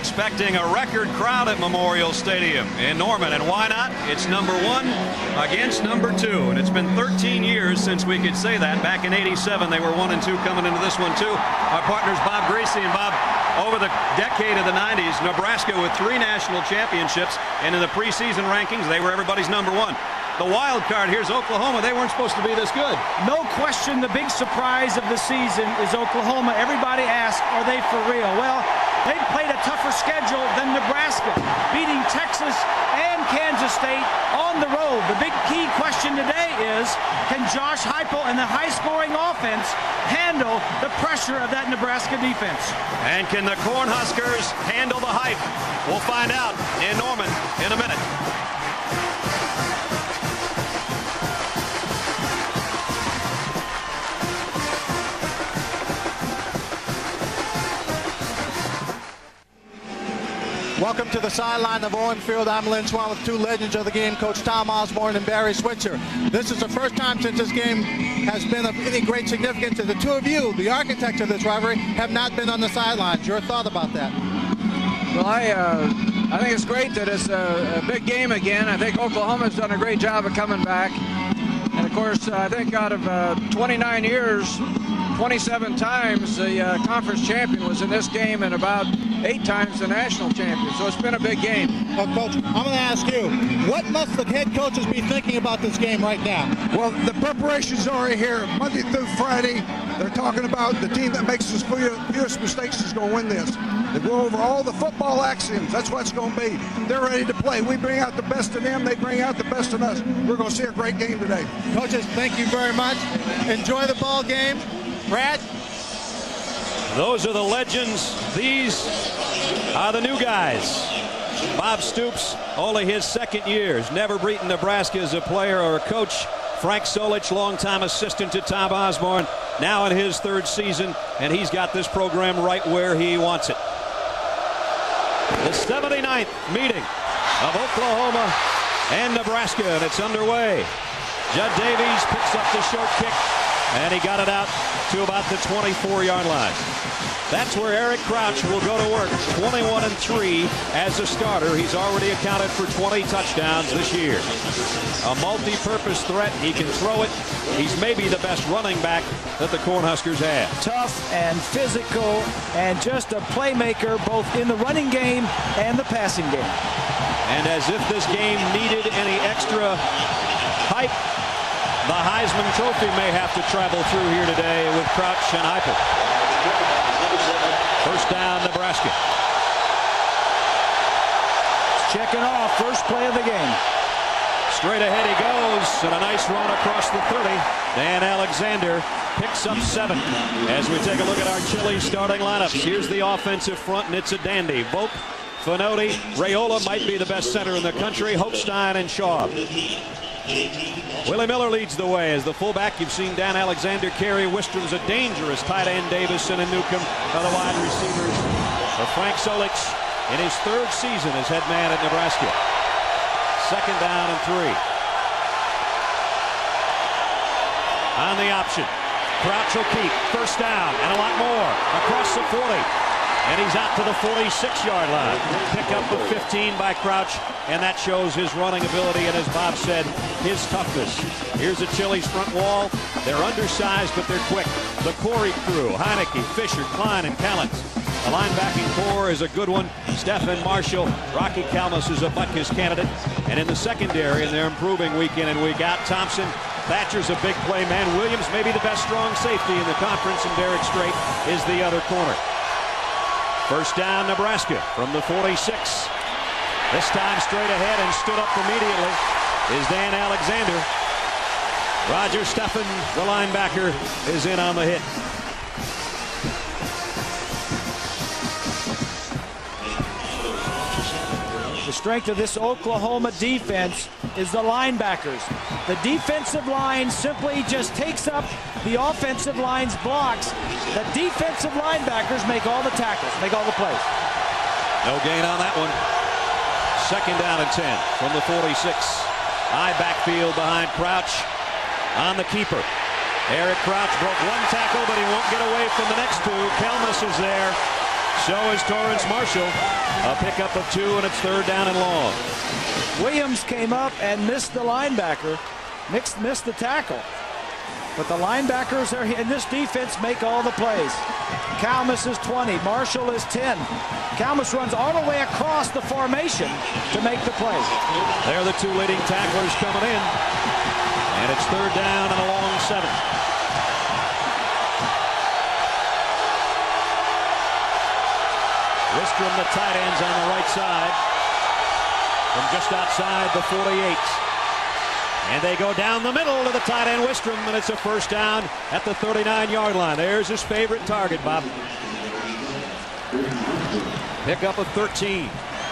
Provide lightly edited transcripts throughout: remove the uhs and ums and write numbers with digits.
expecting a record crowd at Memorial Stadium in Norman. And why not? It's number 1 against number 2. And it's been 13 years since we could say that. Back in '87, they were 1 and 2 coming into this one, too. Our partners, Bob Greasy and Bob, over the decade of the 90s, Nebraska with 3 national championships. And in the preseason rankings, they were everybody's number 1. The wild card, here's Oklahoma. They weren't supposed to be this good. No question the big surprise of the season is Oklahoma. Everybody asks, are they for real? Well, they've played a tougher schedule than Nebraska, beating Texas and Kansas State on the road. The big key question today is, can Josh Heupel and the high-scoring offense handle the pressure of that Nebraska defense? And can the Cornhuskers handle the hype? We'll find out in Norman in a minute. Welcome to the sideline of Owen Field. I'm Lynn Swan with 2 legends of the game, Coach Tom Osborne and Barry Switzer. This is the first time since this game has been of any great significance. And the 2 of you, the architects of this rivalry, have not been on the sidelines. Your thought about that? Well, I think it's great that it's a big game again. I think Oklahoma's done a great job of coming back. And, of course, I think out of 29 years, 27 times the conference champion was in this game, and about 8 times the national champion. So it's been a big game. Well, Coach, I'm going to ask you, what must the head coaches be thinking about this game right now? Well, the preparation's already here. Monday through Friday, they're talking about the team that makes the fewest mistakes is going to win this. They go over all the football axioms. That's what it's going to be. They're ready to play. We bring out the best in them. They bring out the best in us. We're going to see a great game today. Coaches, thank you very much. Enjoy the ball game. Brad? Those are the legends. These are the new guys. Bob Stoops, only his 2nd year. He's never beaten Nebraska as a player or a coach. Frank Solich, longtime assistant to Tom Osborne, now in his 3rd season, and he's got this program right where he wants it. The 79th meeting of Oklahoma and Nebraska, and it's underway. Judd Davies picks up the short kick, and he got it out to about the 24-yard line. That's where Eric Crouch will go to work, 21-3 as a starter. He's already accounted for 20 touchdowns this year. A multi-purpose threat. He can throw it. He's maybe the best running back that the Cornhuskers have. Tough and physical and just a playmaker both in the running game and the passing game. And as if this game needed any extra hype, the Heisman Trophy may have to travel through here today with Crouch and Heupel. First down, Nebraska. Checking off, first play of the game. Straight ahead he goes, and a nice run across the 30. Dan Alexander picks up 7. As we take a look at our Chili starting lineups, here's the offensive front, and it's a dandy. Volk, Finotti, Raiola might be the best center in the country, Hochstein and Shaw. Willie Miller leads the way as the fullback. You've seen Dan Alexander carry. Wistrom's a dangerous tight end. Davison and Newcomb are the wide receivers. For Frank Solich in his 3rd season as head man at Nebraska. 2nd down and 3. On the option. Crouch will keep. First down and a lot more. Across the 40. And he's out to the 46-yard line. Pick up of 15 by Crouch, and that shows his running ability and, as Bob said, his toughness. Here's a Chili's front wall. They're undersized, but they're quick. The Corey crew, Heineke, Fisher, Klein, and Callens. The linebacking core is a good one. Stephen Marshall, Rocky Kalmus is a Butkus candidate. And in the secondary, and they're improving week in and week out, Thompson, Thatcher's a big play man. Williams may be the best strong safety in the conference, and Derek Strait is the other corner. First down, Nebraska from the 46. This time straight ahead and stood up immediately is Dan Alexander. Roger Steffen, the linebacker, is in on the hit. The strength of this Oklahoma defense is the linebackers. The defensive line simply just takes up the offensive line's blocks. The defensive linebackers make all the tackles, make all the plays. No gain on that one. 2nd down and 10 from the 46. High backfield behind Crouch on the keeper. Eric Crouch broke 1 tackle, but he won't get away from the next 2. Kalmus is there. So is Torrance Marshall. A pickup of 2, and it's 3rd down and long. Williams came up and missed the linebacker. Missed the tackle. But the linebackers are in this defense make all the plays. Kalmus is 20. Marshall is 10. Kalmus runs all the way across the formation to make the play. They're the 2 leading tacklers coming in. And it's 3rd down and a long 7. Wistrom, the tight ends, on the right side. From just outside the 48. And they go down the middle to the tight end, Wistrom, and it's a 1st down at the 39-yard line. There's his favorite target, Bob. Pickup of 13.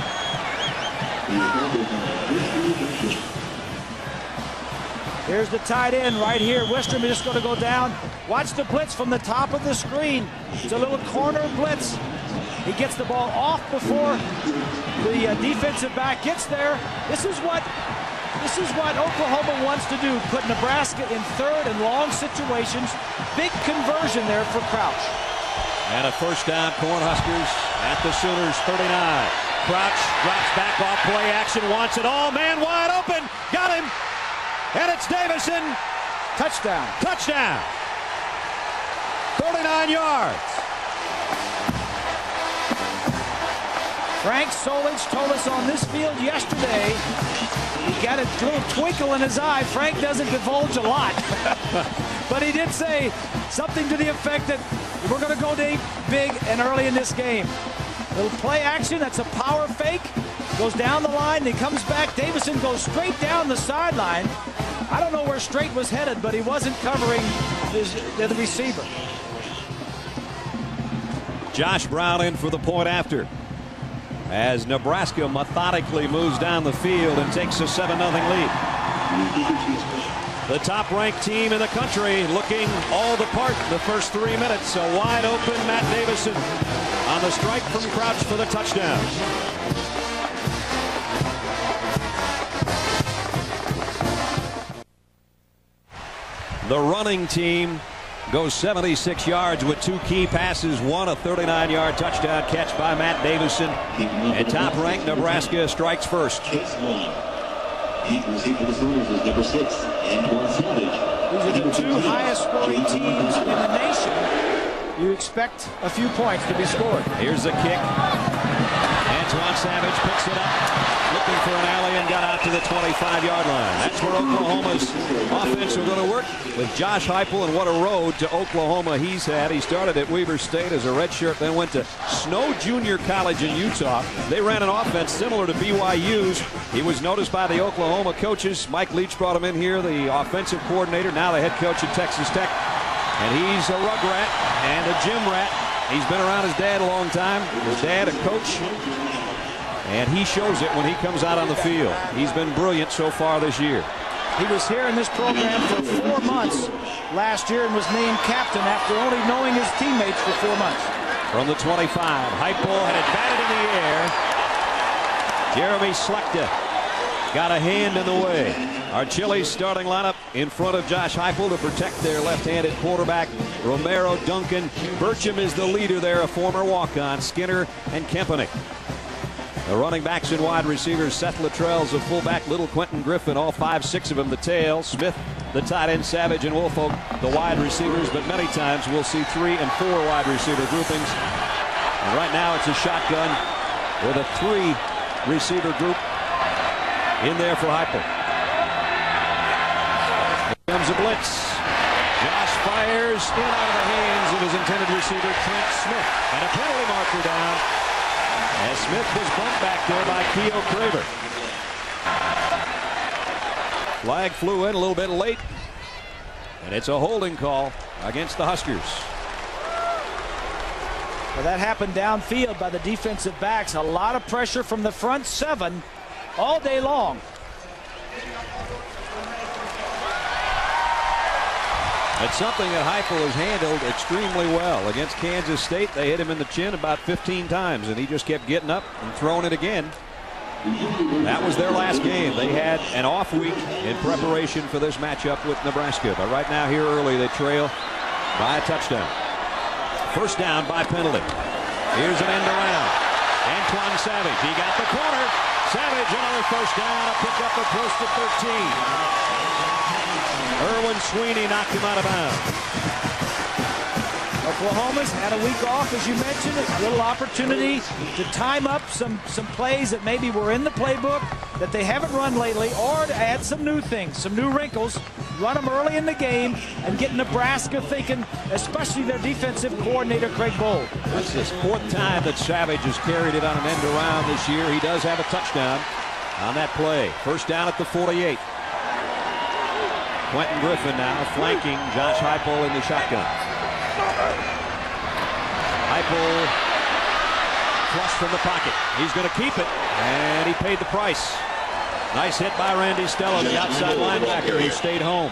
Here's the tight end right here. Wistrom is just going to go down. Watch the blitz from the top of the screen. It's a little corner blitz. He gets the ball off before the defensive back gets there. This is what Oklahoma wants to do, put Nebraska in 3rd and long situations. Big conversion there for Crouch. And a 1st down, Cornhuskers at the Sooners 39. Crouch drops back off play action, wants it all, man wide open, got him, and it's Davison. Touchdown. Touchdown. 39 yards. Frank Solich told us on this field yesterday, he got a little twinkle in his eye. Frank doesn't divulge a lot, but he did say something to the effect that we're going to go big and early in this game. Little play action, that's a power fake, goes down the line, and he comes back. Davison goes straight down the sideline. I don't know where Straight was headed, but he wasn't covering the receiver. Josh Brown in for the point after, as Nebraska methodically moves down the field and takes a 7-0 lead. The top-ranked team in the country looking all the part in the first 3 minutes. A wide open Matt Davison on the strike from Crouch for the touchdown. The running team goes 76 yards with 2 key passes, one a 39-yard touchdown catch by Matt Davison. And top-ranked Nebraska strikes first. Receiver for the Sooners is number 6, Antoine Savage. These are the 2 highest-scoring teams in the nation. You expect a few points to be scored. Here's the kick. Antoine Savage picks it up, looking for an alley, and got out to the 25-yard line. That's where Oklahoma's offense are going to work with Josh Heupel, and what a road to Oklahoma he's had. He started at Weber State as a redshirt, then went to Snow Junior College in Utah. They ran an offense similar to BYU's. He was noticed by the Oklahoma coaches. Mike Leach brought him in here, the offensive coordinator, now the head coach at Texas Tech. And he's a rug rat and a gym rat. He's been around his dad a long time. His dad, a coach. And he shows it when he comes out on the field. He's been brilliant so far this year. He was here in this program for 4 months last year and was named captain after only knowing his teammates for 4 months. From the 25, Heupel had it batted in the air. Jeremy Slechta got a hand in the way. Our Chili's starting lineup in front of Josh Heupel to protect their left-handed quarterback, Romero, Duncan. Burcham is the leader there, a former walk-on. Skinner and Kempany. The running backs and wide receivers, Seth Luttrell's a fullback, Little Quentin Griffin, all 5-6 of them the tail. Smith, the tight end, Savage, and Woolfolk, the wide receivers, but many times we'll see 3 and 4 wide receiver groupings. And right now it's a shotgun with a 3 receiver group in there for Heupel. Here comes a blitz. Josh fires in out of the hands of his intended receiver, Trent Smith, and a penalty marker down. As Smith was bumped back there by Keo Craver. Flag flew in a little bit late, and it's a holding call against the Huskers. Well, that happened downfield by the defensive backs. A lot of pressure from the front 7 all day long. It's something that Heupel has handled extremely well. Against Kansas State, they hit him in the chin about 15 times, and he just kept getting up and throwing it again. That was their last game. They had an off week in preparation for this matchup with Nebraska. But right now, here early, they trail by a touchdown. First down by penalty. Here's an end around. Antoine Savage, he got the corner. Savage, another first down, a pickup of close to 13. Erwin Sweeney knocked him out of bounds. Oklahoma's had a week off, as you mentioned. A little opportunity to time up some plays that maybe were in the playbook that they haven't run lately, or to add some new things, some new wrinkles, run them early in the game, and get Nebraska thinking, especially their defensive coordinator, Craig Bold. That's his 4th time that Savage has carried it on an end around this year. He does have a touchdown on that play. First down at the 48. Quentin Griffin now flanking Josh Heupel in the shotgun. Heupel flush from the pocket. He's going to keep it, and he paid the price. Nice hit by Randy Stella, the outside linebacker, who stayed home.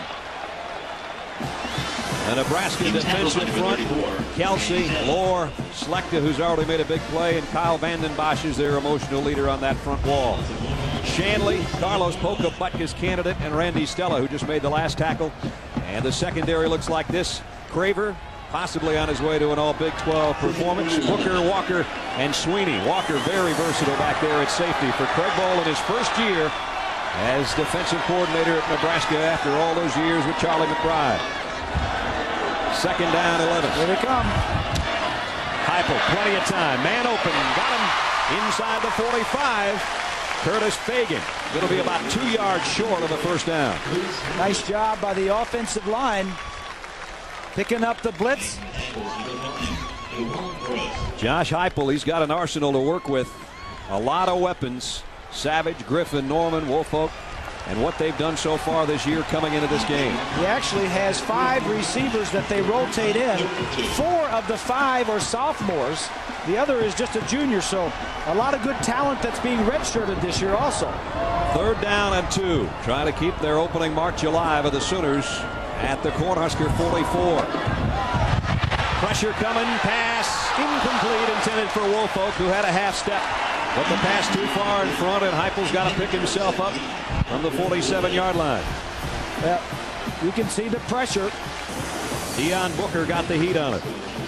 The Nebraska defensive front, Kelsey, Lohr, Slechta, who's already made a big play, and Kyle Vanden Bosch is their emotional leader on that front wall. Shanley, Carlos Polka, Butkus candidate, and Randy Stella, who just made the last tackle. And the secondary looks like this. Craver, possibly on his way to an all Big 12 performance. Booker, Walker, and Sweeney. Walker very versatile back there at safety for Craig Bohl in his first year as defensive coordinator at Nebraska after all those years with Charlie McBride. Second down, 11. Here they come. Heupel, plenty of time. Man open, got him inside the 45. Curtis Fagan going to be about 2 yards short of the first down. Nice job by the offensive line, picking up the blitz. Josh Heupel, he's got an arsenal to work with. A lot of weapons. Savage, Griffin, Norman, Woolfolk, and what they've done so far this year coming into this game. He actually has 5 receivers that they rotate in. 4 of the 5 are sophomores. The other is just a junior, so a lot of good talent that's being redshirted this year also. Third down and 2. Trying to keep their opening march alive of the Sooners at the Cornhusker 44. Pressure coming, pass incomplete, intended for Woolfolk, who had a half step. But the pass too far in front, and Heupel's got to pick himself up from the 47-yard line. Well, you can see the pressure. Deion Booker got the heat on it.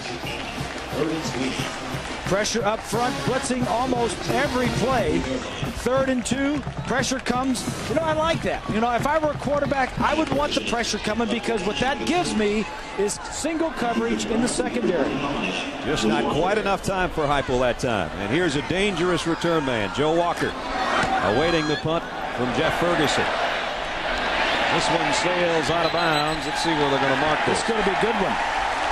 Pressure up front, blitzing almost every play. 3rd and 2, pressure comes. You know, I like that. You know, if I were a quarterback, I would want the pressure coming, because what that gives me is single coverage in the secondary. Just not quite enough time for Heupel that time. And here's a dangerous return man, Joe Walker, awaiting the punt from Jeff Ferguson. This one sails out of bounds. Let's see where they're going to mark this. This is going to be a good one.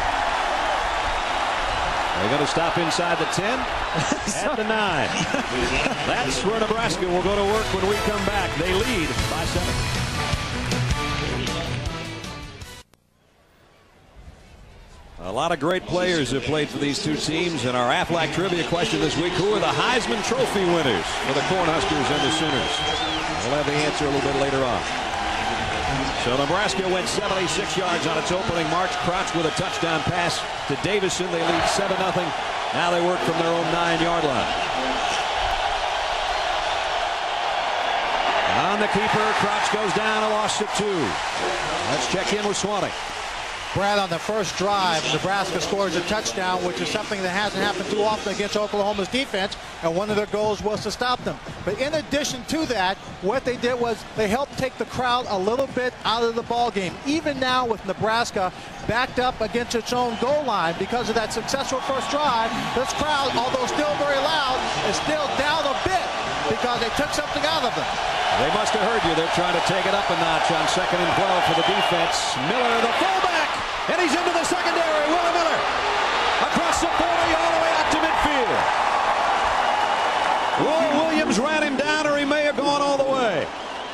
They're going to stop inside the 10 at the 9. That's where Nebraska will go to work when we come back. They lead by 7. A lot of great players have played for these two teams. And our Aflac trivia question this week: who are the Heisman Trophy winners for the Cornhuskers and the Sooners? We'll have the answer a little bit later on. So Nebraska went 76 yards on its opening march. Crouch with a touchdown pass to Davison. They lead 7-0. Now they work from their own 9-yard line. On the keeper, Crouch goes down, a loss at 2. Let's check in with Swanee. Brad, on the first drive, Nebraska scores a touchdown, which is something that hasn't happened too often against Oklahoma's defense, and one of their goals was to stop them. But in addition to that, what they did was they helped take the crowd a little bit out of the ball game. Even now with Nebraska backed up against its own goal line because of that successful first drive, this crowd, although still very loud, is still down a bit because they took something out of them. They must have heard you. They're trying to take it up a notch on 2nd and 12 for the defense. Miller, the fullback, and he's into the secondary. Willie Miller across the 40 all the way out to midfield. Roy Williams ran him down, or he may have gone all the way.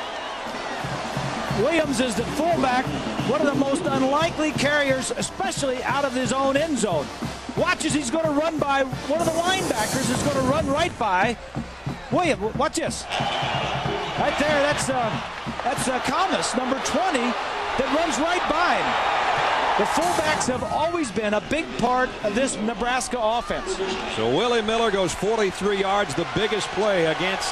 Williams is the fullback, one of the most unlikely carriers, especially out of his own end zone. Watch as he's going to run by one of the linebackers, is going to run right by Williams. Watch this. Right there, that's Kalmus, number 20, that runs right by him. The fullbacks have always been a big part of this Nebraska offense. So Willie Miller goes 43 yards, the biggest play against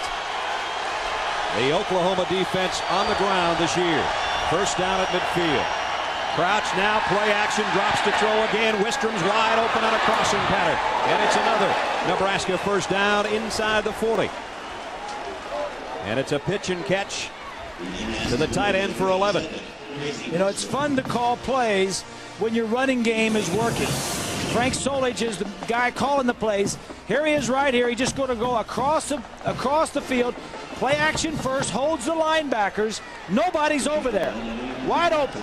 the Oklahoma defense on the ground this year. First down at midfield. Crouch now, play action, drops to throw again. Wistrom's wide open on a crossing pattern. And it's another Nebraska first down inside the 40. And it's a pitch and catch to the tight end for 11. You know, it's fun to call plays when your running game is working. Frank Solich is the guy calling the plays. Here he is right here. He's just going to go across the field. Play action first, holds the linebackers. Nobody's over there. Wide open.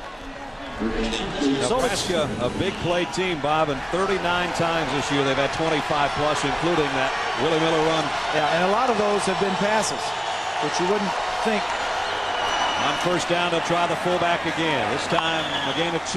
Nebraska, a big play team, Bob, and 39 times this year they've had 25 plus, including that Willie Miller run. Yeah, and a lot of those have been passes, which you wouldn't think. On first down, they'll try the fullback again. This time, a gain of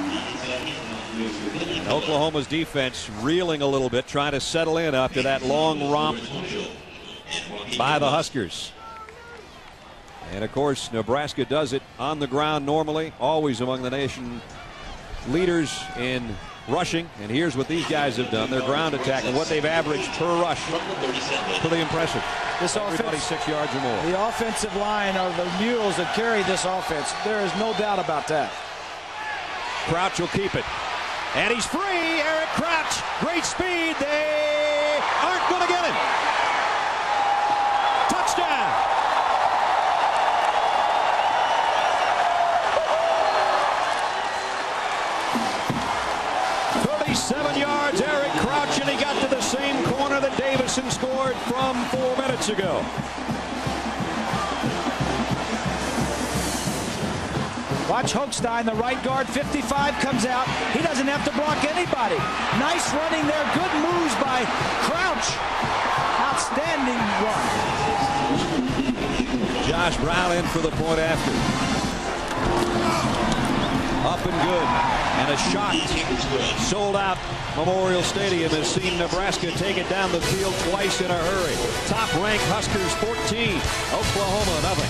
2. Oklahoma's defense reeling a little bit, trying to settle in after that long romp by the Huskers. And of course, Nebraska does it on the ground normally, always among the nation leaders in rushing. And here's what these guys have done. Their ground attack and what they've averaged per rush. Pretty impressive. This Everybody offense, 6 yards or more. the offensive line are the mules that carry this offense. There is no doubt about that. Crouch will keep it. And he's free. Eric Crouch. Great speed. They aren't going to get him. Touchdown. 37 yards, Eric Crouch, and he got to the same corner that Davison scored from 4 minutes ago. Watch Hochstein, the right guard, 55 comes out. He doesn't have to block anybody. Nice running there. Good moves by Crouch. Outstanding run. Josh Brown in for the point after. Up and good. And a shocked, sold-out Memorial Stadium has seen Nebraska take it down the field twice in a hurry. Top-ranked Huskers 14, Oklahoma nothing.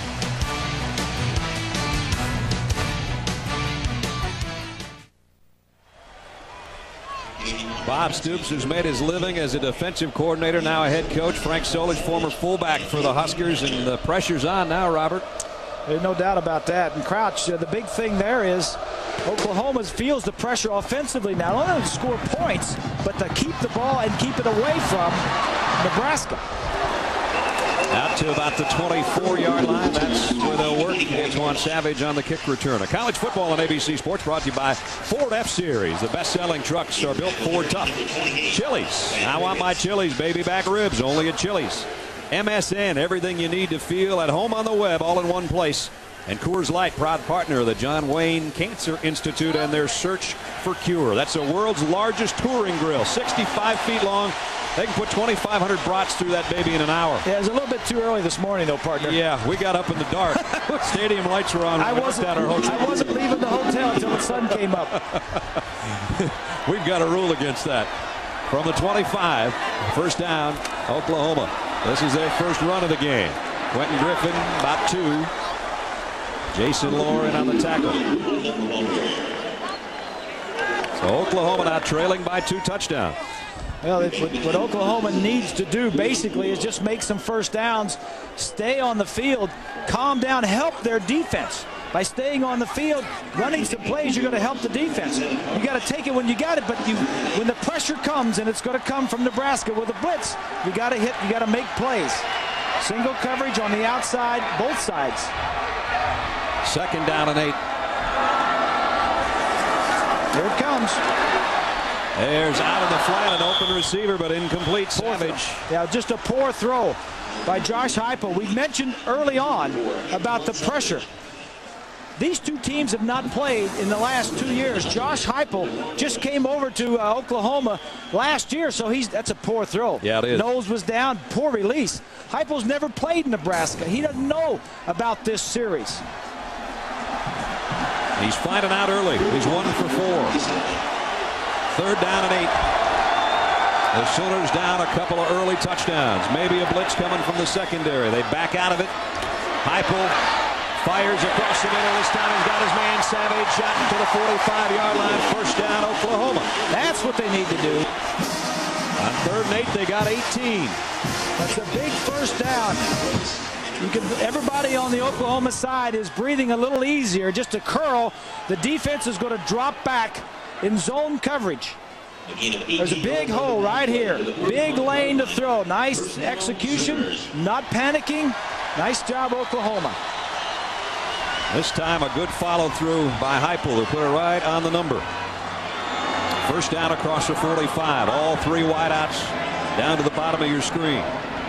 Bob Stoops, who's made his living as a defensive coordinator, now a head coach. Frank Solich, former fullback for the Huskers, and the pressure's on now, Robert. There's no doubt about that. And Crouch, the big thing there is Oklahoma feels the pressure offensively now, not only to score points, but to keep the ball and keep it away from Nebraska. Out to about the 24-yard line. That's where they'll work. Antoine Savage on the kick return. A college football on ABC Sports brought to you by Ford F-Series. The best-selling trucks are built Ford tough. Chili's. I want my Chili's baby back ribs only at Chili's. MSN, everything you need to feel at home on the web, all in one place. And Coors Light, proud partner of the John Wayne Cancer Institute and their search for cure. That's the world's largest touring grill, 65 feet long. They can put 2,500 brats through that baby in an hour. Yeah, it was a little bit too early this morning, though, partner. Yeah, we got up in the dark. Stadium lights were on. I wasn't leaving the hotel until the sun came up. We've got a rule against that. From the 25, first down, Oklahoma. This is their first run of the game. Quentin Griffin, about 2. Jason Lauren on the tackle. So Oklahoma now trailing by 2 touchdowns. Well, what Oklahoma needs to do basically is just make some first downs, stay on the field, calm down, help their defense. By staying on the field, running some plays, you're going to help the defense. You got to take it when you got it, but when the pressure comes, and it's going to come from Nebraska with a blitz, you got to hit, you got to make plays. Single coverage on the outside, both sides. Second down and 8. Here it comes. There's out of the flat, an open receiver, but incomplete. Savage. Yeah, just a poor throw by Josh Heupel. We mentioned early on about the pressure. These two teams have not played in the last 2 years. Josh Heupel just came over to Oklahoma last year, so that's a poor throw. Yeah, it is. Nose was down, poor release. Heupel's never played in Nebraska. He doesn't know about this series. He's finding out early. He's 1 for 4. Third down and 8. The Sooners down a couple of early touchdowns. Maybe a blitz coming from the secondary. They back out of it. Heupel fires across the middle. This time he's got his man Savage shot to the 45-yard line. First down, Oklahoma. That's what they need to do. On third and 8, they got 18. That's a big first down. Everybody on the Oklahoma side is breathing a little easier. Just a curl. The defense is going to drop back in zone coverage. There's a big hole right here. Big lane to throw. Nice execution. Not panicking. Nice job, Oklahoma. This time a good follow through by Heupel to put it right on the number. First down across the 45. All three wideouts down to the bottom of your screen.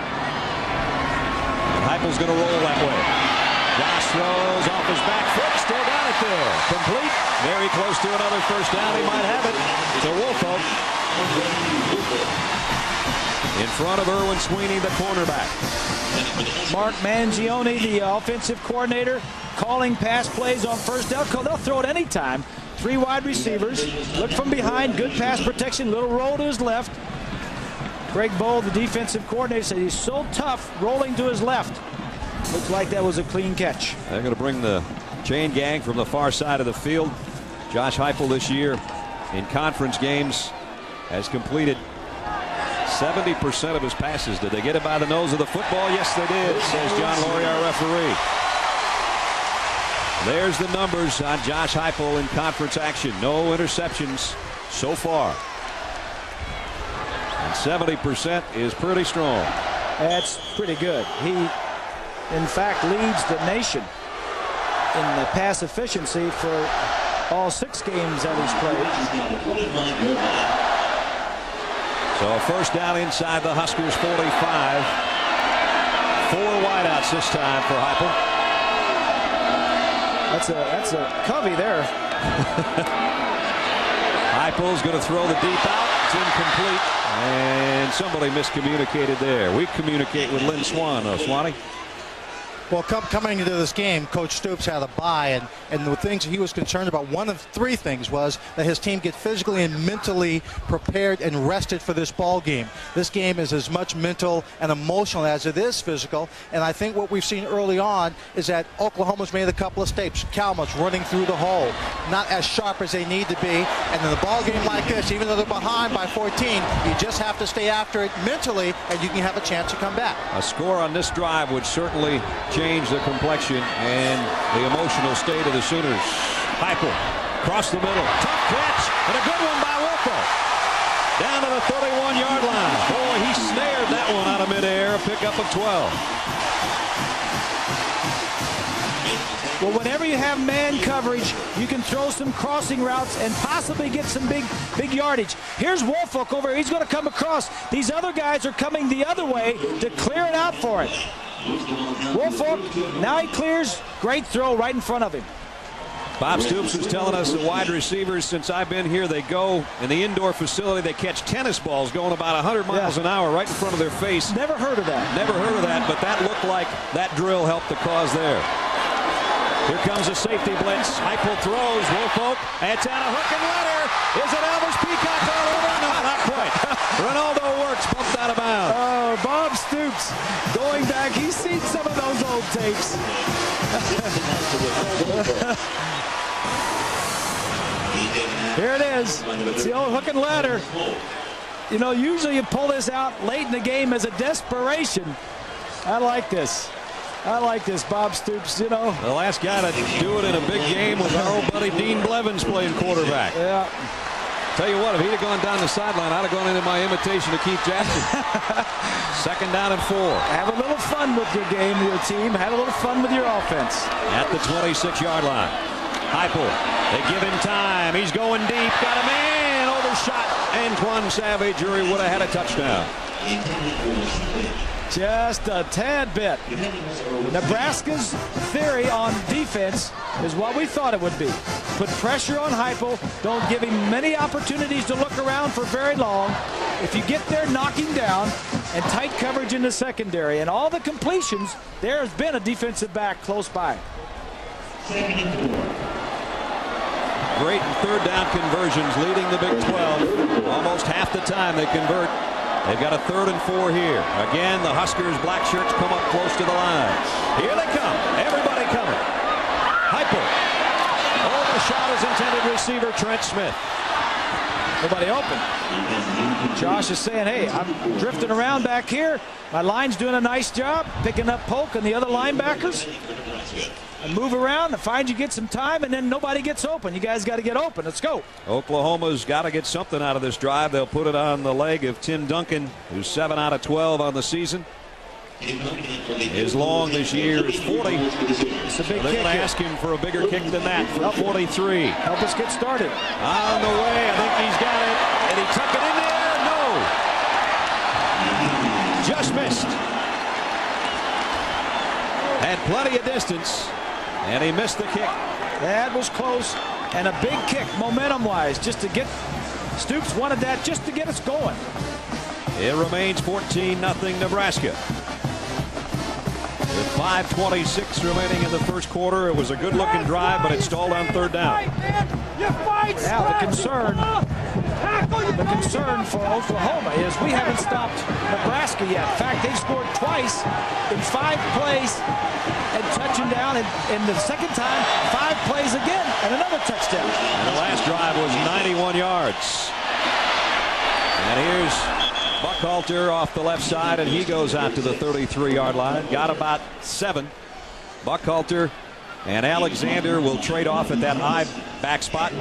And Heupel's going to roll that way. Josh throws off his back foot. Still got it there. Complete. Very close to another first down. He might have it. To Woolfolk. In front of Erwin Sweeney, the cornerback. Mark Mangione, the offensive coordinator, calling pass plays on first down. They'll throw it anytime. Three wide receivers. Look from behind. Good pass protection. Little roll to his left. Greg Bowl, the defensive coordinator, said he's so tough rolling to his left. Looks like that was a clean catch. They're going to bring the chain gang from the far side of the field. Josh Heupel this year in conference games has completed 70% of his passes. Did they get it by the nose of the football? Yes, they did, says John Laurie, our referee. There's the numbers on Josh Heupel in conference action. No interceptions so far. And 70% is pretty strong. That's pretty good. He, in fact, leads the nation in the pass efficiency for all 6 games that he's played. So a first down inside the Huskers 45. 4 wideouts this time for Heupel. That's a covey there. Heupel's going to throw the deep out. It's incomplete. And somebody miscommunicated there. We communicate with Lynn Swan, Swanee. Well, coming into this game, Coach Stoops had a bye, and the things he was concerned about, one of 3 things was that his team get physically and mentally prepared and rested for this ball game. This game is as much mental and emotional as it is physical, and I think what we've seen early on is that Oklahoma's made a couple of mistakes. Kalma's running through the hole, not as sharp as they need to be, and in a ball game like this, even though they're behind by 14, you just have to stay after it mentally, and you can have a chance to come back. A score on this drive would certainly change the complexion and the emotional state of the Sooners. Heupel across the middle, tough catch, and a good one by Woolfolk. Down to the 31-yard line. Boy, he snared that one out of midair. A pickup of 12. Well, whenever you have man coverage, you can throw some crossing routes and possibly get some big yardage. Here's Woolfolk over here. He's going to come across. These other guys are coming the other way to clear it out for him. Woolfolk, now he clears. Great throw right in front of him. Bob Stoops was telling us the wide receivers, since I've been here, they go in the indoor facility, they catch tennis balls going about 100 miles an hour right in front of their face. Never heard of that. Never heard of that, but that looked like that drill helped the cause there. Here comes a safety blitz. Heupel throws. Woolfolk. It's on a hook and ladder. Is it Elvis Peacock all over? No, not quite. Ronaldo Works bumped out of bounds. Oh, Bob Stoops going back. He's seen some of those old tapes. Here it is. It's the old hook and ladder. You know, usually you pull this out late in the game as a desperation. I like this. I like this, Bob Stoops, you know. The last guy to do it in a big game was our old buddy Dean Blevins playing quarterback. Yeah. Tell you what, if he'd have gone down the sideline, I'd have gone into my imitation of Keith Jackson. Second down and 4. Have a little fun with your game, your team. Have a little fun with your offense. At the 26-yard line. Heupel, they give him time. He's going deep. Got a man. Overshot. Antoine Savage, or he would have had a touchdown. Just a tad bit. Nebraska's theory on defense is what we thought it would be. Put pressure on Heupel. Don't give him many opportunities to look around for very long. If you get there, knock him down, and tight coverage in the secondary. And all the completions, there has been a defensive back close by. Great third down conversions leading the Big 12. Almost half the time they convert. They've got a 3rd and 4 here. Again, the Huskers black shirts come up close to the line. Here they come. Everybody coming. Heupel. Oh, the shot is intended receiver Trent Smith. Nobody open. Josh is saying, hey, I'm drifting around back here. My line's doing a nice job picking up Polk and the other linebackers. And move around and find you get some time, and then nobody gets open. You guys got to get open. Let's go. Oklahoma's got to get something out of this drive. They'll put it on the leg of Tim Duncan, who's 7 out of 12 on the season. His long this year is 40. It's a big They're kick. going to ask him for a bigger kick than that for 43. Help us get started. On the way. I think he's got it. And he tucked it in there. No. Just missed. Had plenty of distance. And he missed the kick. That was close. And a big kick, momentum-wise, just to get. Stoops wanted that just to get us going. It remains 14-0 Nebraska. With 5:26 remaining in the first quarter, it was a good-looking drive, but it stalled on third down. Now the concern for Oklahoma is we haven't stopped Nebraska yet. In fact, they've scored twice in 5 plays and touching down, and the second time 5 plays again and another touchdown. And the last drive was 91 yards. And here's Buckhalter off the left side, and he goes out to the 33-yard line. Got about 7. Buckhalter and Alexander will trade off at that high back spot.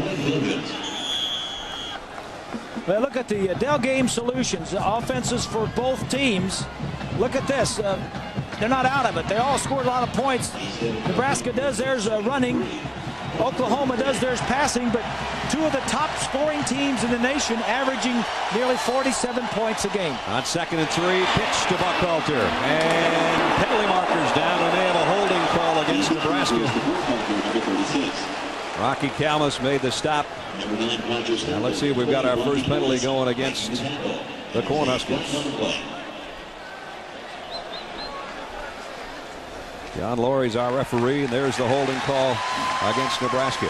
Well, look at the Dell Game Solutions offenses for both teams. Look at this. They're not out of it. They all scored a lot of points. Nebraska does theirs running. Oklahoma does theirs passing, but 2 of the top scoring teams in the nation averaging nearly 47 points a game. On 2nd and 3, pitch to Buckhalter. And penalty markers down, and they have a holding call against Nebraska. Rocky Calmus made the stop. Now let's see if we've got our first penalty going against the Cornhuskers. John Laurie's our referee, and there's the holding call against Nebraska.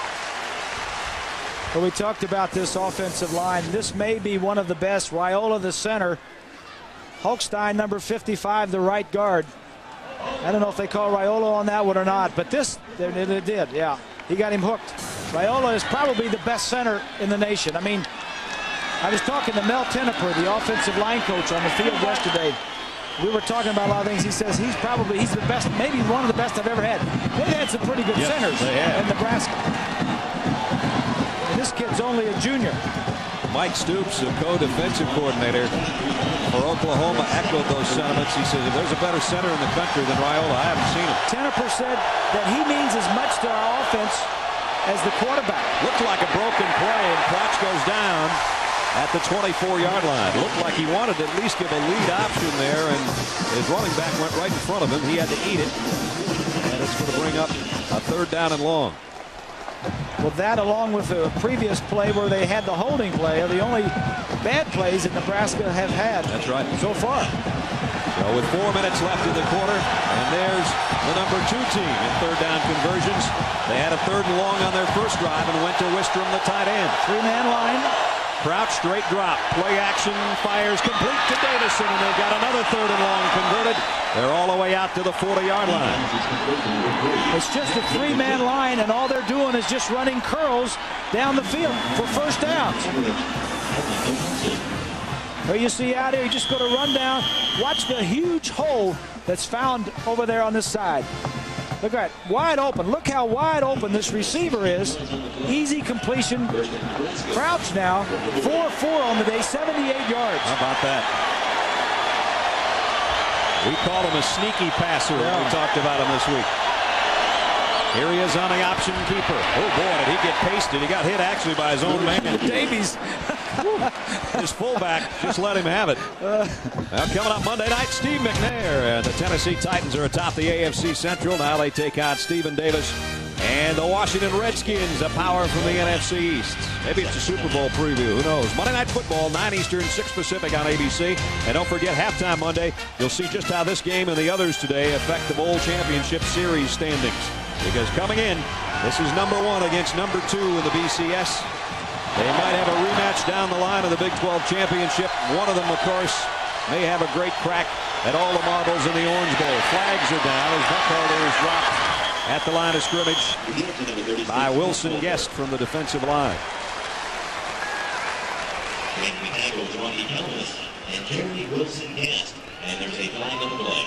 Well, we talked about this offensive line. This may be one of the best. Raiola, the center. Holstein, number 55, the right guard. I don't know if they call Raiola on that one or not, but this, they did, yeah. He got him hooked. Raiola is probably the best center in the nation. I mean, I was talking to Mel Tenneper, the offensive line coach, on the field yesterday. We were talking about a lot of things. He says he's the best, maybe one of the best I've ever had. They've had some pretty good centers in Nebraska. And this kid's only a junior. Mike Stoops, the co-defensive coordinator for Oklahoma, echoed those sentiments. He says if there's a better center in the country than Raiola, I haven't seen him. Tenneper said that he means as much to our offense as the quarterback. Looked like a broken play, and Crouch goes down at the 24-yard line. Looked like he wanted to at least give a lead option there, and his running back went right in front of him. He had to eat it, and it's going to bring up a 3rd down and long. Well, that along with the previous play where they had the holding play are the only bad plays that Nebraska have had. That's right. So far. So with 4 minutes left in the quarter, and there's the number 2 team in 3rd down conversions. They had a 3rd and long on their first drive and went to Wistrom, the tight end. 3-man line. Crouch, straight drop, play action, fires complete to Davison, and they've got another 3rd and long converted. They're all the way out to the 40-yard line. It's just a 3-man line, and all they're doing is just running curls down the field for first downs. There you see out here, you just go to run down. Watch the huge hole that's found over there on this side. Look at that, wide open. Look how wide open this receiver is. Easy completion. Crouch now, 4-4 on the day, 78 yards. How about that? We called him a sneaky passer when we talked about him this week. Here he is on the option keeper. Oh boy, did he get pasted. He got hit actually by his own man. Davies. His fullback just let him have it. Now coming up Monday night, Steve McNair and the Tennessee Titans are atop the AFC Central. Now they take on Stephen Davis and the Washington Redskins, a power from the NFC East. Maybe it's a Super Bowl preview. Who knows? Monday Night Football, 9 Eastern, 6 Pacific on ABC. And don't forget, halftime Monday, you'll see just how this game and the others today affect the Bowl Championship Series standings. Because coming in, this is number 1 against number 2 in the BCS. They might have a rematch down the line of the Big 12 Championship. One of them, of course, may have a great crack at all the marbles in the Orange Bowl. Flags are down as Buckhalter is dropped at the line of scrimmage by Wilson Guest from the defensive line. And we tackles Rocky Ellis and Terry Wilson Gast. And there's a flag on the play.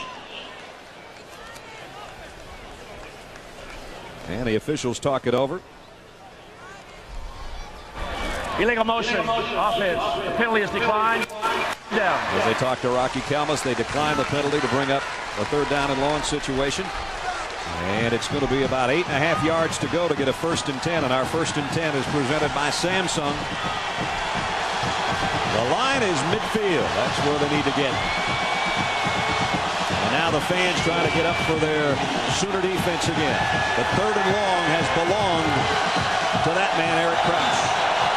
And the officials talk it over. Illegal motion. Offense. The penalty is declined. Down. As they talk to Rocky Kalmus, they decline the penalty to bring up a 3rd down and long situation. And it's going to be about 8.5 yards to go to get a 1st and 10. And our 1st and 10 is presented by Samsung. The line is midfield. That's where they need to get. And now the fans trying to get up for their Sooner defense again. The 3rd and long has belonged to that man, Eric Crouch.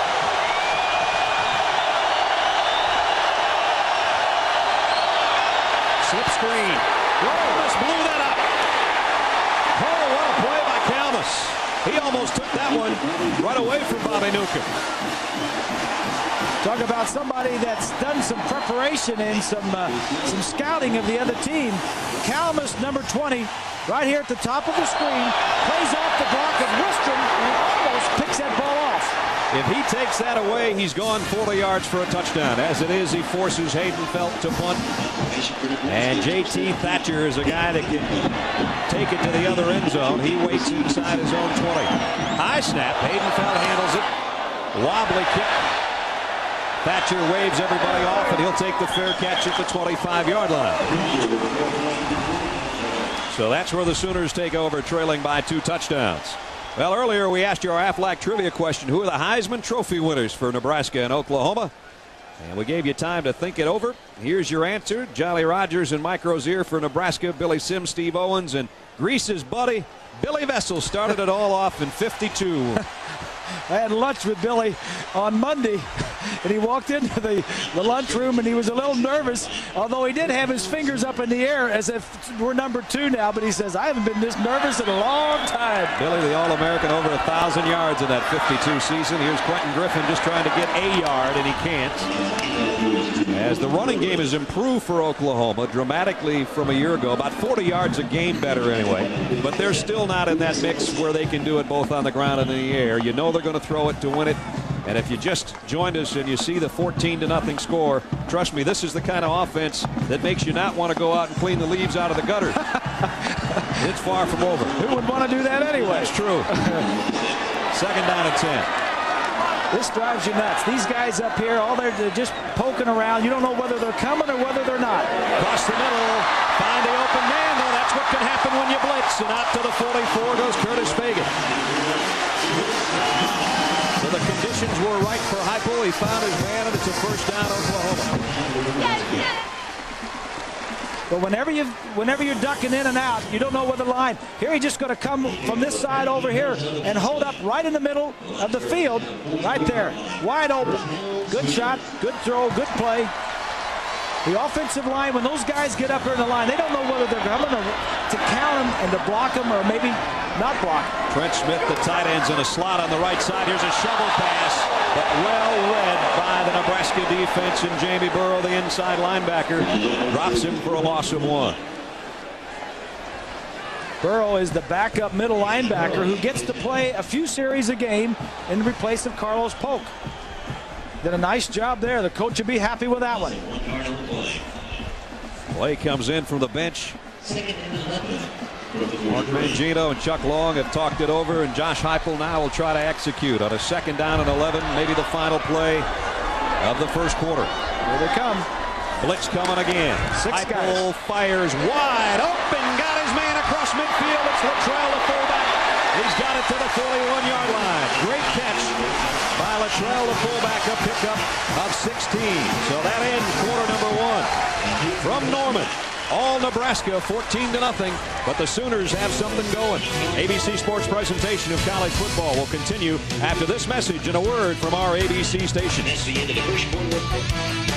Slip screen. Kalmus blew that up. Oh, what a play by Kalmus. He almost took that one right away from Bobby Newcomb. Talk about somebody that's done some preparation and some scouting of the other team. Kalmus, number 20, right here at the top of the screen, plays off the block of Wistrom and almost picks that ball off. If he takes that away, he's gone 40 yards for a touchdown. As it is, he forces Hayden Felt to punt. And J.T. Thatcher is a guy that can take it to the other end zone. He waits inside his own 20. High snap. Hayden Felt handles it. Wobbly kick. Thatcher waves everybody off, and he'll take the fair catch at the 25-yard line. So that's where the Sooners take over, trailing by 2 touchdowns. Well, earlier we asked you our Aflac trivia question. Who are the Heisman Trophy winners for Nebraska and Oklahoma? And we gave you time to think it over. Here's your answer. Jolly Rogers and Mike Rozier for Nebraska. Billy Sims, Steve Owens, and Grease's buddy, Billy Vessel, started it all off in 52. I had lunch with Billy on Monday, and he walked into the lunchroom, and he was a little nervous, although he did have his fingers up in the air as if we're number 2 now. But he says, I haven't been this nervous in a long time. Billy, the All-American, over 1,000 yards in that 52 season. Here's Quentin Griffin just trying to get a yard, and he can't. As the running game has improved for Oklahoma dramatically from a year ago, about 40 yards a game better anyway. But they're still not in that mix where they can do it both on the ground and in the air. You know they're going to throw it to win it. And if you just joined us and you see the 14-0 score, trust me, this is the kind of offense that makes you not want to go out and clean the leaves out of the gutter. It's far from over. Who would want to do that anyway? That's true. 2nd down and 10. This drives you nuts. These guys up here, they're just poking around. You don't know whether they're coming or whether they're not. Across the middle, find the open man. No, that's what can happen when you blitz. And out to the 44 goes Curtis Fagan. So the conditions were right for Heupel. He found his man, and it's a 1st down, Oklahoma. But whenever you're ducking in and out, you don't know where the line. Here he's just going to come from this side over here and hold up right in the middle of the field, right there, wide open. Good shot, good throw, good play. The offensive line, when those guys get up here in the line, they don't know whether they're coming to count them and to block them or maybe not block. Trent Smith, the tight end's in a slot on the right side. Here's a shovel pass, but well read by the Nebraska defense, and Jamie Burrow, the inside linebacker, drops him for a loss of 1. Burrow is the backup middle linebacker who gets to play a few series a game in replace of Carlos Polk. Did a nice job there. The coach would be happy with that one. Play comes in from the bench. Mark Mangino and Chuck Long have talked it over, and Josh Heupel now will try to execute on a 2nd down and 11, maybe the final play of the 1st quarter. Here they come. Blitz coming again. 6 Heupel guys. fires wide open, got his man across midfield. It's Latrell, the fullback. He's got it to the 41-yard line. Great catch by Latrell, the fullback, a pickup of 16. So that ends quarter number 1. From Norman, all Nebraska 14-0, but the Sooners have something going. ABC Sports presentation of college football will continue after this message and a word from our ABC stations. That's the end of the 1st quarter.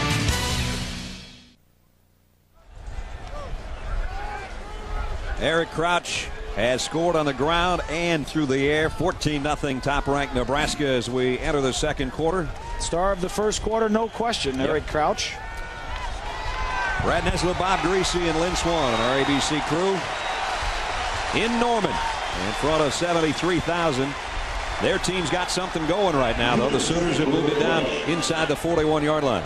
Eric Crouch has scored on the ground and through the air. 14-0 top-ranked Nebraska as we enter the 2nd quarter. Star of the 1st quarter, no question, Eric Crouch. Brad Nesler, Bob Greasy, and Lynn Swan and our ABC crew in Norman in front of 73,000 Their team's got something going right now, though. The Sooners have moved it down inside the 41-yard line.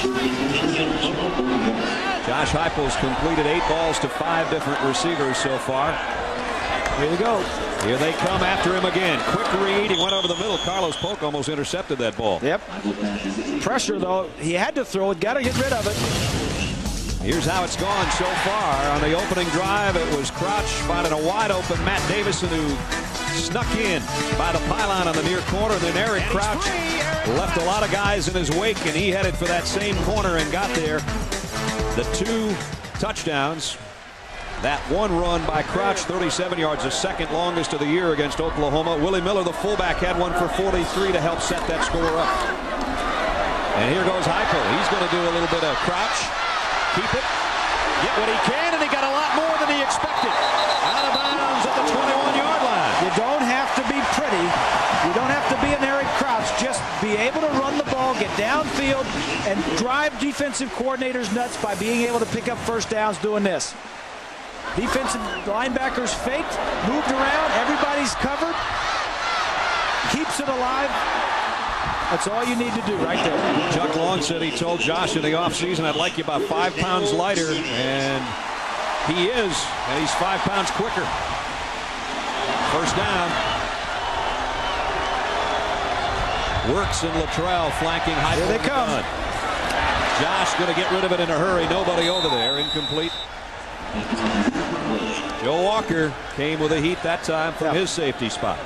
Josh Heupel's completed 8 balls to 5 different receivers so far. Here they go. Here they come after him again. Quick read. He went over the middle. Carlos Polk almost intercepted that ball. Yep. Pressure, though. He had to throw it. Got to get rid of it. Here's how it's gone so far. On the opening drive, it was Crouch finding a wide-open Matt Davison who snuck in by the pylon on the near corner. Then Eric Crouch left a lot of guys in his wake, and he headed for that same corner and got there. The 2 touchdowns. That one run by Crouch, 37 yards, the second longest of the year against Oklahoma. Willie Miller, the fullback, had one for 43 to help set that score up. And here goes Heupel. He's going to do a little bit of Crouch. Keep it. Get what he can, and he got a lot more than he expected. Out of bounds at the 21-yard line. You don't have to be pretty. You don't have to be an Eric Crouch. Just be able to run the ball, get downfield, and drive defensive coordinators nuts by being able to pick up first downs doing this. Defensive linebackers faked, moved around, everybody's covered, keeps it alive. That's all you need to do right there. Chuck Long said he told Josh in the offseason, I'd like you about 5 pounds lighter, and he is, and he's 5 pounds quicker. First down. Works and Luttrell flanking Heupel. Here they come. Josh going to get rid of it in a hurry. Nobody over there. Incomplete. Joe Walker came with a heat that time from his safety spot.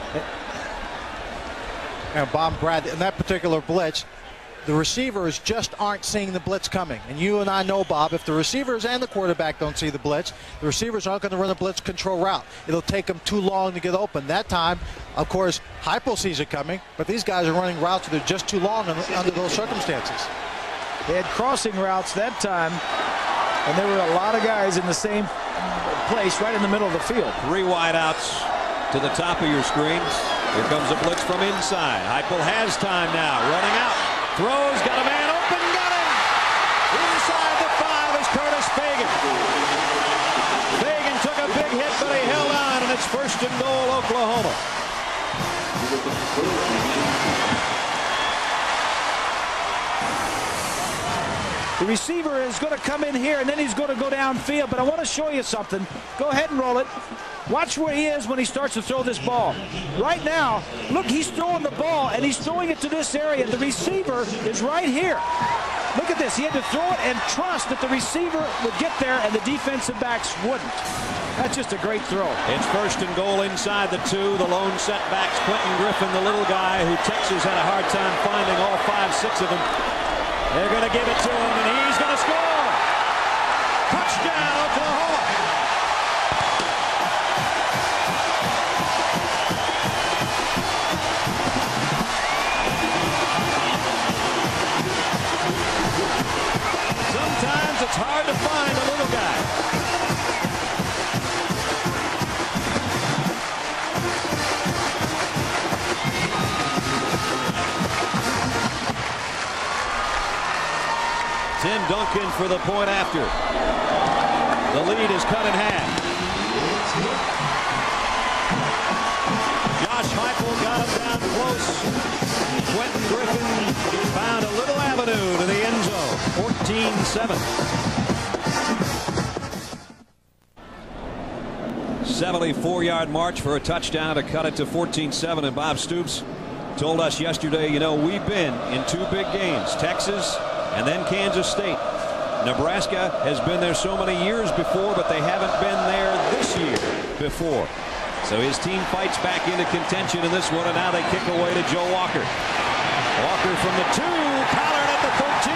And Bob, Brad, in that particular blitz, the receivers just aren't seeing the blitz coming. And you and I know, Bob, if the receivers and the quarterback don't see the blitz, the receivers aren't going to run a blitz control route. It'll take them too long to get open. That time, of course, Heupel sees it coming, but these guys are running routes that are just too long under those circumstances. They had crossing routes that time, and there were a lot of guys in the same place right in the middle of the field. 3 wideouts to the top of your screen. Here comes a blitz from inside. Heupel has time now. Running out. Throws. Got a man open. Got him. Inside the 5 is Curtis Fagan. Fagan took a big hit, but he held on, and it's 1st and goal, Oklahoma. The receiver is going to come in here, and then he's going to go downfield. But I want to show you something. Go ahead and roll it. Watch where he is when he starts to throw this ball. Right now, look, he's throwing the ball, and he's throwing it to this area. The receiver is right here. Look at this. He had to throw it and trust that the receiver would get there, and the defensive backs wouldn't. That's just a great throw. It's 1st and goal inside the 2. The lone setbacks. Quentin Griffin, the little guy who Texas had a hard time finding all 5, 6 of them. They're going to give it to him, and he's going to score. Touchdown, Oklahoma. Sometimes it's hard to find a little guy. Tim Duncan for the point after. The lead is cut in half. Josh Heupel got him down close. Quentin Griffin found a little avenue to the end zone. 14-7. 74-yard march for a touchdown to cut it to 14-7. And Bob Stoops told us yesterday, you know, we've been in 2 big games, Texas and then Kansas State. Nebraska has been there so many years before, but they haven't been there this year before. So his team fights back into contention in this one, and now they kick away to Joe Walker. Walker from the 2, collared at the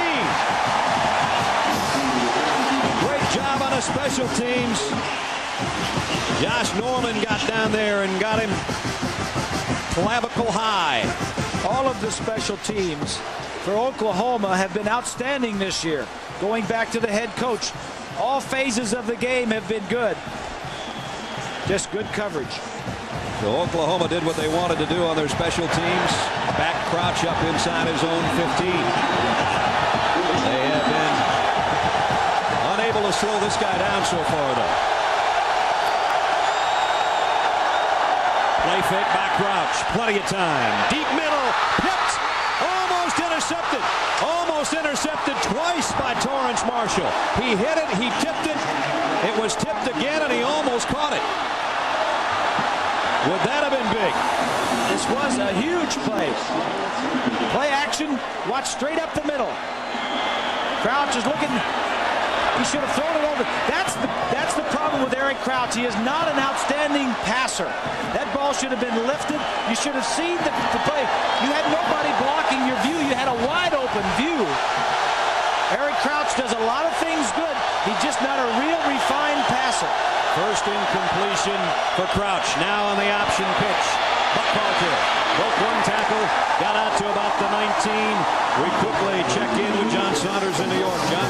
13. Great job on the special teams. Josh Norman got down there and got him clavicle high. All of the special teams for Oklahoma have been outstanding this year. Going back to the head coach, all phases of the game have been good. Just good coverage. So Oklahoma did what they wanted to do on their special teams. Back Crouch up inside his own 15. They have been unable to slow this guy down so far, though. Play fake by Crouch. Plenty of time. Deep middle. Pipped. Almost intercepted. Almost intercepted twice by Torrance Marshall. He hit it. He tipped it. It was tipped again, and he almost caught it. Would that have been big? This was a huge play. Play action. Watch straight up the middle. Crouch is looking. He should have thrown it over. That's the problem with Eric Crouch. He is not an outstanding passer. That ball should have been lifted. You should have seen the play. You had nobody blocking your view. You had a wide open view. Eric Crouch does a lot of things good. He's just not a real refined passer. First incompletion for Crouch. Now on the option pitch. Buckhalter broke one tackle, got out to about the 19. We quickly check in with John Saunders in New York. John?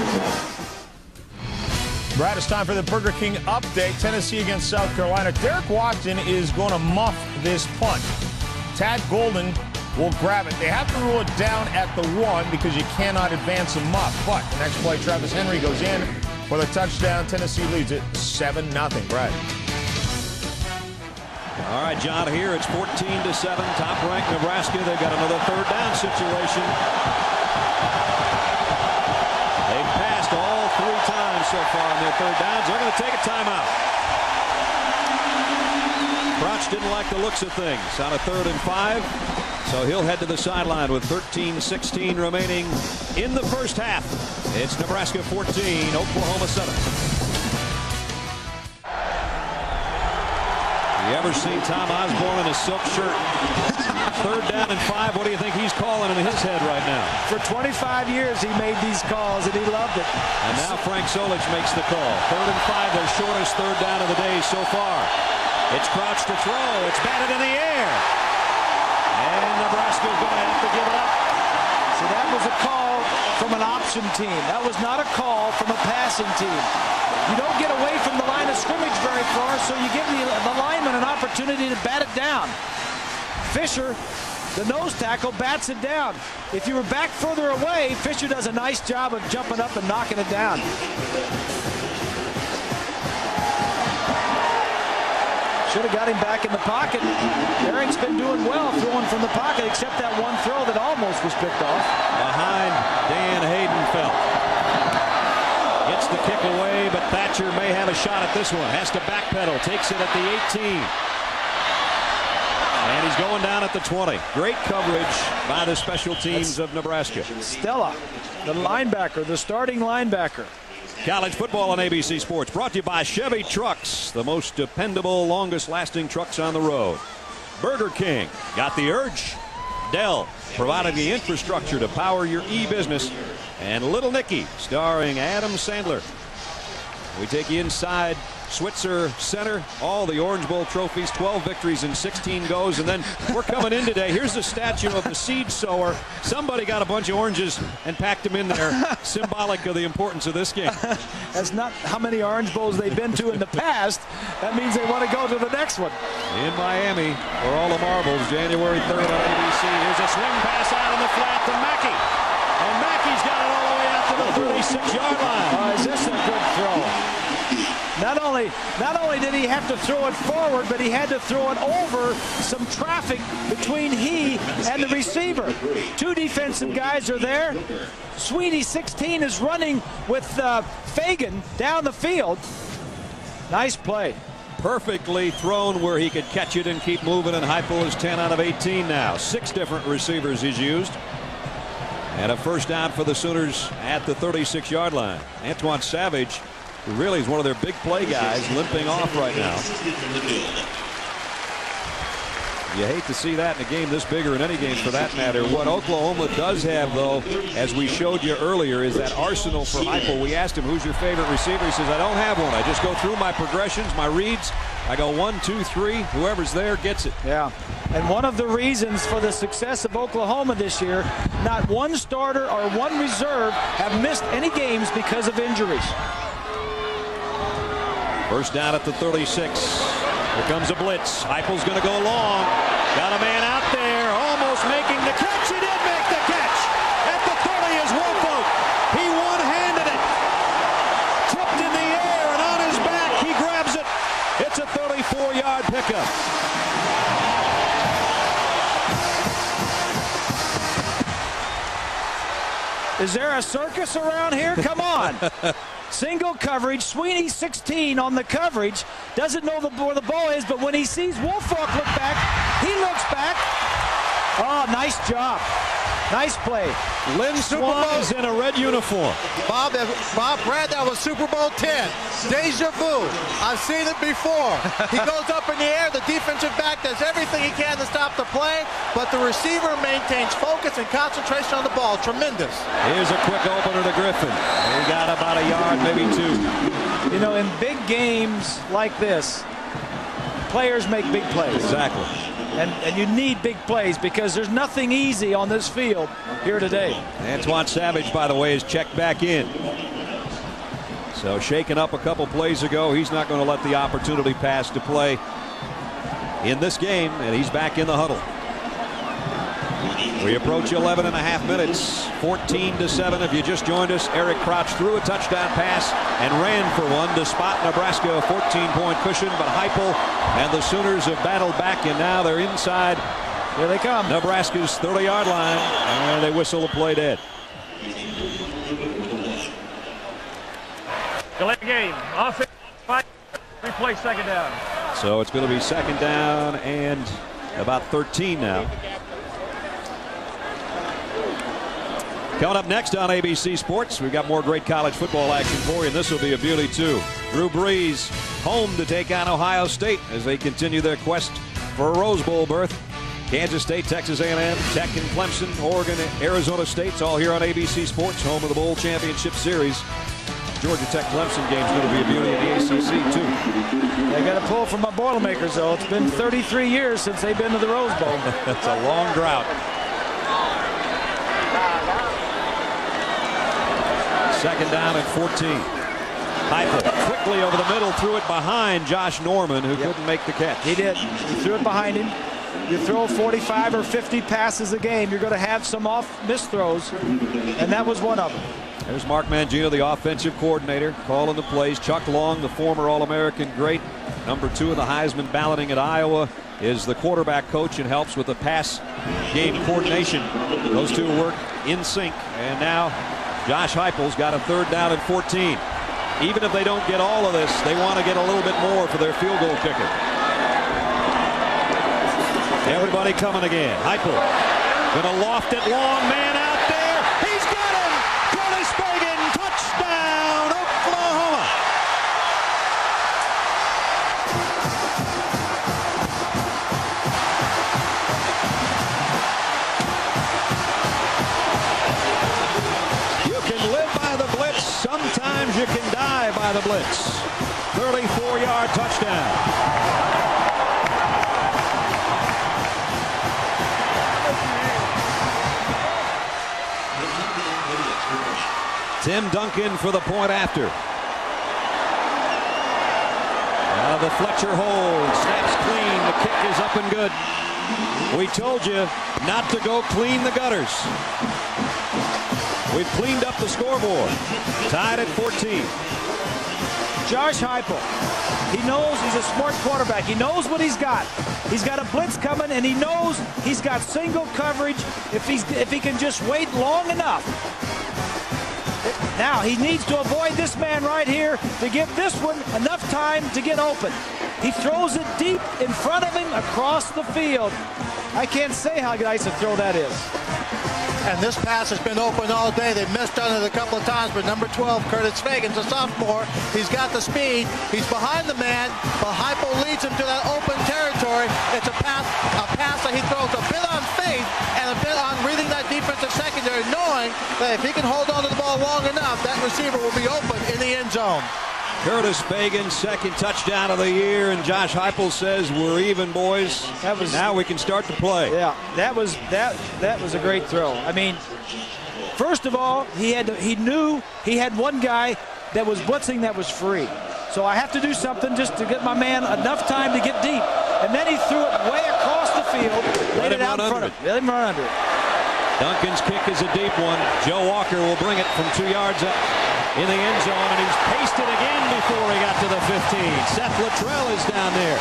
Brad, it's time for the Burger King update. Tennessee against South Carolina. Derek Watson is going to muff this punt. Tad Golden will grab it. They have to rule it down at the 1 because you cannot advance a muff. But the next play, Travis Henry goes in for the touchdown. Tennessee leads it 7-0. Brad. All right, John, here it's 14-7. Top-ranked Nebraska. They've got another third down situation. They've passed all 3 times so far on their third downs. They're going to take a timeout. Crouch didn't like the looks of things on a 3rd and 5, so he'll head to the sideline with 13-16 remaining in the first half. It's Nebraska 14, Oklahoma 7. You ever seen Tom Osborne in a silk shirt? 3rd down and 5. What do you think he's calling in his head right now? For 25 years he made these calls and he loved it. And now Frank Solich makes the call. 3rd and 5, their shortest 3rd down of the day so far. It's Crouch to throw. It's batted in the air. And Nebraska's going to have to give it up. So that was a call from an option team. That was not a call from a passing team. You don't get away from the line of scrimmage very far, so you give the lineman an opportunity to bat it down. Fisher, the nose tackle, bats it down. If you were back further away, Fisher does a nice job of jumping up and knocking it down. Should have got him back in the pocket. Herring's been doing well throwing from the pocket, except that one throw that almost was picked off. Behind Dan Haydenfeld. Gets the kick away, but Thatcher may have a shot at this one. Has to backpedal. Takes it at the 18. And he's going down at the 20. Great coverage by the special teams of Nebraska. Stella, the linebacker, the starting linebacker. College football on ABC Sports, brought to you by Chevy Trucks, the most dependable, longest-lasting trucks on the road. Burger King, got the urge. Dell, providing the infrastructure to power your e-business. And Little Nicky, starring Adam Sandler. We take you inside Switzer Center, all the Orange Bowl trophies, 12 victories and 16 goes. And then we're coming in today. Here's the statue of the seed sower. Somebody got a bunch of oranges and packed them in there, symbolic of the importance of this game. That's not how many Orange Bowls they've been to in the past. That means they want to go to the next one. In Miami, for all the marbles, January 3rd on ABC. Here's a swing pass out in the flat to Mackey. And Mackey's got it all the way out to the 36-yard line. Is this a good throw? Not only did he have to throw it forward, but he had to throw it over some traffic between he and the receiver. 2 defensive guys are there. Sweetie, 16, is running with Fagan down the field. Nice play. Perfectly thrown where he could catch it and keep moving, and Heupel is 10 out of 18 now. 6 different receivers he's used. And a first down for the Sooners at the 36-yard line. Antoine Savage, who really is one of their big play guys, limping off right now. You hate to see that in a game this big, or in any game for that matter. What Oklahoma does have, though, as we showed you earlier, is that arsenal for Heupel. We asked him, who's your favorite receiver? He says, I don't have one. I just go through my progressions, my reads. I go 1, 2, 3. Whoever's there gets it. Yeah. And one of the reasons for the success of Oklahoma this year, not one starter or one reserve have missed any games because of injuries. First down at the 36. Here comes a blitz. Heupel's going to go long. Got a man out there, almost making the catch. He did make the catch. At the 30 is Woolfolk. He one-handed it. Tipped in the air, and on his back, he grabs it. It's a 34-yard pickup. Is there a circus around here? Come on. Single coverage. Sweeney 16 on the coverage. Doesn't know where the ball is, but when he sees Woolfolk look back, he looks back. Oh, nice job. Nice play. Lynn Swan is in a red uniform. Bob, Brad, that was Super Bowl 10. Deja vu. I've seen it before. He goes up in the air. The defensive back does everything he can to stop the play, but the receiver maintains focus and concentration on the ball. Tremendous. Here's a quick opener to Griffin. He got about a yard, maybe 2. You know, in big games like this, players make big plays. Exactly. And you need big plays because there's nothing easy on this field here today. Antoine Savage, by the way, is checked back in. So shaken up a couple plays ago. He's not going to let the opportunity pass to play in this game, and he's back in the huddle. We approach 11 and a half minutes. 14-7. If you just joined us, Eric Crouch threw a touchdown pass and ran for one to spot Nebraska a 14-point cushion, but Heupel and the Sooners have battled back, and now they're inside. Here they come. Nebraska's 30-yard line, and they whistle the play dead. Delay game. Offense. Replay second down. So it's going to be second down and about 13 now. Coming up next on ABC Sports, we've got more great college football action for you, and this will be a beauty too. Drew Brees home to take on Ohio State as they continue their quest for a Rose Bowl berth. Kansas State, Texas A&M, Tech and Clemson, Oregon, Arizona State's all here on ABC Sports, home of the Bowl Championship Series. Georgia Tech Clemson game's going to be a beauty in the ACC too. They got a pull from my Boilermakers though. It's been 33 years since they've been to the Rose Bowl. That's a long drought. Second down and 14. Heupel quickly over the middle, threw it behind Josh Norman, who couldn't make the catch. He did. He threw it behind him. You throw 45 or 50 passes a game, you're going to have some missed throws, and that was one of them. There's Mark Mangino, the offensive coordinator, calling the plays. Chuck Long, the former All-American great, number 2 in the Heisman balloting at Iowa, is the quarterback coach and helps with the pass game coordination. Those two work in sync, and now Josh Heupel's got a third down and 14. Even if they don't get all of this, they want to get a little bit more for their field goal kicker. Everybody coming again. Heupel going to loft it long, man out there. He's got him. Curtis Fagan, touchdown, Oklahoma. You can live by the blitz. Sometimes you can die by the blitz. 34-yard touchdown. Tim Duncan for the point after. The Fletcher hold. Snaps clean. The kick is up and good. We told you not to go clean the gutters. We've cleaned up the scoreboard. Tied at 14. Josh Heupel. He knows he's a smart quarterback. He knows what he's got. He's got a blitz coming, and he knows he's got single coverage if he can just wait long enough. Now he needs to avoid this man right here to give this one enough time to get open. He throws it deep in front of him across the field. I can't say how nice a throw that is. And this pass has been open all day. They missed on it a couple of times, but number 12, Curtis Fagan's a sophomore. He's got the speed. He's behind the man, but Heupel leads him to that open territory. It's a pass that he throws a bit on faith and a bit on reading that defensive secondary, knowing that if he can hold on to the ball long enough, that receiver will be open in the end zone. Curtis Fagan, second touchdown of the year, and Josh Heupel says we're even, boys. Now we can start to play. Yeah, that was a great throw. I mean, first of all, he knew he had one guy that was blitzing that was free. So I have to do something just to get my man enough time to get deep. And then he threw it way across the field, laid it out in front of him. Let him run under it. Duncan's kick is a deep one. Joe Walker will bring it from 2 yards up in the end zone, and he's paced it again before he got to the 15. Seth Luttrell is down there.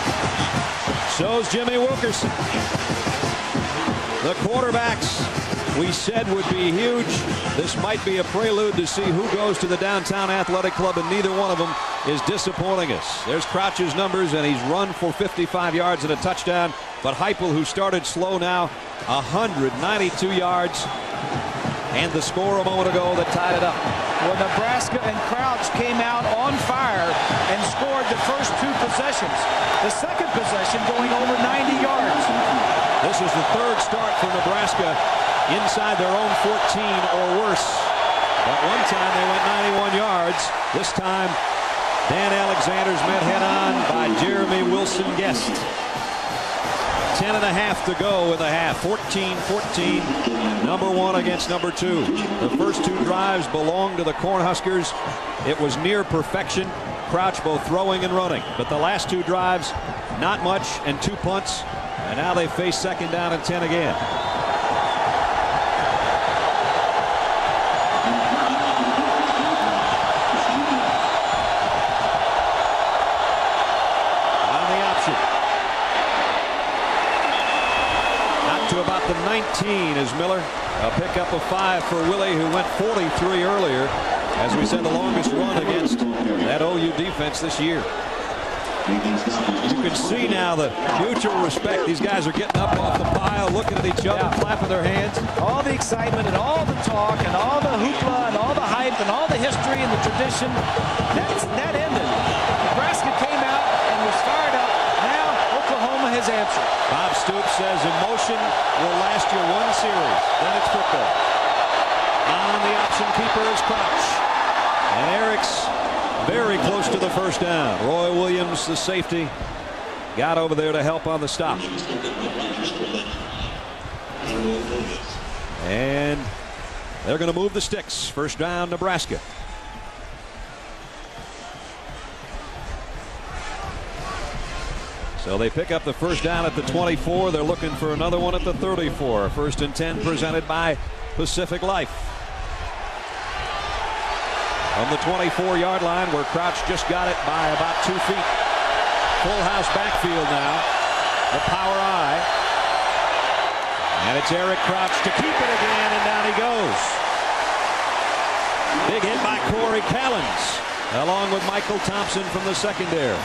So's Jimmy Wilkerson. The quarterbacks we said would be huge. This might be a prelude to see who goes to the Downtown Athletic Club, and neither one of them is disappointing us. There's Crouch's numbers, and he's run for 55 yards and a touchdown. But Heupel, who started slow now, 192 yards. And the score a moment ago that tied it up. Well, Nebraska and Crouch came out on fire and scored the first 2 possessions. The second possession going over 90 yards. This is the third start for Nebraska inside their own 14 or worse. But one time they went 91 yards. This time Dan Alexander's met head-on by Jeremy Wilson-Guest. 10.5 to go in the half. 14-14. Number 1 against number 2. The first 2 drives belonged to the Cornhuskers. It was near perfection. Crouch both throwing and running. But the last 2 drives, not much, and 2 punts. And now they face second down and 10 again. To about the 19 is Miller. A pickup of 5 for Willie, who went 43 earlier. As we said, the longest run against that OU defense this year. You can see now the mutual respect. These guys are getting up off the pile, looking at each other, clapping their hands. All the excitement and all the talk and all the hoopla and all the hype and all the history and the tradition, that ended. Nebraska came out and was fired up. Now Oklahoma has answered. Bob Stoops says emotion will last you 1 series. Then it's football. On the option keeper is Crouch. And Eric's very close to the first down. Roy Williams, the safety, got over there to help on the stop. And they're going to move the sticks. First down, Nebraska. So they pick up the first down at the 24. They're looking for another one at the 34. First and 10 presented by Pacific Life. From the 24-yard line, where Crouch just got it by about 2 feet. Full house backfield now. The power eye. And it's Eric Crouch to keep it again, and down he goes. Big hit by Corey Callens, along with Michael Thompson from the secondary.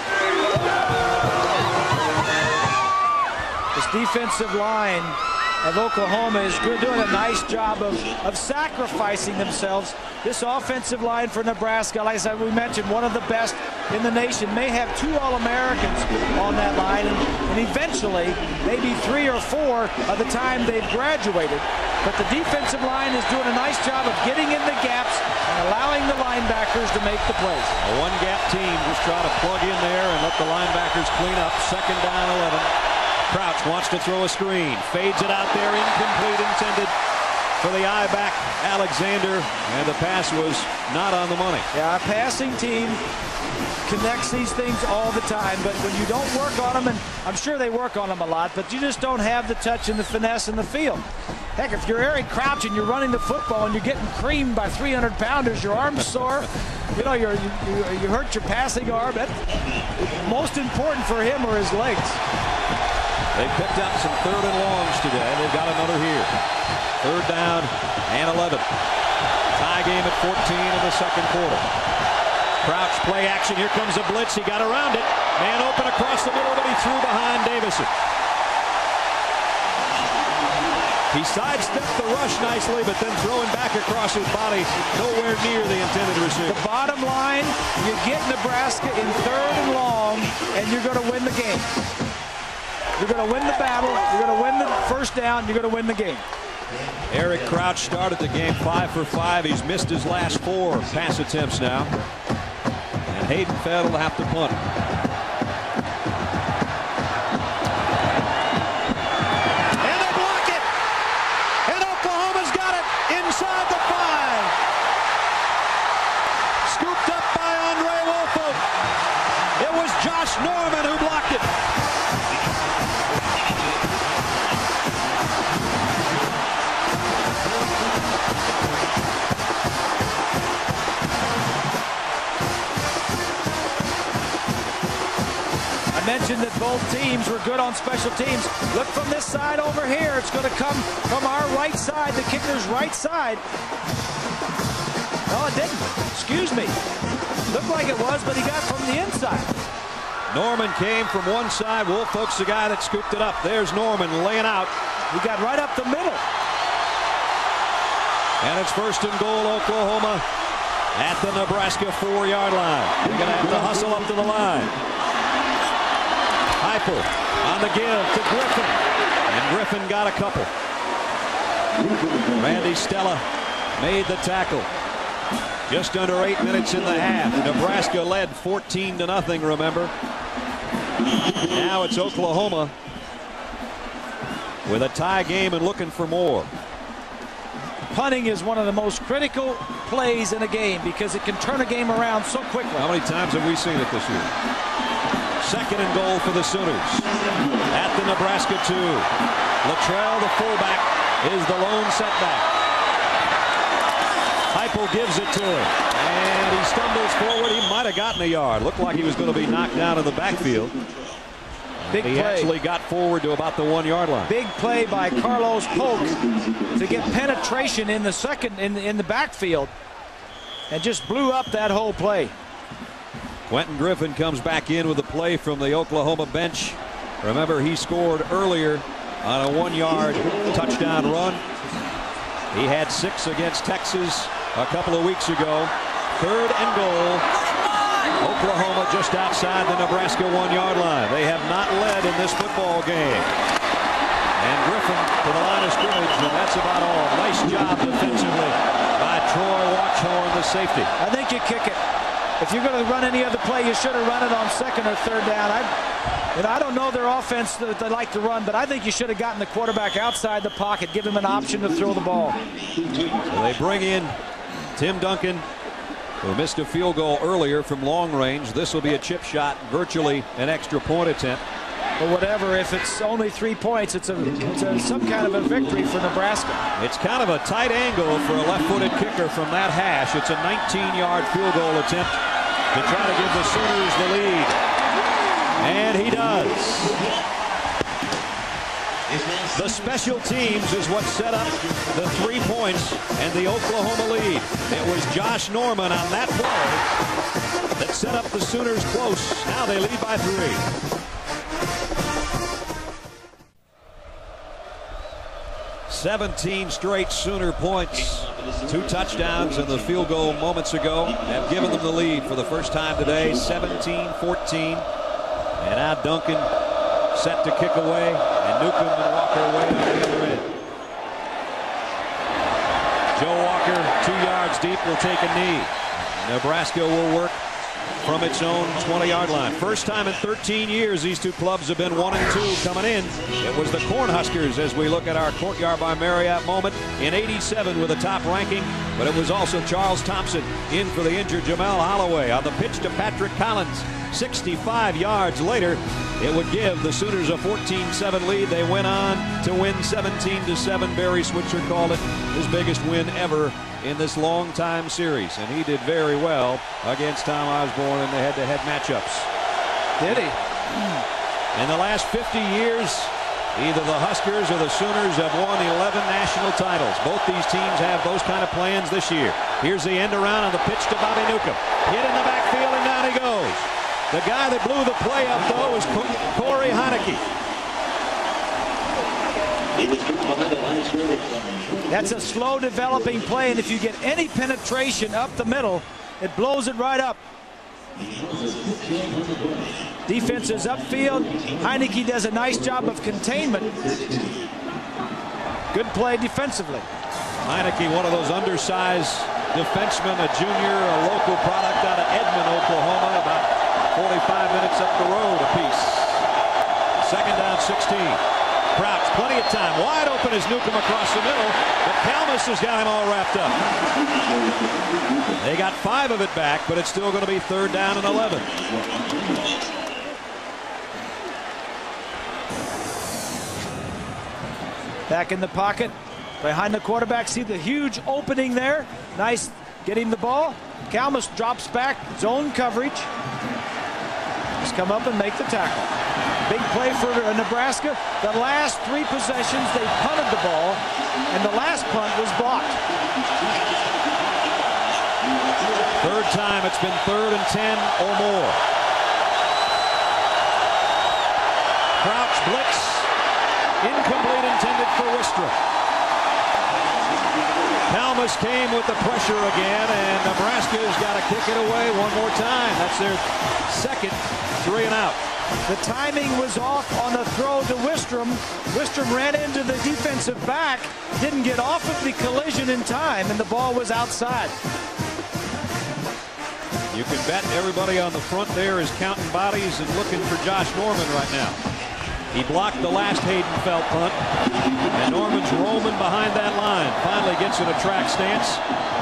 This defensive line of Oklahoma is doing a nice job of sacrificing themselves. This offensive line for Nebraska, like I said, we mentioned, one of the best in the nation. May have 2 All-Americans on that line, and eventually maybe 3 or 4 by the time they've graduated. But the defensive line is doing a nice job of getting in the gaps and allowing the linebackers to make the plays. A one-gap team just try to plug in there and let the linebackers clean up. Second down, 11. Crouch wants to throw a screen. Fades it out there, incomplete, intended for the I-back Alexander, and the pass was not on the money. Yeah, a passing team connects these things all the time, but when you don't work on them, and I'm sure they work on them a lot, but you just don't have the touch and the finesse in the field. Heck, if you're Eric Crouch and you're running the football and you're getting creamed by 300-pounders, your arm's sore, you know, you hurt your passing arm. That's most important for him are his legs. They picked up some 3rd and longs today. They've got another here. 3rd down and 11. Tie game at 14 in the second quarter. Crouch play action. Here comes a blitz. He got around it. Man open across the middle, but he threw behind Davison. He sidestepped the rush nicely, but then throwing back across his body, nowhere near the intended receiver. The bottom line, you get Nebraska in 3rd and long, and you're going to win the game. You're going to win the battle. You're going to win the first down. You're going to win the game. Eric Crouch started the game 5 for 5. He's missed his last 4 pass attempts now. And Hayden Feld will have to punt. And they block it. And Oklahoma's got it inside the 5. Scooped up by Andre Wolfold. It was Josh Norman who blocked it. mentioned that both teams were good on special teams. Look from this side over here. It's going to come from our right side, the kicker's right side. No, it didn't. Excuse me. Looked like it was, but he got from the inside. Norman came from one side. Woolfolk's the guy that scooped it up. There's Norman laying out. He got right up the middle. And it's 1st and goal, Oklahoma at the Nebraska 4-yard line. They're going to have to hustle up to the line. Heupel on the give to Griffin. And Griffin got a couple. Randy Stella made the tackle. Just under 8 minutes in the half. Nebraska led 14-0, remember. Now it's Oklahoma with a tie game and looking for more. Punting is one of the most critical plays in a game because it can turn a game around so quickly. How many times have we seen it this year? 2nd and goal for the Sooners at the Nebraska 2. Luttrell, the fullback, is the lone setback. Heupel gives it to him, and he stumbles forward. He might have gotten a yard. Looked like he was going to be knocked down in the backfield. Big he play. Actually got forward to about the 1-yard line. Big play by Carlos Polk to get penetration in the second in the backfield, and just blew up that whole play. Quentin Griffin comes back in with a play from the Oklahoma bench. Remember, he scored earlier on a 1-yard touchdown run. He had 6 against Texas a couple of weeks ago. 3rd and goal. Oklahoma just outside the Nebraska 1-yard line. They have not led in this football game. And Griffin to the line of scrimmage, and that's about all. Nice job defensively by Troy Watchorn, the safety. I think you kick it. If you're going to run any other play, you should have run it on 2nd or 3rd down. I don't know their offense that they like to run, but I think you should have gotten the quarterback outside the pocket, give him an option to throw the ball. So they bring in Tim Duncan, who missed a field goal earlier from long range. This will be a chip shot, virtually an extra point attempt. Or whatever, if it's only 3 points, it's some kind of a victory for Nebraska. It's kind of a tight angle for a left-footed kicker from that hash. It's a 19-yard field goal attempt to try to give the Sooners the lead. And he does. The special teams is what set up the 3 points and the Oklahoma lead. It was Josh Norman on that play that set up the Sooners close. Now they lead by 3. 17 straight Sooner points. 2 touchdowns and the field goal moments ago have given them the lead for the first time today, 17-14. And now Duncan set to kick away, and Newcomb and Walker away on the other end. Joe Walker, 2 yards deep, will take a knee. Nebraska will work from its own 20-yard line. First time in 13 years these two clubs have been 1-2 coming in. It was the Cornhuskers as we look at our Courtyard by Marriott moment in '87 with a top ranking, but it was also Charles Thompson in for the injured Jamel Holloway on the pitch to Patrick Collins. 65 yards later, it would give the Sooners a 14-7 lead. They went on to win 17-7. Barry Switzer called it his biggest win ever in this long-time series, and he did very well against Tom Osborne in the head-to-head matchups. Did he? In the last 50 years, either the Huskers or the Sooners have won 11 national titles. Both these teams have those kind of plans this year. Here's the end around on the pitch to Bobby Newcomb. Hit in the backfield, and down he goes. The guy that blew the play up, though, is Corey Heineke. That's a slow developing play, and if you get any penetration up the middle, it blows it right up. Defense is upfield. Heineke does a nice job of containment. Good play defensively. Heineke, one of those undersized defensemen, a junior, a local product out of Edmond, Oklahoma, about 45 minutes up the road apiece. 2nd down, 16. Crouch, plenty of time. Wide open is Newcomb across the middle, but Kalmus has got him all wrapped up. They got 5 of it back, but it's still going to be 3rd down and 11. Back in the pocket, behind the quarterback. See the huge opening there. Nice getting the ball. Kalmus drops back, zone coverage. Just come up and make the tackle. Big play for Nebraska. The last 3 possessions, they punted the ball, and the last punt was blocked. Third time it's been 3rd and 10 or more. Crouch blitz. Incomplete, intended for Wistra. Kalmus came with the pressure again, and Nebraska's got to kick it away one more time. That's their second 3 and out. The timing was off on the throw to Wistrom. Wistrom ran into the defensive back, didn't get off of the collision in time, and the ball was outside. You can bet everybody on the front there is counting bodies and looking for Josh Norman right now. He blocked the last Haydenfeld punt, and Norman's roaming behind that line. Finally gets in a track stance.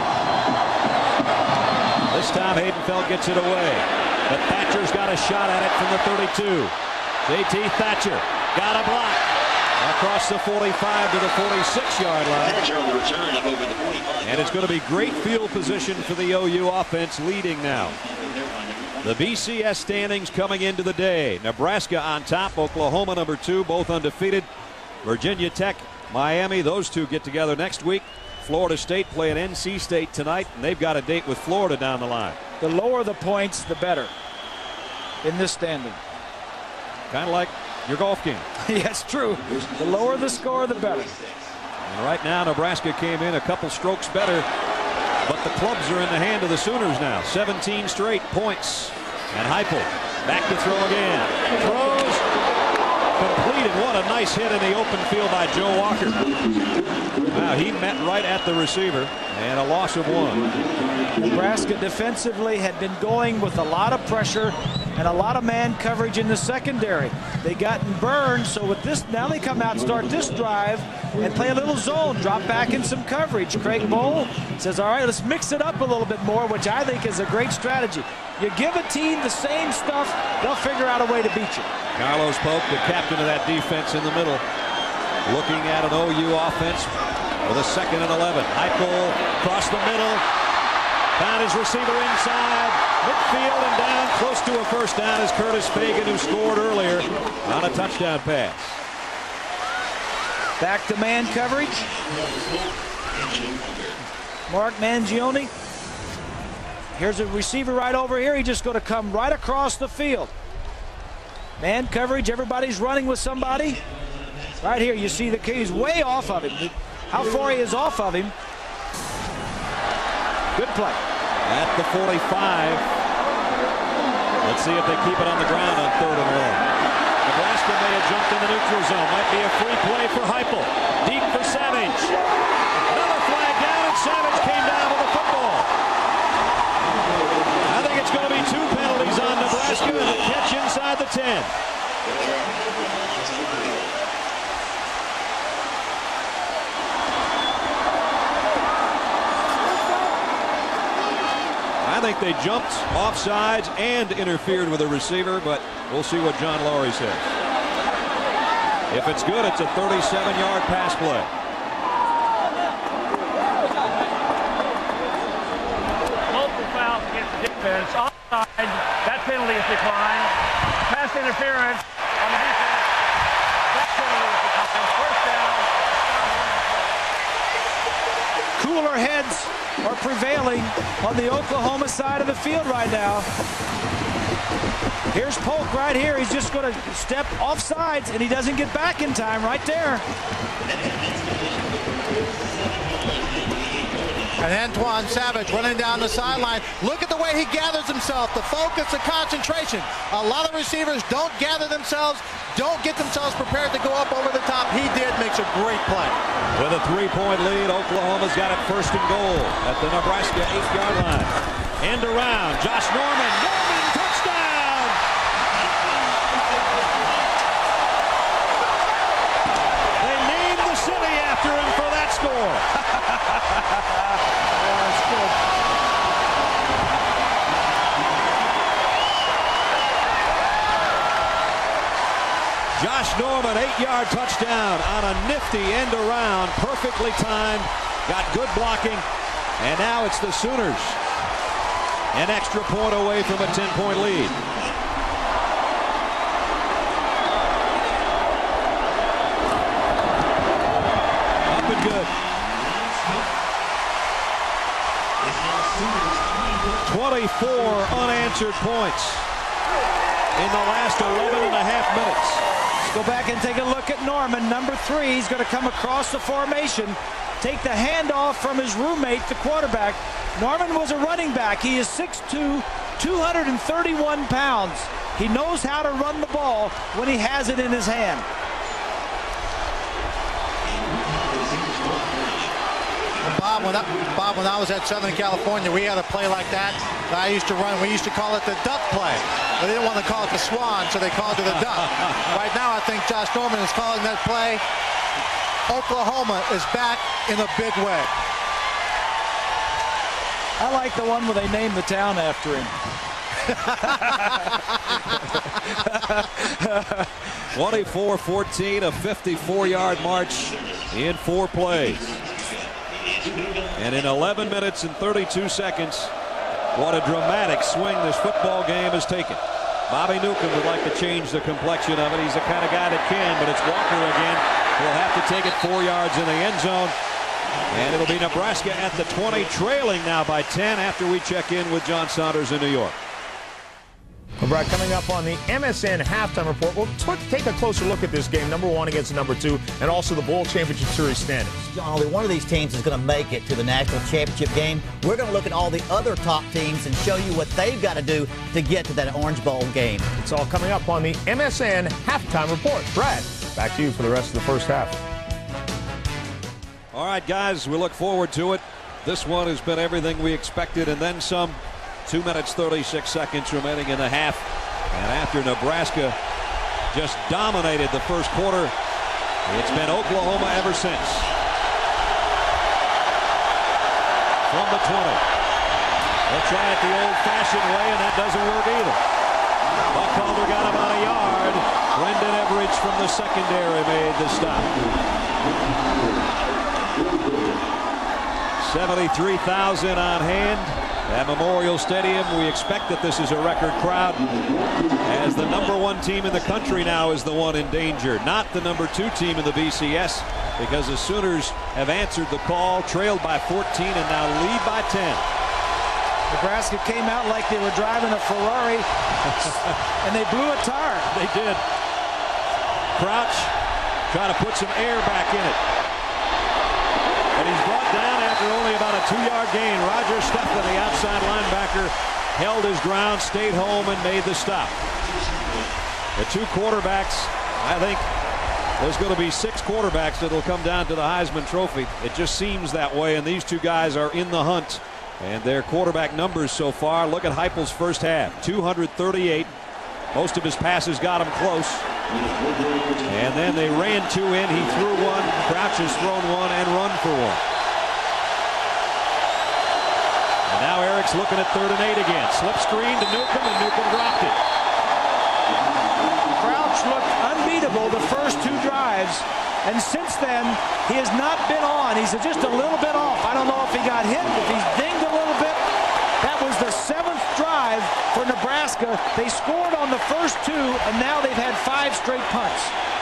This time Haydenfeld gets it away, but Thatcher's got a shot at it from the 32. J.T. Thatcher got a block across the 45 to the 46-yard line. Thatcher on the return up over the 45. And it's going to be great field position for the OU offense, leading now. The BCS standings coming into the day. Nebraska on top, Oklahoma number 2, both undefeated. Virginia Tech, Miami, those two get together next week. Florida State playing NC State tonight, and they've got a date with Florida down the line. The lower the points, the better in this standing. Kind of like your golf game. Yes, true. The lower the score, the better. And right now, Nebraska came in a couple strokes better, but the clubs are in the hand of the Sooners now. 17 straight points. And Heupel back to throw again. Throws. Completed. What a nice hit in the open field by Joe Walker. Wow, he met right at the receiver, and a loss of 1. Nebraska defensively had been going with a lot of pressure and a lot of man coverage in the secondary. They gotten burned, so with this, now they come out and start this drive and play a little zone, drop back in some coverage. Craig Bowl says, all right, let's mix it up a little bit more, which I think is a great strategy. You give a team the same stuff, they'll figure out a way to beat you. Carlos Pope, the captain of that defense in the middle, looking at an OU offense with a 2nd and 11. Heupel across the middle, found his receiver inside midfield, and down close to a first down is Curtis Fagan, who scored earlier on a touchdown pass. Back to man coverage. Mark Mangione. Here's a receiver right over here. He's just going to come right across the field. Man coverage. Everybody's running with somebody. Right here, you see the he's way off of him. How far he is off of him. Good play. At the 45. Let's see if they keep it on the ground on 3rd and long. Nebraska may have jumped in the neutral zone. Might be a free play for Heupel. Deep for Savage. Another flag down, and Savage came down with the football. I think it's going to be 2 penalties on Nebraska and a catch inside the 10. I think they jumped offsides and interfered with a receiver, but we'll see what John Lowry says. If it's good, it's a 37-yard pass play. Multiple fouls against the defense. Offside. That penalty is declined. Pass interference on the defense. That penalty is declined. First down. Cooler heads are prevailing on the Oklahoma side of the field right now. Here's Polk right here. He's just going to step off sides, and he doesn't get back in time right there. And Antoine Savage running down the sideline. Look at the way he gathers himself, the focus, the concentration. A lot of receivers don't gather themselves, don't get themselves prepared to go up over the top. He did, makes a great play. With a 3-point lead, Oklahoma's got it 1st and goal at the Nebraska 8-yard line. End around, Josh Norman, touchdown! They named the city after him for that score. That's good. Josh Norman, 8-yard touchdown on a nifty end around, perfectly timed, got good blocking, and now it's the Sooners an extra point away from a 10-point lead. 24 unanswered points in the last 11 and a half minutes. Let's go back and take a look at Norman. Number 3, he's going to come across the formation, take the handoff from his roommate, the quarterback. Norman was a running back. He is 6'2", 231 pounds. He knows how to run the ball when he has it in his hand. Bob, when I was at Southern California, we had a play like that I used to run. We used to call it the duck play. They didn't want to call it the swan, so they called it the duck. Right now, I think Josh Norman is calling that play. Oklahoma is back in a big way. I like the one where they named the town after him. 24-14, a 54-yard march in 4 plays. And in 11 minutes and 32 seconds, what a dramatic swing this football game has taken. Bobby Newcomb would like to change the complexion of it. He's the kind of guy that can, but it's Walker again. He'll have to take it 4 yards in the end zone. And it'll be Nebraska at the 20, trailing now by 10 after we check in with John Saunders in New York. Well, Brad, coming up on the MSN halftime report, we'll take a closer look at this game, number 1 against number 2, and also the Bowl Championship Series standings. John, only one of these teams is going to make it to the national championship game. We're going to look at all the other top teams and show you what they've got to do to get to that Orange Bowl game. It's all coming up on the MSN halftime report. Brad, back to you for the rest of the first half. All right, guys, we look forward to it. This one has been everything we expected and then some. 2 minutes, 36 seconds remaining in the half. And after Nebraska just dominated the first quarter, it's been Oklahoma ever since. From the 20. They'll try it the old-fashioned way, and that doesn't work either. Buckhalter got about a yard. Brendan Everidge from the secondary made the stop. 73,000 on hand at Memorial Stadium. We expect that this is a record crowd, as the number 1 team in the country now is the one in danger, not the number 2 team in the BCS, because the Sooners have answered the call, trailed by 14, and now lead by 10. Nebraska came out like they were driving a Ferrari, and they blew a tire. They did. Crouch trying to put some air back in it. And he's brought down after only about a 2-yard gain. Roger Stephan, the outside linebacker, held his ground, stayed home, and made the stop. The 2 quarterbacks, I think there's going to be 6 quarterbacks that will come down to the Heisman Trophy. It just seems that way, and these 2 guys are in the hunt. And their quarterback numbers so far, look at Heupel's first half, 238. Most of his passes got him close. And then they ran 2 in. He threw 1. Crouch has thrown 1 and run for 1. And now Eric's looking at 3rd and 8 again. Slip screen to Newcomb, and Newcomb dropped it. Crouch looked unbeatable the first 2 drives, and since then he has not been on. He's just a little bit off. I don't know if he got hit, if he's dinged a little bit. That was the 7th drive for Nebraska. They scored on the first 2, and now they've had 5 straight punts.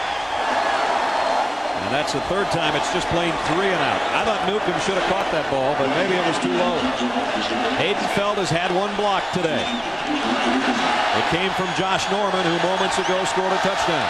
And that's the 3rd time it's just plain 3 and out. I thought Newcomb should have caught that ball, but maybe it was too low. Haydenfeld has had 1 block today. It came from Josh Norman, who moments ago scored a touchdown.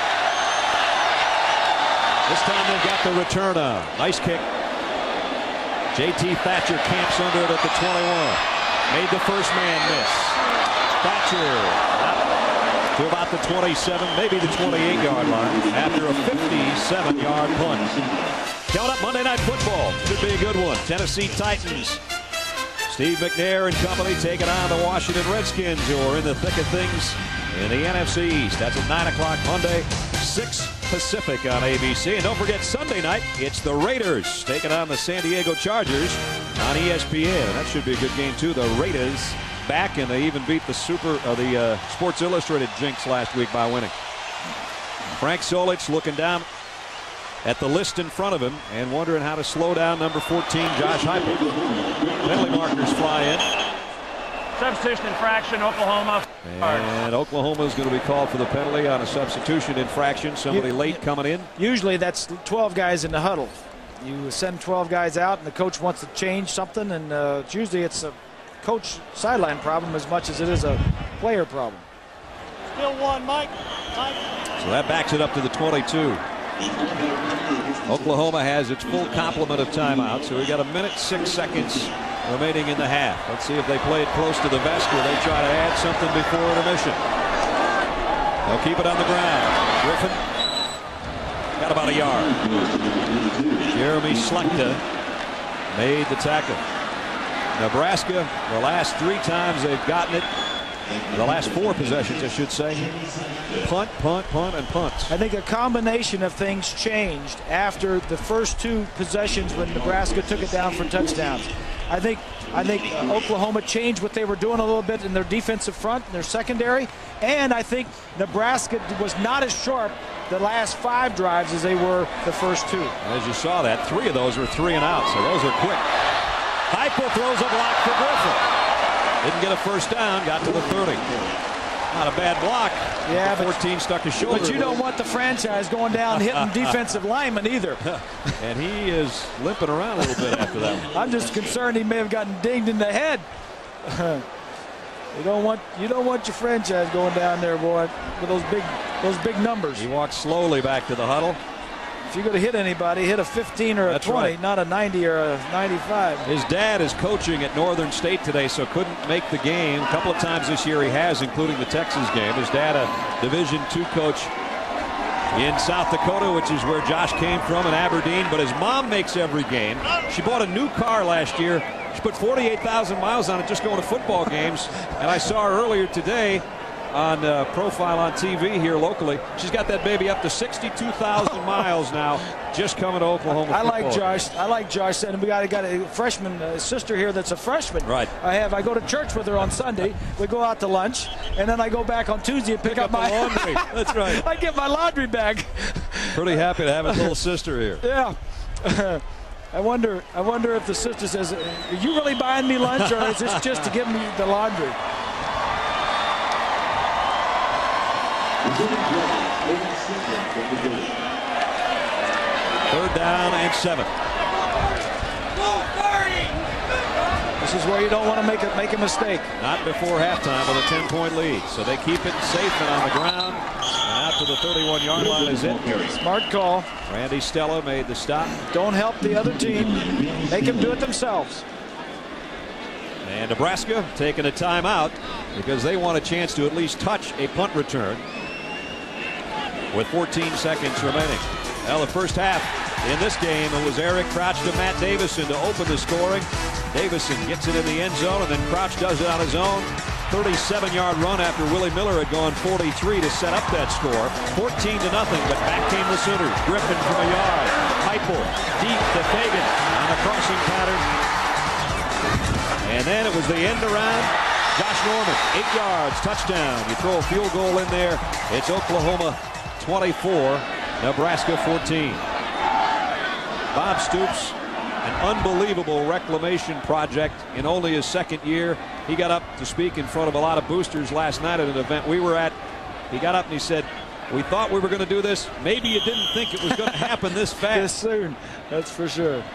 This time they've got the return on. Nice kick. J.T. Thatcher camps under it at the 21. Made the first man miss. Thatcher up to about the 27, maybe the 28-yard line after a 57-yard punt. Coming up Monday Night Football. Should be a good one. Tennessee Titans. Steve McNair and company taking on the Washington Redskins, who are in the thick of things in the NFC East. That's at 9 o'clock Monday, 6 Pacific on ABC. And don't forget Sunday night, it's the Raiders taking on the San Diego Chargers on ESPN. And that should be a good game too. The Raiders back, and they even beat the Sports Illustrated jinx last week by winning. Frank Solich looking down at the list in front of him and wondering how to slow down number 14, Josh Heupel. Penalty markers fly in. Substitution infraction, Oklahoma. And Oklahoma is going to be called for the penalty on a substitution infraction. Somebody late coming in. Usually that's 12 guys in the huddle. You send 12 guys out, and the coach wants to change something, and usually it's coach sideline problem as much as it is a player problem. Still one, Mike. So that backs it up to the 22. Oklahoma has its full complement of timeouts, so we got 1:06 remaining in the half. Let's see if they play it close to the vest or they try to add something before intermission. They'll keep it on the ground. Griffin got about a yard. Jeremy Slechta made the tackle. Nebraska, the last 3 times they've gotten it, the last 4 possessions, I should say, punt, punt, punt, and punts. I think a combination of things changed after the first 2 possessions when Nebraska took it down for touchdowns. I think Oklahoma changed what they were doing a little bit in their defensive front, in their secondary, and I think Nebraska was not as sharp the last 5 drives as they were the first 2. As you saw that, 3 of those were 3 and out, so those are quick. Heupel throws a block for Griffin. Didn't get a first down, got to the 30. Not a bad block. Yeah, 14 stuck his shoulder. But you don't want the franchise going down hitting defensive linemen either. And he is limping around a little bit after that one. I'm just concerned he may have gotten dinged in the head. You don't want your franchise going down there, boy, with those big numbers. He walks slowly back to the huddle. If you're going to hit anybody, hit a 15 or a 20, right. Not a 90 or a 95. His dad is coaching at Northern State today, so couldn't make the game. A couple of times this year he has, including the Texas game. His dad, a Division II coach in South Dakota, which is where Josh came from, in Aberdeen. But his mom makes every game. She bought a new car last year. She put 48,000 miles on it just going to football games. And I saw her earlier today on profile on TV here locally. She's got that baby up to 62,000 miles now, just coming to Oklahoma. I like Josh, and we got a freshman sister here that's a freshman. Right. I go to church with her on Sunday. We go out to lunch, and then I go back on Tuesday and pick up my laundry. That's right. I get my laundry bag. Pretty happy to have a little sister here. Yeah. I wonder if the sister says, "Are you really buying me lunch, or is this just to give me the laundry?" Third down and 7. This is where you don't want to make a mistake. Not before halftime with a 10-point lead. So they keep it safe and on the ground. And out to the 31-yard line is it. Smart call. Randy Stella made the stop. Don't help the other team. Make them do it themselves. And Nebraska taking a timeout because they want a chance to at least touch a punt return with 14 seconds remaining. Well, the first half in this game, it was Eric Crouch to Matt Davison to open the scoring. Davison gets it in the end zone, and then Crouch does it on his own. 37-yard run after Willie Miller had gone 43 to set up that score. 14-0, but back came the Sooners. Griffin from a yard. Heupel deep to Fagan on a crossing pattern. And then it was the end around. Josh Norman, 8 yards, touchdown. You throw a field goal in there. It's Oklahoma 24, Nebraska 14. Bob Stoops, an unbelievable reclamation project in only his second year. He got up to speak in front of a lot of boosters last night at an event we were at. He got up and he said, "We thought we were going to do this. Maybe you didn't think it was going to happen this fast." This soon, that's for sure.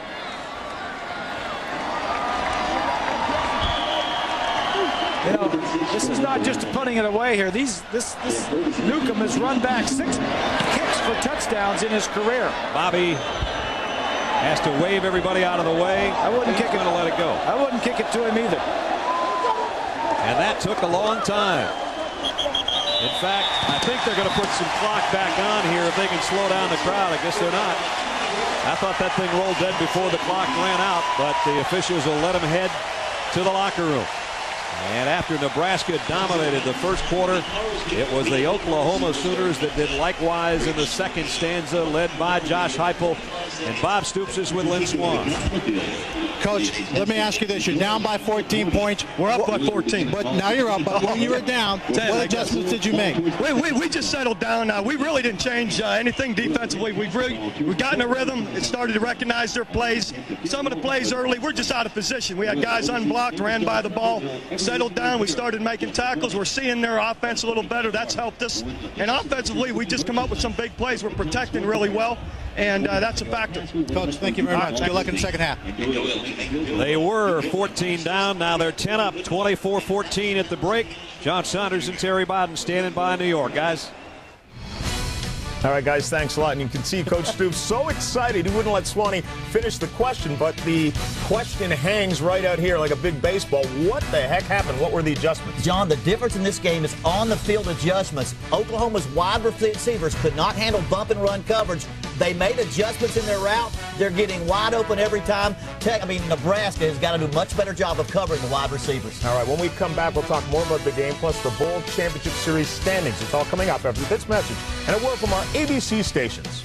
You know, this is not just punting it away here. This Newcomb has run back 6 kicks for touchdowns in his career. Bobby has to wave everybody out of the way. I wouldn't kick it. To let it go. I wouldn't kick it to him either. And that took a long time. In fact, I think they're going to put some clock back on here if they can slow down the crowd. I guess they're not. I thought that thing rolled dead before the clock ran out, but the officials will let him head to the locker room. And after Nebraska dominated the first quarter, it was the Oklahoma Sooners that did likewise in the second stanza, led by Josh Heupel. And Bob Stoops is with Lynn Swan. Coach, let me ask you this. You're down by 14 points. We're up by 14. But now you're up. But when you were down, what adjustments did you make? We just settled down. We really didn't change anything defensively. We've gotten a rhythm. It started to recognize their plays. Some of the plays early, we're just out of position. We had guys unblocked, ran by the ball, settled down. We started making tackles. We're seeing their offense a little better. That's helped us. And offensively, we just come up with some big plays. We're protecting really well. and that's a factor. Coach, thank you very much. Good luck in the second half. They were 14 down. Now they're 10 up, 24-14 at the break. John Saunders and Terry Bowden standing by in New York, guys. All right, guys, thanks a lot. And you can see Coach Stoops so excited he wouldn't let Swanee finish the question, but the question hangs right out here like a big baseball. What the heck happened? What were the adjustments? John, the difference in this game is on-the-field adjustments. Oklahoma's wide receivers could not handle bump and run coverage. They made adjustments in their route. They're getting wide open every time. Nebraska has got to do a much better job of covering the wide receivers. All right, when we come back, we'll talk more about the game, plus the Bowl Championship Series standings. It's all coming up after this message and a word from our ABC stations.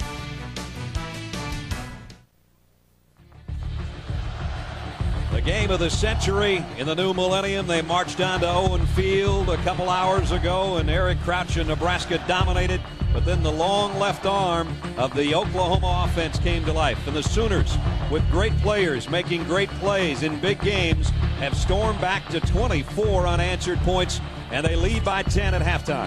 The game of the century in the new millennium. They marched down to Owen Field a couple hours ago, and Eric Crouch and Nebraska dominated. But then the long left arm of the Oklahoma offense came to life. And the Sooners, with great players making great plays in big games, have stormed back to 24 unanswered points, and they lead by 10 at halftime.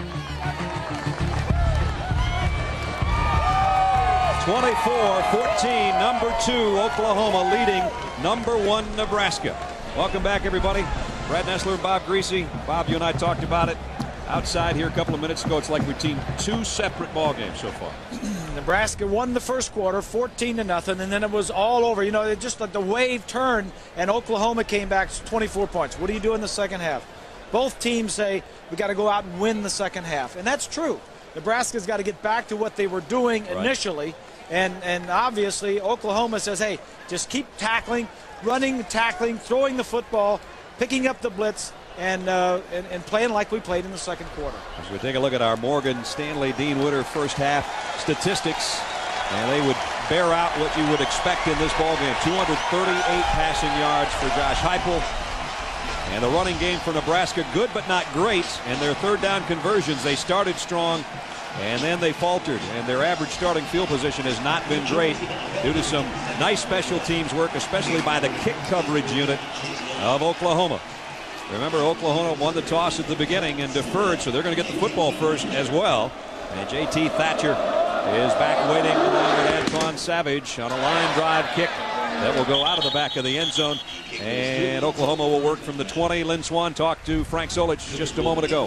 24-14, number 2 Oklahoma leading number 1 Nebraska. Welcome back, everybody. Brad Nessler and Bob Greasy. Bob, you and I talked about it outside here a couple of minutes ago. It's like we've seen 2 separate ball games so far. Nebraska won the first quarter 14-0, and then it was all over. You know, it just like the wave turned, and Oklahoma came back 24 points. What do you do in the second half? Both teams say we got to go out and win the second half, and that's true. Nebraska's got to get back to what they were doing initially, and obviously Oklahoma says, hey, just keep tackling, running, tackling, throwing the football, picking up the blitz, and playing like we played in the second quarter. As we take a look at our Morgan Stanley Dean Witter first half statistics, and they would bear out what you would expect in this ball game. 238 passing yards for Josh Heupel. And the running game for Nebraska, good but not great. And their third down conversions, they started strong, and then they faltered. And their average starting field position has not been great due to some nice special teams work, especially by the kick coverage unit of Oklahoma. Remember, Oklahoma won the toss at the beginning and deferred, so they're going to get the football first as well. And J.T. Thatcher is back waiting along with Antoine Savage on a line drive kick that will go out of the back of the end zone. And Oklahoma will work from the 20. Lynn Swann talked to Frank Solich just a moment ago.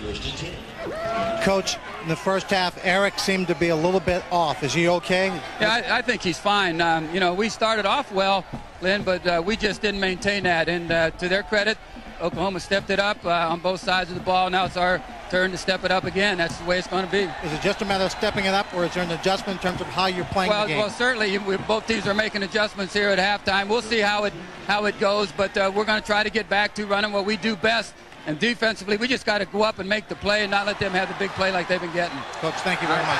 Coach, in the first half, Eric seemed to be a little bit off. Is he okay? Yeah, I think he's fine. You know, we started off well, Lynn, but we just didn't maintain that. And to their credit, Oklahoma stepped it up on both sides of the ball. Now it's our turn to step it up again. That's the way it's going to be. Is it just a matter of stepping it up, or is there an adjustment in terms of how you're playing the game? Well, certainly, both teams are making adjustments here at halftime. We'll see how it goes, but we're going to try to get back to running what we do best. And defensively, we just got to go up and make the play and not let them have the big play like they've been getting. Coach, thank you very much.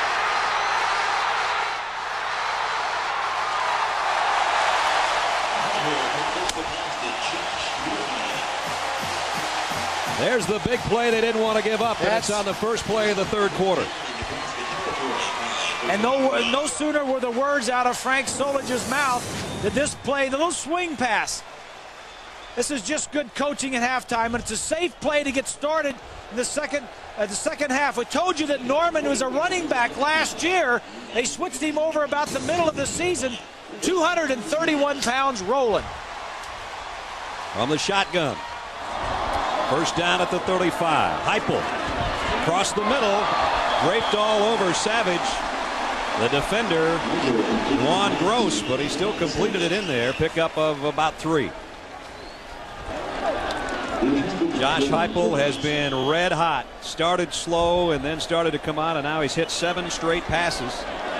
There's the big play they didn't want to give up, and it's on the first play of the third quarter. And no sooner were the words out of Frank Solich's mouth than this play, the little swing pass. This is just good coaching at halftime, and it's a safe play to get started in the second half. We told you that Norman was a running back last year. They switched him over about the middle of the season. 231 pounds rolling. From the shotgun. First down at the 35. Heupel across the middle, draped all over Savage. The defender, Juan Gross, but he still completed it in there. Pickup of about 3. Josh Heupel has been red hot. Started slow and then started to come on, and now he's hit 7 straight passes.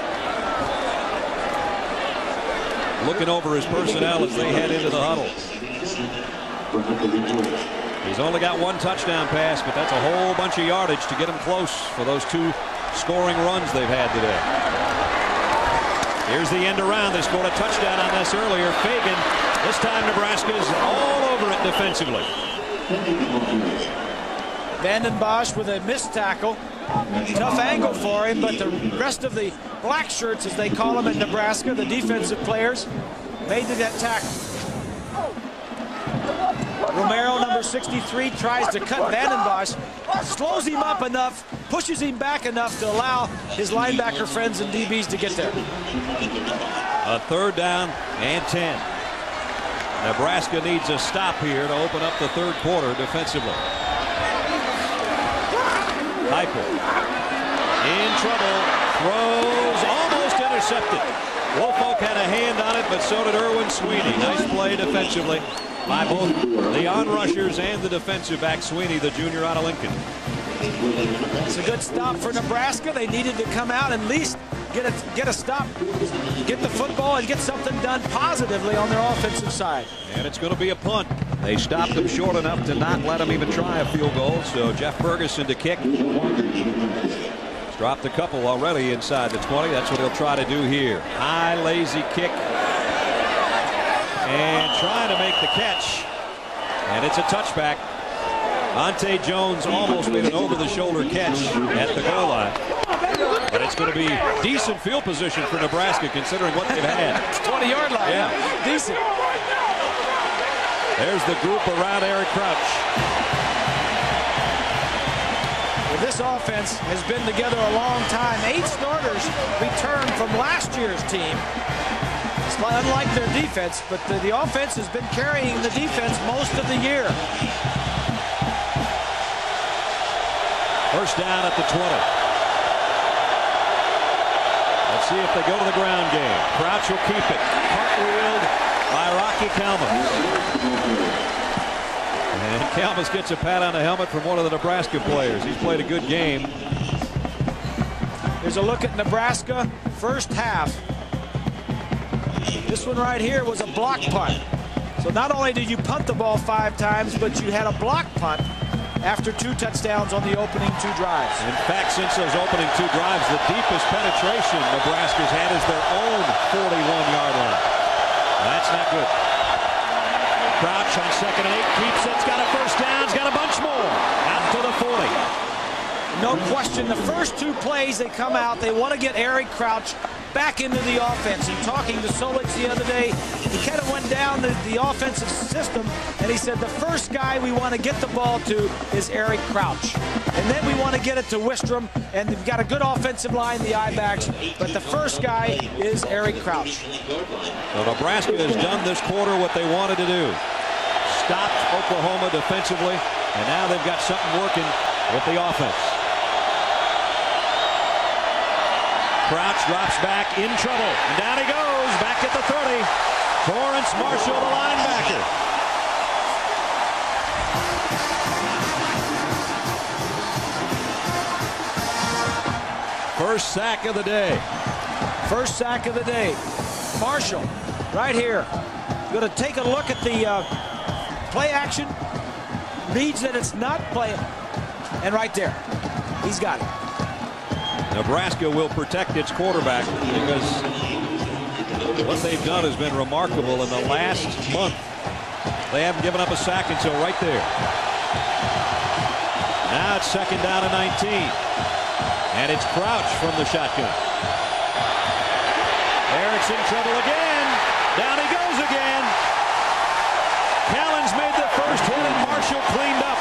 Looking over his personnel as they head into the huddle. He's only got 1 touchdown pass, but that's a whole bunch of yardage to get him close for those 2 scoring runs they've had today. Here's the end around. They scored a touchdown on this earlier. Fagan. This time Nebraska's all over it defensively. Vanden Bosch with a missed tackle. Tough angle for him, but the rest of the black shirts, as they call them in Nebraska, the defensive players, made that tackle. Romero, number number 63, tries to cut Vandenbosch, slows him up enough, pushes him back enough to allow his linebacker friends and DBs to get there. A 3rd down and 10. Nebraska needs a stop here to open up the 3rd quarter defensively. Heupel in trouble, throws, almost intercepted. Woolfolk had a hand on it, but so did Erwin Sweeney. Nice play defensively by both the on-rushers and the defensive back, Sweeney, the junior out of Lincoln. It's a good stop for Nebraska. They needed to come out and at least get a stop, get the football, and get something done positively on their offensive side. And it's going to be a punt. They stopped him short enough to not let him even try a field goal, so Jeff Ferguson to kick. He's dropped a couple already inside the 20. That's what he'll try to do here. High, lazy kick. And trying to make the catch. And it's a touchback. Ante Jones almost made an over-the-shoulder catch at the goal line. But it's going to be decent field position for Nebraska considering what they've had. 20-yard line. Yeah. Decent. There's the group around Eric Crouch. Well, this offense has been together a long time. 8 starters returned from last year's team. It's unlike their defense, but the offense has been carrying the defense most of the year. 1st down at the 20. Let's see if they go to the ground game. Crouch will keep it. Cartwheeled by Rocky Kalmus. And Kalmus gets a pat on the helmet from one of the Nebraska players. He's played a good game. Here's a look at Nebraska first half. This one right here was a block punt. So not only did you punt the ball 5 times, but you had a block punt after 2 touchdowns on the opening 2 drives. In fact, since those opening 2 drives, the deepest penetration Nebraska's had is their own 41-yard line. That's not good. Crouch on 2nd and 8, keeps it, got a 1st down, he's got a bunch more. Out to the 40. No question, the first 2 plays they come out, they want to get Eric Crouch back into the offense. And talking to Solich the other day, he kind of went down the offensive system, and he said the first guy we want to get the ball to is Eric Crouch. And then we want to get it to Wistrom, and they've got a good offensive line, the I-backs, but the first guy is Eric Crouch. So Nebraska has done this quarter what they wanted to do. Stopped Oklahoma defensively, and now they've got something working with the offense. Crouch drops back in trouble, and down he goes, back at the 30. Torrance Marshall, the linebacker. First sack of the day. First sack of the day. Marshall, right here. Going to take a look at the play action. Reads that it's not play. And right there, he's got it. Nebraska will protect its quarterback because what they've done has been remarkable in the last month. They haven't given up a sack until right there. Now it's 2nd down and 19. And it's Crouch from the shotgun. Eric's in trouble again. Down he goes again. Callens made the first hit and Marshall cleaned up.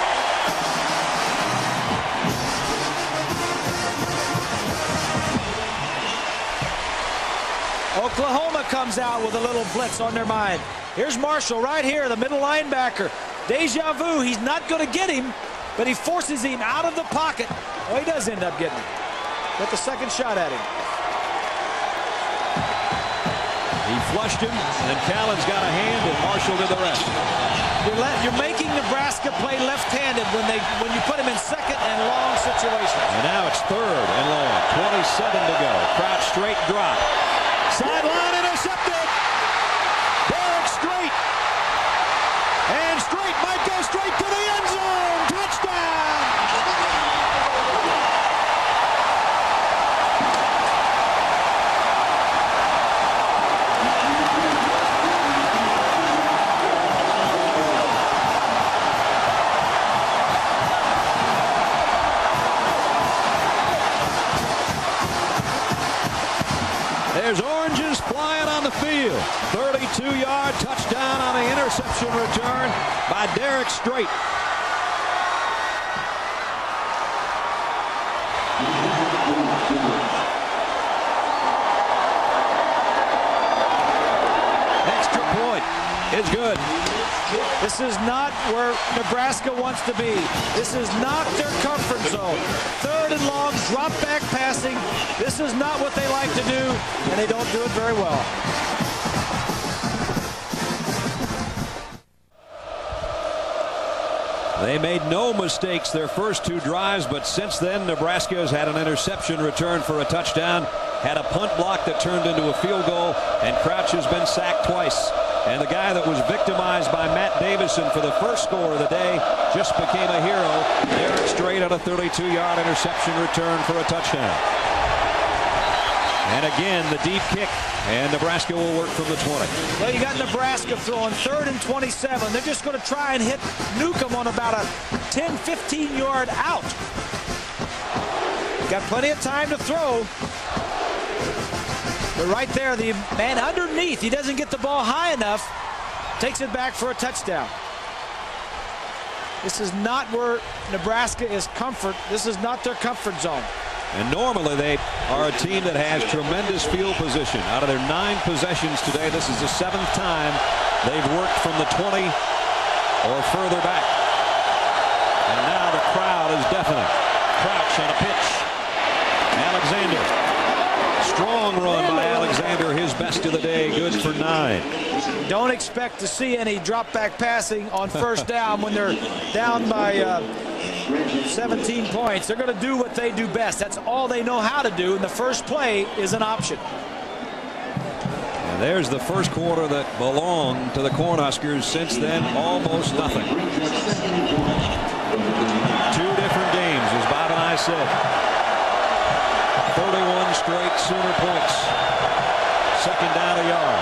Oklahoma comes out with a little blitz on their mind. Here's Marshall right here, the middle linebacker. Deja vu, he's not going to get him, but he forces him out of the pocket. Oh, he does end up getting him. Got the second shot at him. He flushed him, and then Callens got a hand, and Marshall did the rest. You're making Nebraska play left-handed when you put him in 2nd and long situations. And now it's 3rd and long. 27 to go. Crouch straight drop. Sideline intercepted. Derek Strait. And Strait might go straight to the end zone. Touchdown. There's oranges flying. field. 32-yard touchdown on the interception return by Derek Strait. Extra point is good. This is not where Nebraska wants to be. This is not their comfort zone. 3rd and long, drop back passing. This is not what they like to do, and they don't do it very well. They made no mistakes their first 2 drives, but since then, Nebraska has had an interception return for a touchdown, had a punt block that turned into a field goal, and Crouch has been sacked twice. And the guy that was victimized by Matt Davison for the first score of the day just became a hero. Derek Strait on a 32-yard interception return for a touchdown. And again, the deep kick, and Nebraska will work from the 20. Well, you got Nebraska throwing 3rd and 27. They're just going to try and hit Newcomb on about a 10, 15-yard out. Got plenty of time to throw. But right there, the man underneath, he doesn't get the ball high enough, takes it back for a touchdown. This is not where Nebraska is comfort. This is not their comfort zone. And normally they are a team that has tremendous field position. Out of their 9 possessions today, this is the 7th time they've worked from the 20 or further back. And now the crowd is deafening. Crouch on a pitch. Alexander. Strong run by Alexander, his best of the day, good for 9. Don't expect to see any drop back passing on 1st down when they're down by 17 points. They're going to do what they do best. That's all they know how to do, and the first play is an option. And there's the first quarter that belonged to the Cornhuskers. Since then, almost nothing. 2 different games, as Bob and I said. 31 straight Sooner points. 2nd down a yard.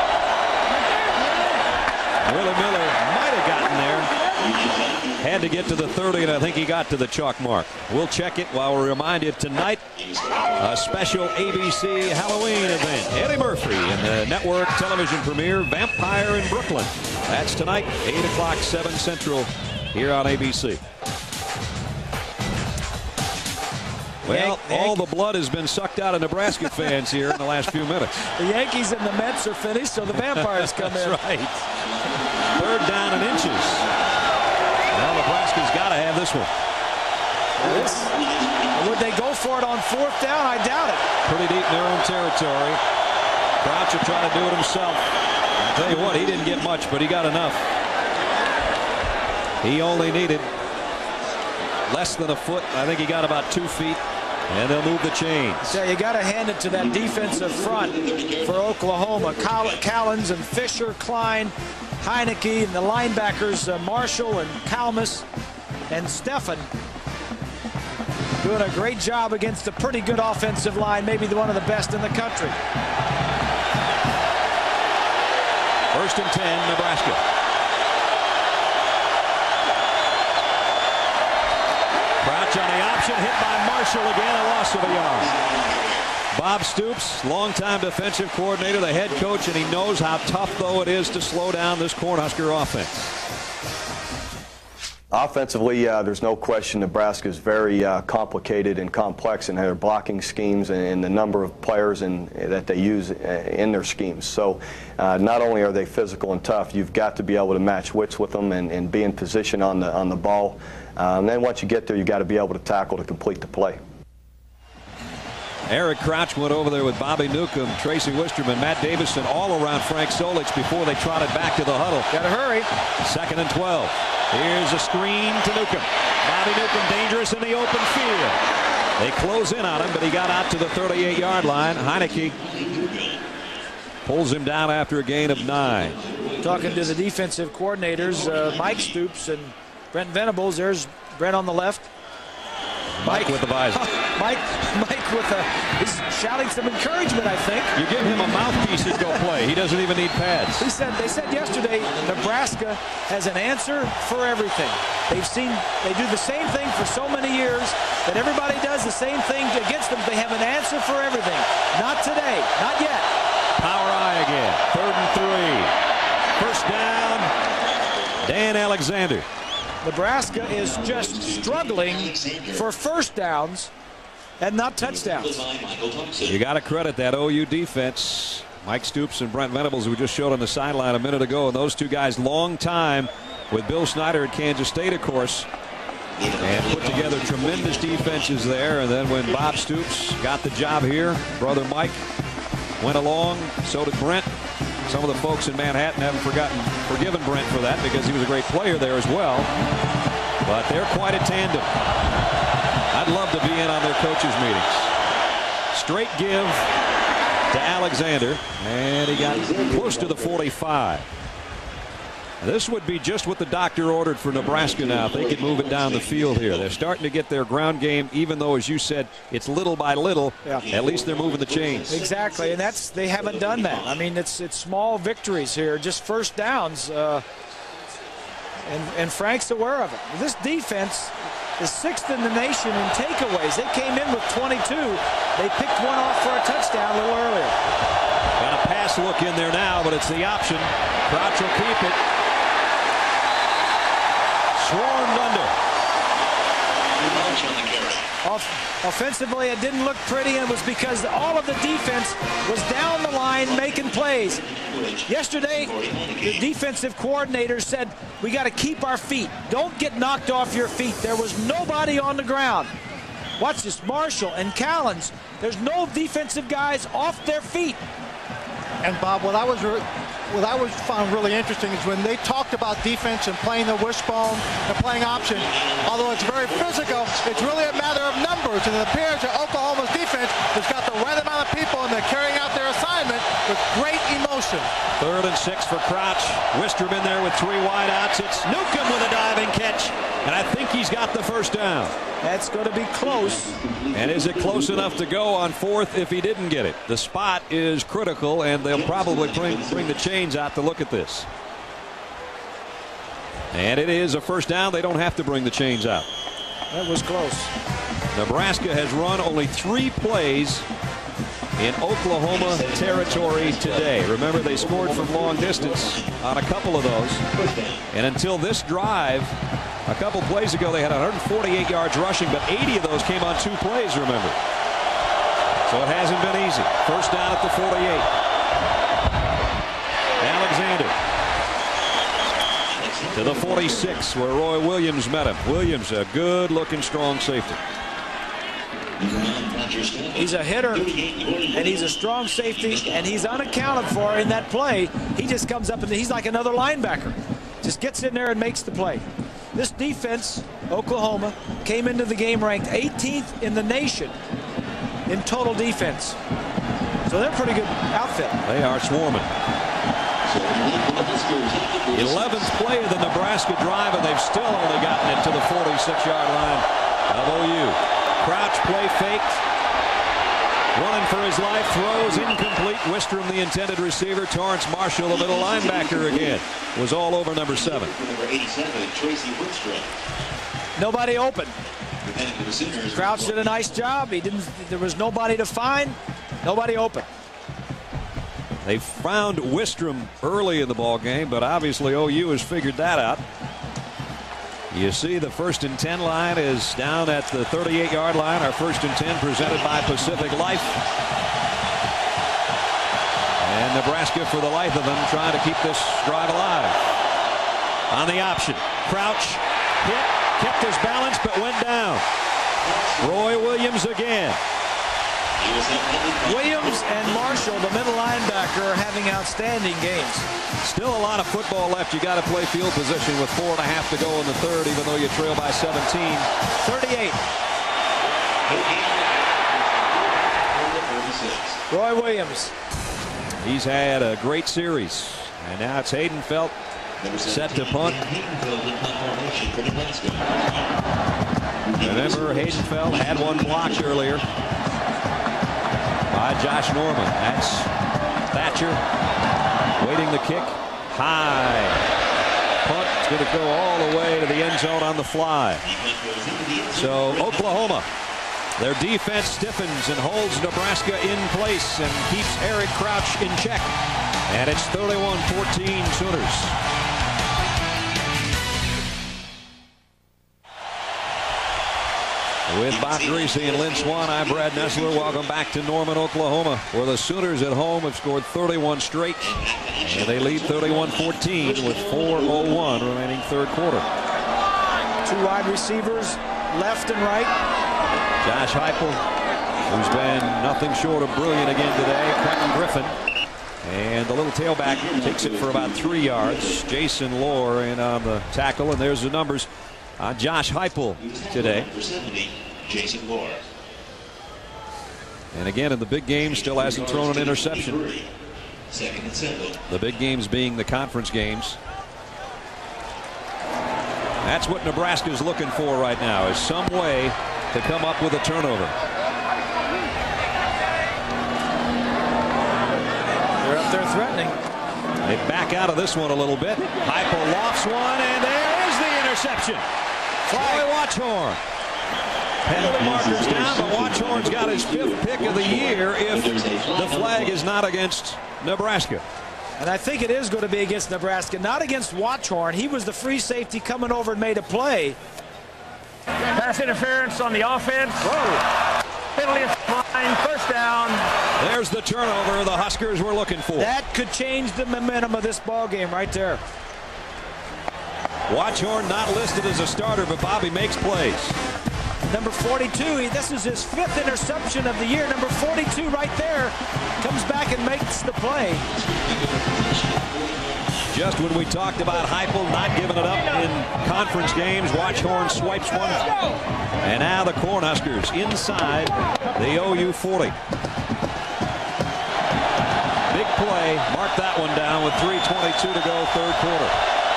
Willie Miller might have gotten there. Had to get to the 30, and I think he got to the chalk mark. We'll check it while we remind you tonight, a special ABC Halloween event. Eddie Murphy in the network television premiere, Vampire in Brooklyn. That's tonight, 8 o'clock, 7 Central, here on ABC. Well, all the blood has been sucked out of Nebraska fans here in the last few minutes. The Yankees and the Mets are finished, so the Vampires come in. That's right. 3rd down and inches. Well, Nebraska's got to have this one. Would they go for it on 4th down? I doubt it. Pretty deep in their own territory. Crouch will try to do it himself. I'll tell you what, he didn't get much, but he got enough. He only needed less than a foot. I think he got about 2 feet. And they'll move the chains. So you got to hand it to that defensive front for Oklahoma. Collins and Fisher, Klein, Heineke, and the linebackers, Marshall and Kalmus and Steffen, doing a great job against a pretty good offensive line, maybe one of the best in the country. 1st and 10, Nebraska. Crouch on the option, hit by Marshall again, a loss of a yard. Bob Stoops, longtime defensive coordinator, the head coach, and he knows how tough, though, it is to slow down this Cornhusker offense. Offensively, there's no question Nebraska is very complicated and complex in their blocking schemes and the number of players that they use in their schemes. So not only are they physical and tough, you've got to be able to match wits with them and be in position on the ball. And then once you get there, you've got to be able to tackle to complete the play. Eric Crouch went over there with Bobby Newcomb, Tracy Wisterman, Matt Davison, all around Frank Solich before they trotted back to the huddle. Got to hurry. 2nd and 12. Here's a screen to Newcomb. Bobby Newcomb dangerous in the open field. They close in on him, but he got out to the 38-yard line. Heineke pulls him down after a gain of 9. Talking to the defensive coordinators, Mike Stoops and Brent Venables. There's Brent on the left. Mike with the visor. Mike he's shouting some encouragement, I think. You give him a mouthpiece, he'd go play. He doesn't even need pads. They said yesterday, Nebraska has an answer for everything. They do the same thing for so many years that everybody does the same thing against them. They have an answer for everything. Not today, not yet. Power I again. 3rd and 3. First down. Dan Alexander. Nebraska is just struggling for first downs and not touchdowns. You got to credit that OU defense. Mike Stoops and Brent Venables, who just showed on the sideline a minute ago, and those two guys, long time with Bill Snyder at Kansas State, of course, and put together tremendous defenses there. And then when Bob Stoops got the job here, brother Mike went along, so did Brent. Some of the folks in Manhattan haven't forgiven Brent for that because he was a great player there as well. But they're quite a tandem. I'd love to be in on their coaches' meetings. Straight give to Alexander, and he got close to the 45. This would be just what the doctor ordered for Nebraska now if they could move it down the field here. They're starting to get their ground game, even though, as you said, it's little by little. Yeah. At least they're moving the chains. Exactly, and they haven't done that. I mean, it's small victories here, just first downs, and Frank's aware of it. This defense is 6th in the nation in takeaways. They came in with 22. They picked one off for a touchdown a little earlier. Got a pass look in there now, but it's the option. Crouch will keep it. Swarmed under. Offensively, it didn't look pretty, and it was because all of the defense was down the line making plays. Yesterday, the defensive coordinator said, we got to keep our feet. Don't get knocked off your feet. There was nobody on the ground. Watch this, Marshall and Callens. There's no defensive guys off their feet. And Bob, what I found really interesting is when they talked about defense and playing the wishbone and playing option, although it's very physical, it's really a matter of numbers. And it appears that Oklahoma's defense has got the right amount of people, and they're carrying out their assignment with great emotion. 3rd and 6 for Crouch. Wistrom in there with 3 wideouts. It's Newcomb with a diving catch, and I think he's got the first down. That's going to be close. And is it close enough to go on 4th if he didn't get it? The spot is critical, and they'll probably bring the chains out to look at this. And it is a first down. They don't have to bring the chains out. That was close. Nebraska has run only 3 plays in Oklahoma territory today. Remember, they scored from long distance on a couple of those. And until this drive, a couple plays ago, they had 148 yards rushing, but 80 of those came on 2 plays, remember. So it hasn't been easy. First down at the 48. Alexander to the 46, where Roy Williams met him. Williams, a good-looking, strong safety. He's a hitter, and he's a strong safety, and he's unaccounted for in that play. He just comes up, and he's like another linebacker. Just gets in there and makes the play. This defense, Oklahoma, came into the game ranked 18th in the nation in total defense. So they're a pretty good outfit. They are swarming. 11th play of the Nebraska drive, and they've still only gotten it to the 46-yard line of OU. Crouch play faked. Running for his life, throws incomplete. Wistrom, the intended receiver. Torrance Marshall, the middle linebacker again, was all over number 7. Number 87, Tracy Woodstrom. Nobody open. Crouch did a nice job. There was nobody to find. Nobody open. They found Wistrom early in the ball game, but obviously OU has figured that out. You see the 1st and 10 line is down at the 38-yard line. Our 1st and 10 presented by Pacific Life. And Nebraska, for the life of them, trying to keep this drive alive. On the option, Crouch hit, kept his balance, but went down. Roy Williams again. Williams and Marshall, the middle linebacker, are having outstanding games. Still a lot of football left. You got to play field position with 4.5 to go in the 3rd, even though you trail by 17. 38. Roy Williams. He's had a great series, and now it's Haydenfeld set to punt. Remember, Haydenfeld had one blocked earlier by Josh Norman. That's Thatcher waiting the kick. High. Punt. It's going to go all the way to the end zone on the fly. So Oklahoma Their defense stiffens and holds Nebraska in place and keeps Eric Crouch in check. And it's 31-14 Sooners. With Bob Greasy and Lynn Swan, I'm Brad Nessler. Welcome back to Norman, Oklahoma, where the Sooners at home have scored 31 straight. And they lead 31-14 with 4:01 remaining third quarter. Two wide receivers, left and right. Josh Heupel, who's been nothing short of brilliant again today. Quentin Griffin. And the little tailback takes it for about 3 yards. Jason Lohr in on the tackle. And there's the numbers on Josh Heupel today. Jason Lohr. And again, in the big game, still hasn't thrown an interception. Second and 7. The big games being the conference games. That's what Nebraska is looking for right now, is some way to come up with a turnover. They're up there threatening. They back out of this one a little bit. Heupel lofts one, and there is the interception. Floyd Watchorn. Penalty markers down, but Watchorn's got his 5th pick of the year if the flag is not against Nebraska. And I think it is going to be against Nebraska, not against Watchorn. He was the free safety coming over and made a play. Pass interference on the offense. Whoa. Penalty is fine. First down. There's the turnover the Huskers were looking for. That could change the momentum of this ball game right there. Watchorn not listed as a starter, but Bobby makes plays. Number 42, this is his 5th interception of the year. Number 42 right there comes back and makes the play. Just when we talked about Heupel not giving it up in conference games, Watchorn swipes one. And now the Cornhuskers inside the OU 40. Big play. Mark that one down with 3:22 to go, third quarter.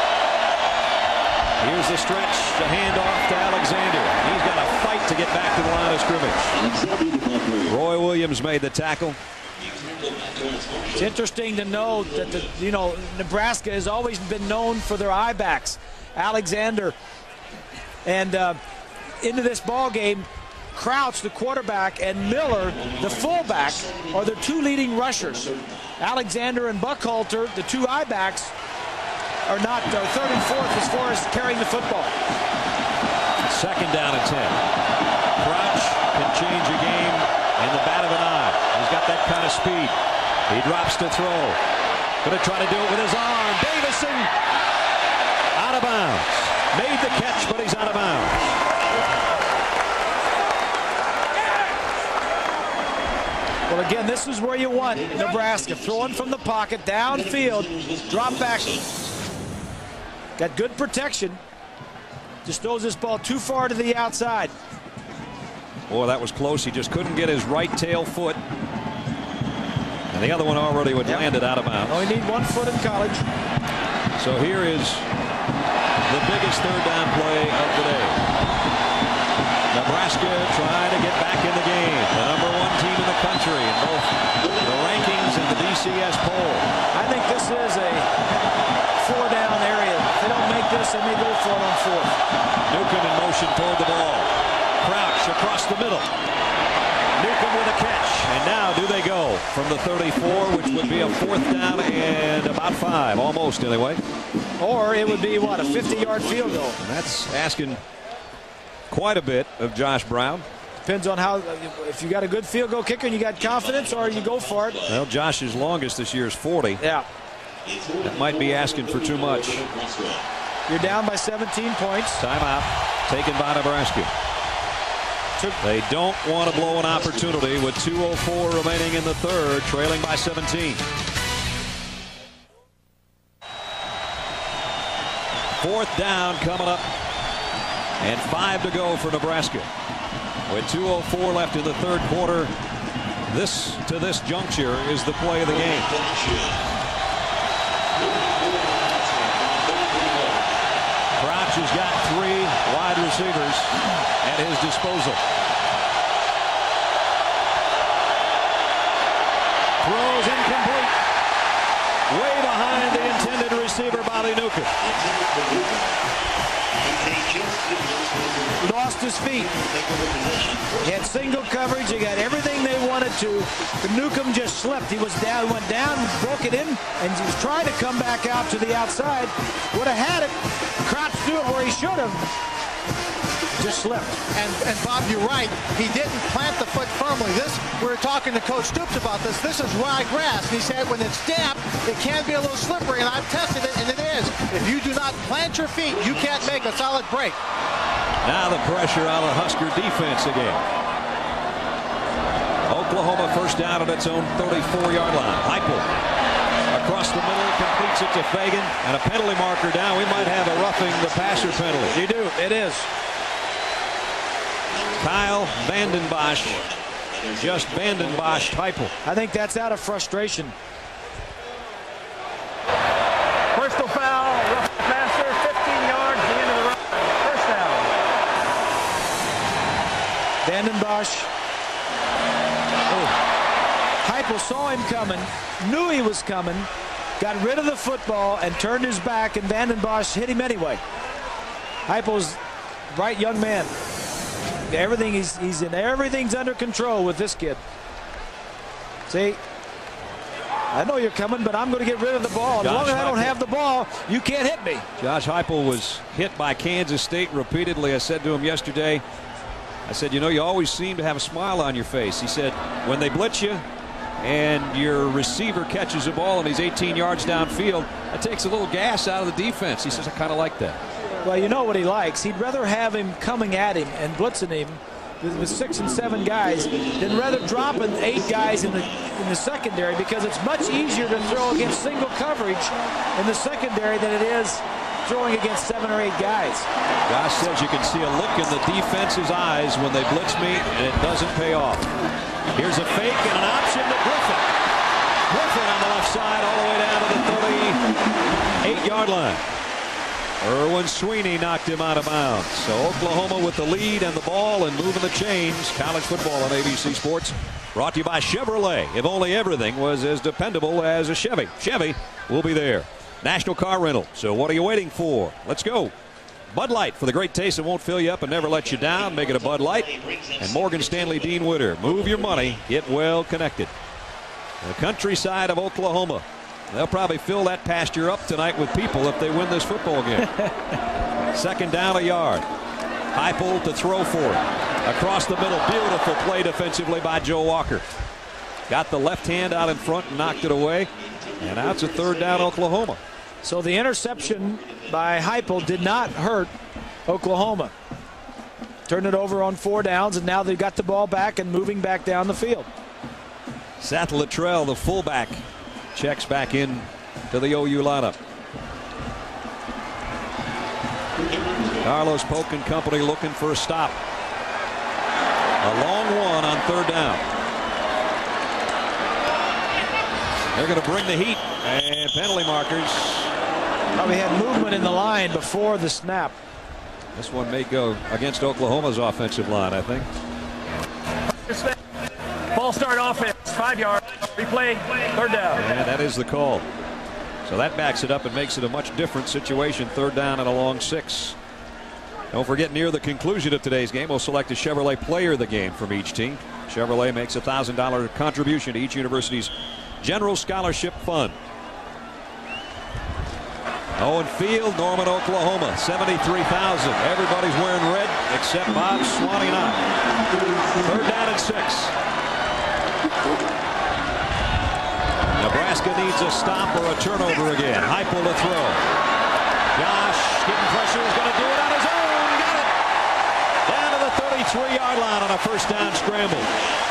Here's the stretch, the handoff to Alexander. He's got to fight to get back to the line of scrimmage. Roy Williams made the tackle. It's interesting to note that Nebraska has always been known for their eye backs. Alexander, and into this ball game, Crouch, the quarterback, and Miller, the fullback, are the 2 leading rushers. Alexander and Buckhalter, the 2 eye backs, are not 3rd and 4th as far as carrying the football. Second down and 10. Crouch can change a game in the bat of an eye. He's got that kind of speed. He drops to throw. Going to try to do it with his arm. Davison out of bounds. Made the catch, but he's out of bounds. Well, again, this is where you want Nebraska. Throwing from the pocket, downfield, drop back. Got good protection. Just throws this ball too far to the outside. Boy, that was close. He just couldn't get his right tail foot. And the other one already would landed out of bounds. Only need 1 foot in college. So here is the biggest third down play of the day. Nebraska trying to get back in the game. The number 1 team in the country in both the rankings and the BCS poll. I think this is a 4-down area. If they don't make this, they may go for it on 4th. Newcomb in motion toward the ball. Crouch across the middle. Newcomb with a catch. And now do they go from the 34, which would be a 4th down and about 5, almost anyway. Or it would be, what, a 50-yard field goal. And that's asking quite a bit of Josh Brown. Depends on how, if you got a good field goal kicker and you got confidence, or you go for it. Well, Josh's longest this year is 40. Yeah. That might be asking for too much. You're down by 17 points. Timeout taken by Nebraska. They don't want to blow an opportunity with 2:04 remaining in the third, trailing by 17. 4th down coming up, and 5 to go for Nebraska. With 2:04 left in the third quarter, this to this juncture is the play of the game. Crouch has got 3 wide receivers at his disposal. Throws incomplete. Way behind the intended receiver, Bobby Newcomb. lost his feet. He had single coverage. He got everything they wanted to. But Newcomb just slipped. He was down, went down, broke it in, and he was trying to come back out to the outside. Would have had it. Crouch threw it where he should have. Just slipped. And Bob, you're right. He didn't plant the foot firmly. We were talking to Coach Stoops about this. This is rye grass. And he said when it's damp, it can be a little slippery. And I've tested it, and it is. If you do not plant your feet, you can't make a solid break. Now the pressure on the Husker defense again. Oklahoma first down at its own 34-yard line. Heupel across the middle, completes it to Fagan, and a penalty marker down. We might have a roughing the passer penalty. You do. It is. Kyle Vanden Bosch just Vanden Bosch Heupel. I think that's out of frustration. Personal foul, rough passer, 15 yards, the end of the run. First down. Vanden Bosch. Heupel saw him coming, knew he was coming, got rid of the football and turned his back, and Vanden Bosch hit him anyway. Heupel's a bright young man. Everything he's in, everything's under control with this kid. See, I know you're coming, but I'm going to get rid of the ball. As long as I don't have the ball, you can't hit me. Josh Heupel was hit by Kansas State repeatedly. I said to him yesterday, I said, you know, you always seem to have a smile on your face. He said, when they blitz you and your receiver catches the ball and he's 18 yards downfield, that takes a little gas out of the defense. He says, I kind of like that. Well, you know what he likes. He'd rather have him coming at him and blitzing him with 6 and 7 guys than rather dropping 8 guys in the secondary, because it's much easier to throw against single coverage in the secondary than it is throwing against 7 or 8 guys. Josh says you can see a look in the defense's eyes when they blitz me, and it doesn't pay off. Here's a fake and an option to Griffin. Griffin on the left side all the way down to the 38-yard line. Erwin Sweeney knocked him out of bounds. So Oklahoma with the lead and the ball and moving the chains. College football on ABC Sports. Brought to you by Chevrolet. If only everything was as dependable as a Chevy. Chevy will be there. National Car Rental. So what are you waiting for? Let's go. Bud Light, for the great taste that won't fill you up and never let you down. Make it a Bud Light. And Morgan Stanley Dean Witter. Move your money. Get well connected. The countryside of Oklahoma. They'll probably fill that pasture up tonight with people if they win this football game. Second down, a yard. Heupel to throw for it. Across the middle. Beautiful play defensively by Joe Walker. Got the left hand out in front and knocked it away. And now it's a third down, Oklahoma. So the interception by Heupel did not hurt Oklahoma. Turned it over on 4 downs, and now they've got the ball back and moving back down the field. Seth Luttrell, the fullback, checks back in to the OU lineup. Carlos Polk and company looking for a stop. A long one on third down. They're going to bring the heat, and penalty markers. Probably had movement in the line before the snap. This one may go against Oklahoma's offensive line, I think. Ball start offense, 5 yards. Replay, third down. And that is the call. So that backs it up and makes it a much different situation. Third down and a long 6. Don't forget, near the conclusion of today's game, we'll select a Chevrolet player of the game from each team. Chevrolet makes a $1,000 contribution to each university's General Scholarship Fund. Owen Field, Norman, Oklahoma, 73,000. Everybody's wearing red except Bob Swanee and I. Third down and 6. Nebraska needs a stop or a turnover again. Heupel to throw. Josh getting pressure, is going to do it on his own. Got it. Down to the 33-yard line on a first down scramble.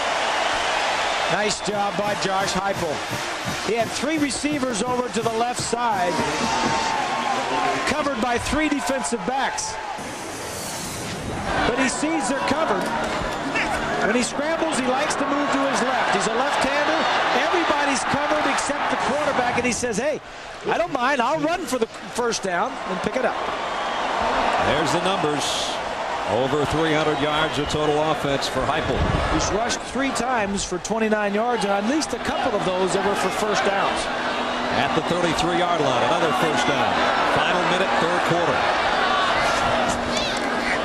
Nice job by Josh Heupel. He had 3 receivers over to the left side, covered by 3 defensive backs. But he sees they're covered. When he scrambles, he likes to move to his left. He's a left-hander. Everybody's covered except the quarterback, and he says, hey, I don't mind. I'll run for the first down and pick it up. There's the numbers. Over 300 yards of total offense for Heupel. He's rushed 3 times for 29 yards, and at least a couple of those that were for first downs. At the 33-yard line, another first down. Final minute, third quarter.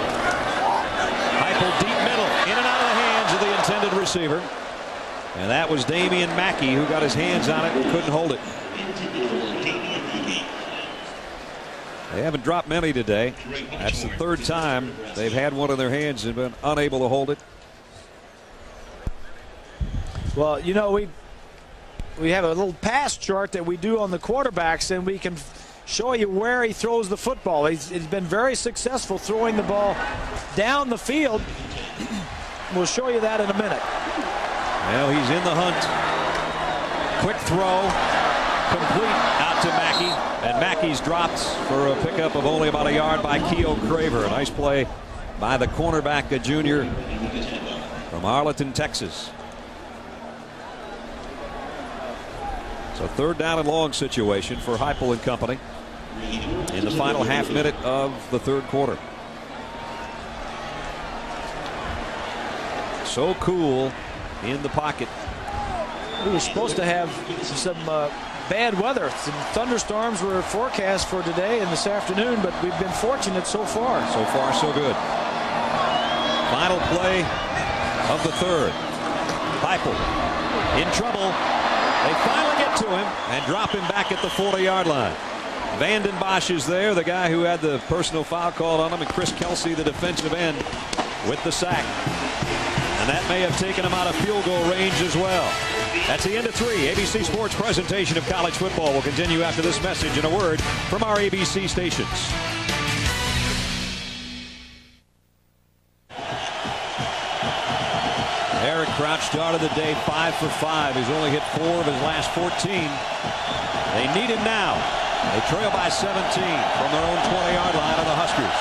Heupel deep middle, in and out of the hands of the intended receiver. And that was Damian Mackey who got his hands on it and couldn't hold it. They haven't dropped many today. That's the third time they've had one in their hands and been unable to hold it. Well, you know, we have a little pass chart that we do on the quarterbacks, and we can show you where he throws the football. He's been very successful throwing the ball down the field. We'll show you that in a minute. Well, he's in the hunt. Quick throw, complete out to Mackey. And Mackey's dropped for a pickup of only about a yard by Keo Craver. A nice play by the cornerback, a junior from Arlington, Texas. So third down and long situation for Heupel and company in the final half minute of the third quarter. So cool in the pocket. We were supposed to have some bad weather. Some thunderstorms were forecast for today and this afternoon, but we've been fortunate so far. So far, so good. Final play of the third. Heupel in trouble. They finally get to him and drop him back at the 40-yard line. Vanden Bosch is there, the guy who had the personal foul called on him, and Chris Kelsey, the defensive end, with the sack. And that may have taken him out of field goal range as well. That's the end of 3. ABC Sports presentation of college football will continue after this message and a word from our ABC stations. Eric Crouch started the day 5 for 5. He's only hit 4 of his last 14. They need him now. They trail by 17 from their own 20-yard line of the Huskers.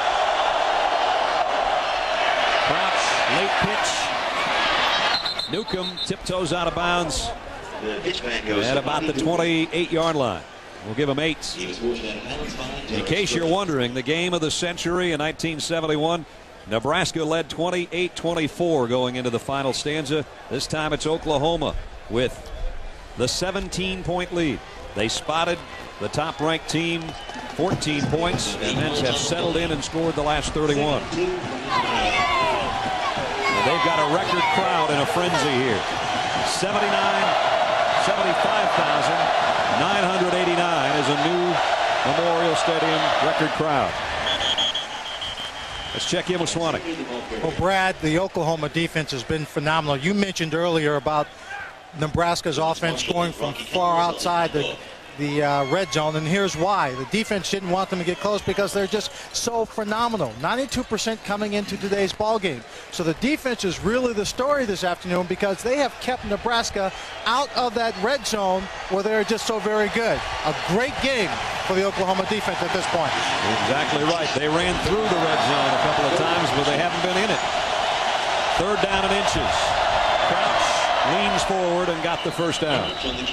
Crouch, late pitch. Newcomb tiptoes out of bounds at about the 28-yard line. We'll give him 8. In case you're wondering, the game of the century in 1971, Nebraska led 28-24 going into the final stanza. This time it's Oklahoma with the 17-point lead. They spotted the top-ranked team 14 points and then have settled in and scored the last 31. And they've got a record crowd in a frenzy here. 75,989 is a new Memorial Stadium record crowd. Let's check in with Swannick. Well, Brad, the Oklahoma defense has been phenomenal. You mentioned earlier about Nebraska's offense going from far outside the red zone, and here's why. The defense didn't want them to get close because they're just so phenomenal. 92% coming into today's ball game. So the defense is really the story this afternoon because they have kept Nebraska out of that red zone where they're just so very good. A great game for the Oklahoma defense at this point. Exactly right. They ran through the red zone a couple of times, but they haven't been in it. Third down and inches. Crouch leans forward and got the first down.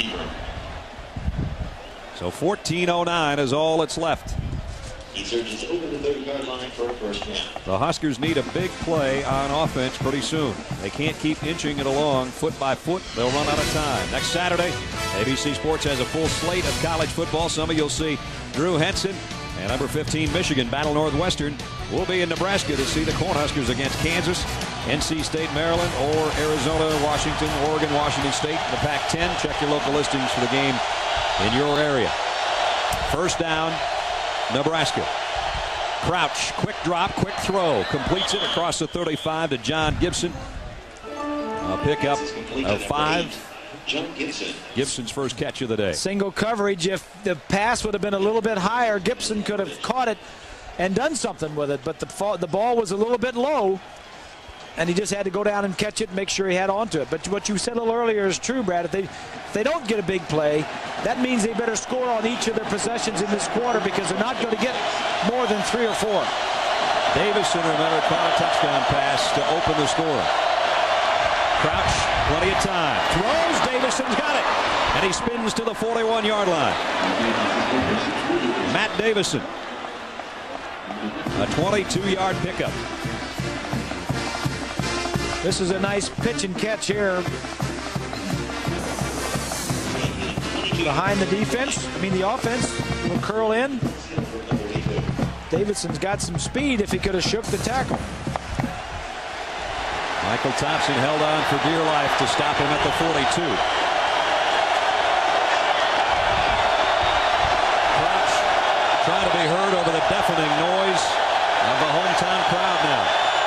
So 14:09 is all that's left. He searches over the 30-yard line for a first down. The Huskers need a big play on offense pretty soon. They can't keep inching it along foot by foot. They'll run out of time. Next Saturday, ABC Sports has a full slate of college football. Some of you'll see Drew Henson and number 15 Michigan battle Northwestern. We'll be in Nebraska to see the Cornhuskers against Kansas, NC State, Maryland, or Arizona, Washington, Oregon, Washington State in the Pac-10. Check your local listings for the game in your area. First down, Nebraska. Crouch, quick drop, quick throw. Completes it across the 35 to John Gibson. A pickup of 5. John Gibson. Gibson's first catch of the day. Single coverage. If the pass would have been a little bit higher, Gibson could have caught it and done something with it. But the ball was a little bit low, and he just had to go down and catch it and make sure he had onto it. But what you said a little earlier is true, Brad. If they don't get a big play, that means they better score on each of their possessions in this quarter because they're not going to get more than 3 or 4. Davison, remember, caught a touchdown pass to open the score. Crouch, plenty of time. Throws, Davison's got it. And he spins to the 41-yard line. Matt Davison. A 22-yard pickup. This is a nice pitch and catch here. Behind the defense, the offense will curl in. Davidson's got some speed if he could have shook the tackle. Michael Thompson held on for dear life to stop him at the 42. Crouch trying to be heard over the deafening noise of the hometown crowd now.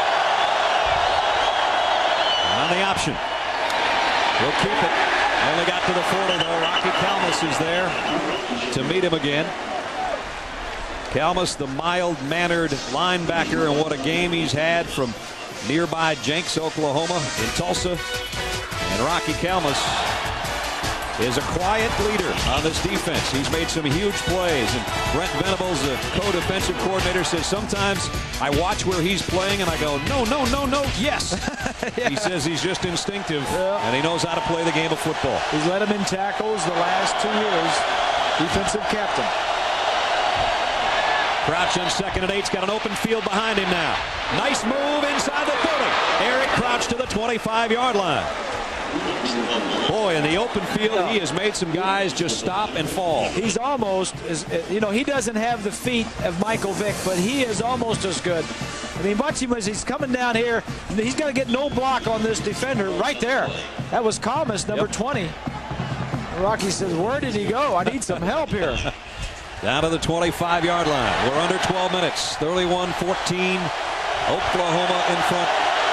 On the option. He'll keep it. Only got to the 40 though. Rocky Calmus is there to meet him again. Calmus, the mild-mannered linebacker, and what a game he's had from nearby Jenks, Oklahoma, in Tulsa. And Rocky Calmus is a quiet leader on this defense. He's made some huge plays, and Brent Venables, the co-defensive coordinator, says sometimes I watch where he's playing and I go, no, no, no, no, yes. Yeah. He says he's just instinctive, and he knows how to play the game of football. He's led him in tackles the last 2 years. Defensive captain. Crouch on 2nd and 8's got an open field behind him now. Nice move inside the 30. Eric Crouch to the 25-yard line. Boy, in the open field, he has made some guys just stop and fall. He's almost, you know, he doesn't have the feet of Michael Vick, but he is almost as good. I mean, watch him as he's coming down here. He's going to get no block on this defender right there. That was Calmus, number 20. Rocky says, where did he go? I need some help here. Down to the 25-yard line. We're under 12 minutes. 31-14. Oklahoma in front.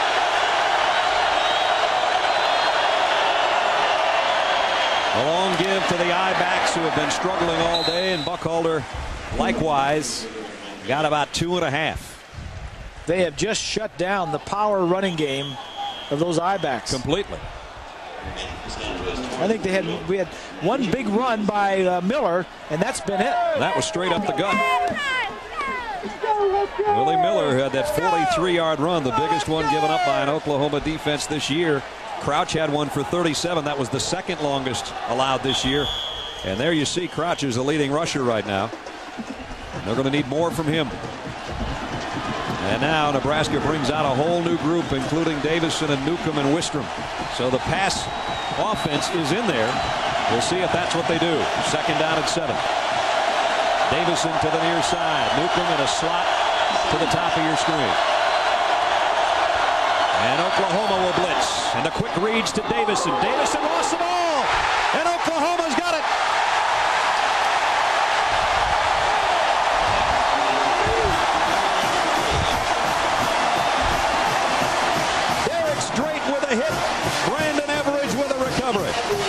A long give to the I-backs who have been struggling all day, and Buckholder likewise got about 2.5. They have just shut down the power running game of those I-backs. Completely. I think we had one big run by Miller, and that's been it. That was straight up the gut. Willie Miller had that 43-yard run, the biggest one given up by an Oklahoma defense this year. Crouch had one for 37. That was the second longest allowed this year. And there you see Crouch is the leading rusher right now. They're going to need more from him. And now Nebraska brings out a whole new group, including Davison and Newcomb and Wistrom. So the pass offense is in there. We'll see if that's what they do. 2nd down and 7. Davison to the near side. Newcomb in a slot to the top of your screen. And Oklahoma will blitz. And the quick reads to Davison. Davison lost the ball. And Oklahoma's got it. Derek Strait with a hit. Brandon Everidge with a recovery.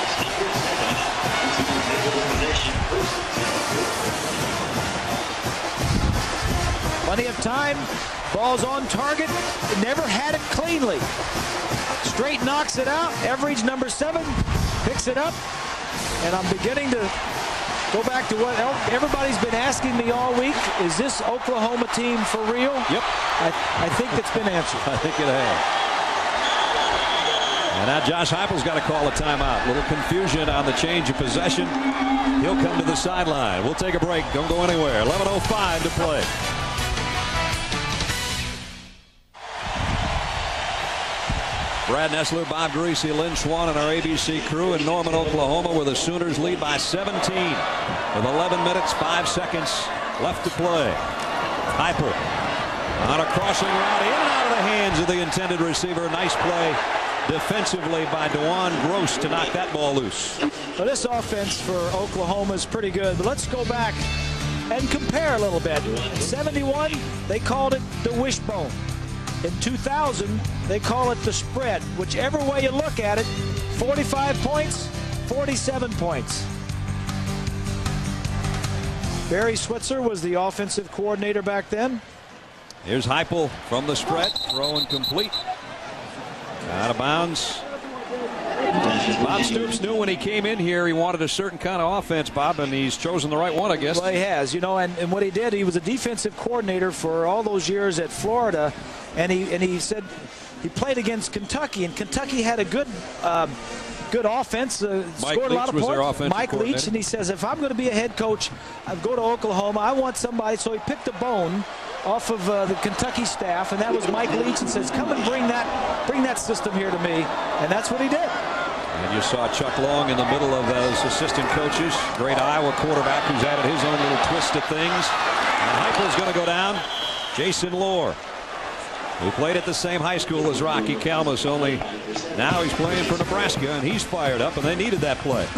Plenty of time. Ball's on target. Never had it cleanly. Strait knocks it out. Everidge, number 7, picks it up. And I'm beginning to go back to what everybody's been asking me all week. Is this Oklahoma team for real? Yep. I think it's been answered. I think it has. And now Josh Heupel's got to call a timeout. A little confusion on the change of possession. He'll come to the sideline. We'll take a break. Don't go anywhere. 11:05 to play. Brad Nessler, Bob Greasy, Lynn Swan, and our ABC crew in Norman, Oklahoma, where the Sooners lead by 17 with 11 minutes, 5 seconds left to play. Heupel on a crossing route in and out of the hands of the intended receiver. Nice play defensively by DeJuan Gross to knock that ball loose. Well, this offense for Oklahoma is pretty good, but let's go back and compare a little bit. In 71, they called it the wishbone. In 2000, they call it the spread. Whichever way you look at it, 45 points, 47 points. Barry Switzer was the offensive coordinator back then. Here's Heupel from the spread, throwing complete. Out of bounds. Bob Stoops knew when he came in here he wanted a certain kind of offense, Bob, and he's chosen the right one, I guess. Well, he has. You know, and what he did, he was a defensive coordinator for all those years at Florida, and he said he played against Kentucky, and Kentucky had a good offense, scored a lot of points. Mike Leach, and he says, if I'm going to be a head coach, I'll go to Oklahoma. I want somebody. So he picked a bone off of the Kentucky staff, and that was Mike Leach, and says, come and bring that system here to me, and that's what he did. And you saw Chuck Long in the middle of those assistant coaches. Great Iowa quarterback who's added his own little twist to things. And Heupel's going to go down. Jason Lohr who played at the same high school as Rocky Calmus, only now he's playing for Nebraska, and he's fired up, and they needed that play.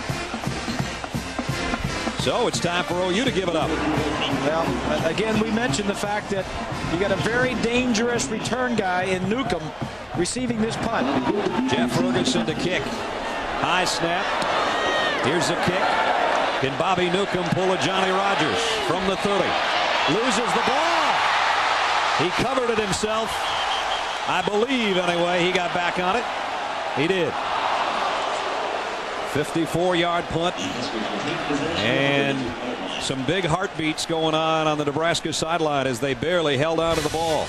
So it's time for OU to give it up. Well, again, we mentioned the fact that you got a very dangerous return guy in Newcomb receiving this punt. Jeff Ferguson to kick. High snap. Here's a kick. Can Bobby Newcomb pull a Johnny Rogers from the 30? Loses the ball. He covered it himself. I believe, anyway, he got back on it. He did. 54-yard punt. And some big heartbeats going on the Nebraska sideline as they barely held on to the ball.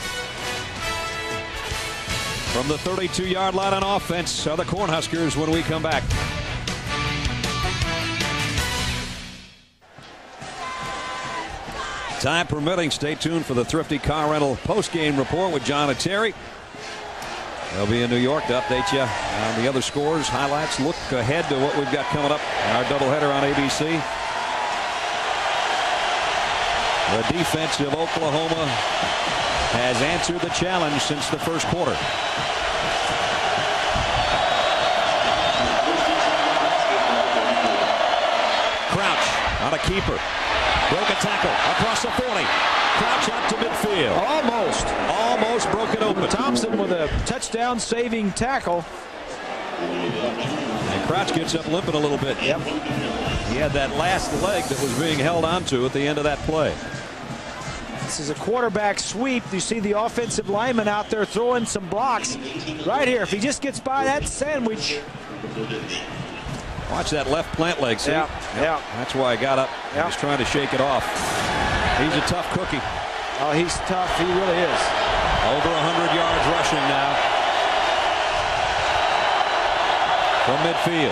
From the 32-yard line on offense are the Cornhuskers when we come back. Time permitting, stay tuned for the Thrifty Car Rental post-game report with John and Terry. They'll be in New York to update you on the other scores, highlights, look ahead to what we've got coming up in our doubleheader on ABC. The defense of Oklahoma has answered the challenge since the first quarter. Crouch on a keeper. Broke a tackle across the 40. Crouch out to midfield. Almost broke it open. Thompson with a touchdown saving tackle. And Crouch gets up limping a little bit. Yep. He had that last leg that was being held onto at the end of that play. This is a quarterback sweep. You see the offensive lineman out there throwing some blocks right here. If he just gets by that sandwich. Watch that left plant leg, see? Yeah. That's why I got up. He was trying to shake it off. He's a tough cookie. Oh, he's tough. He really is. Over 100 yards rushing now. From midfield.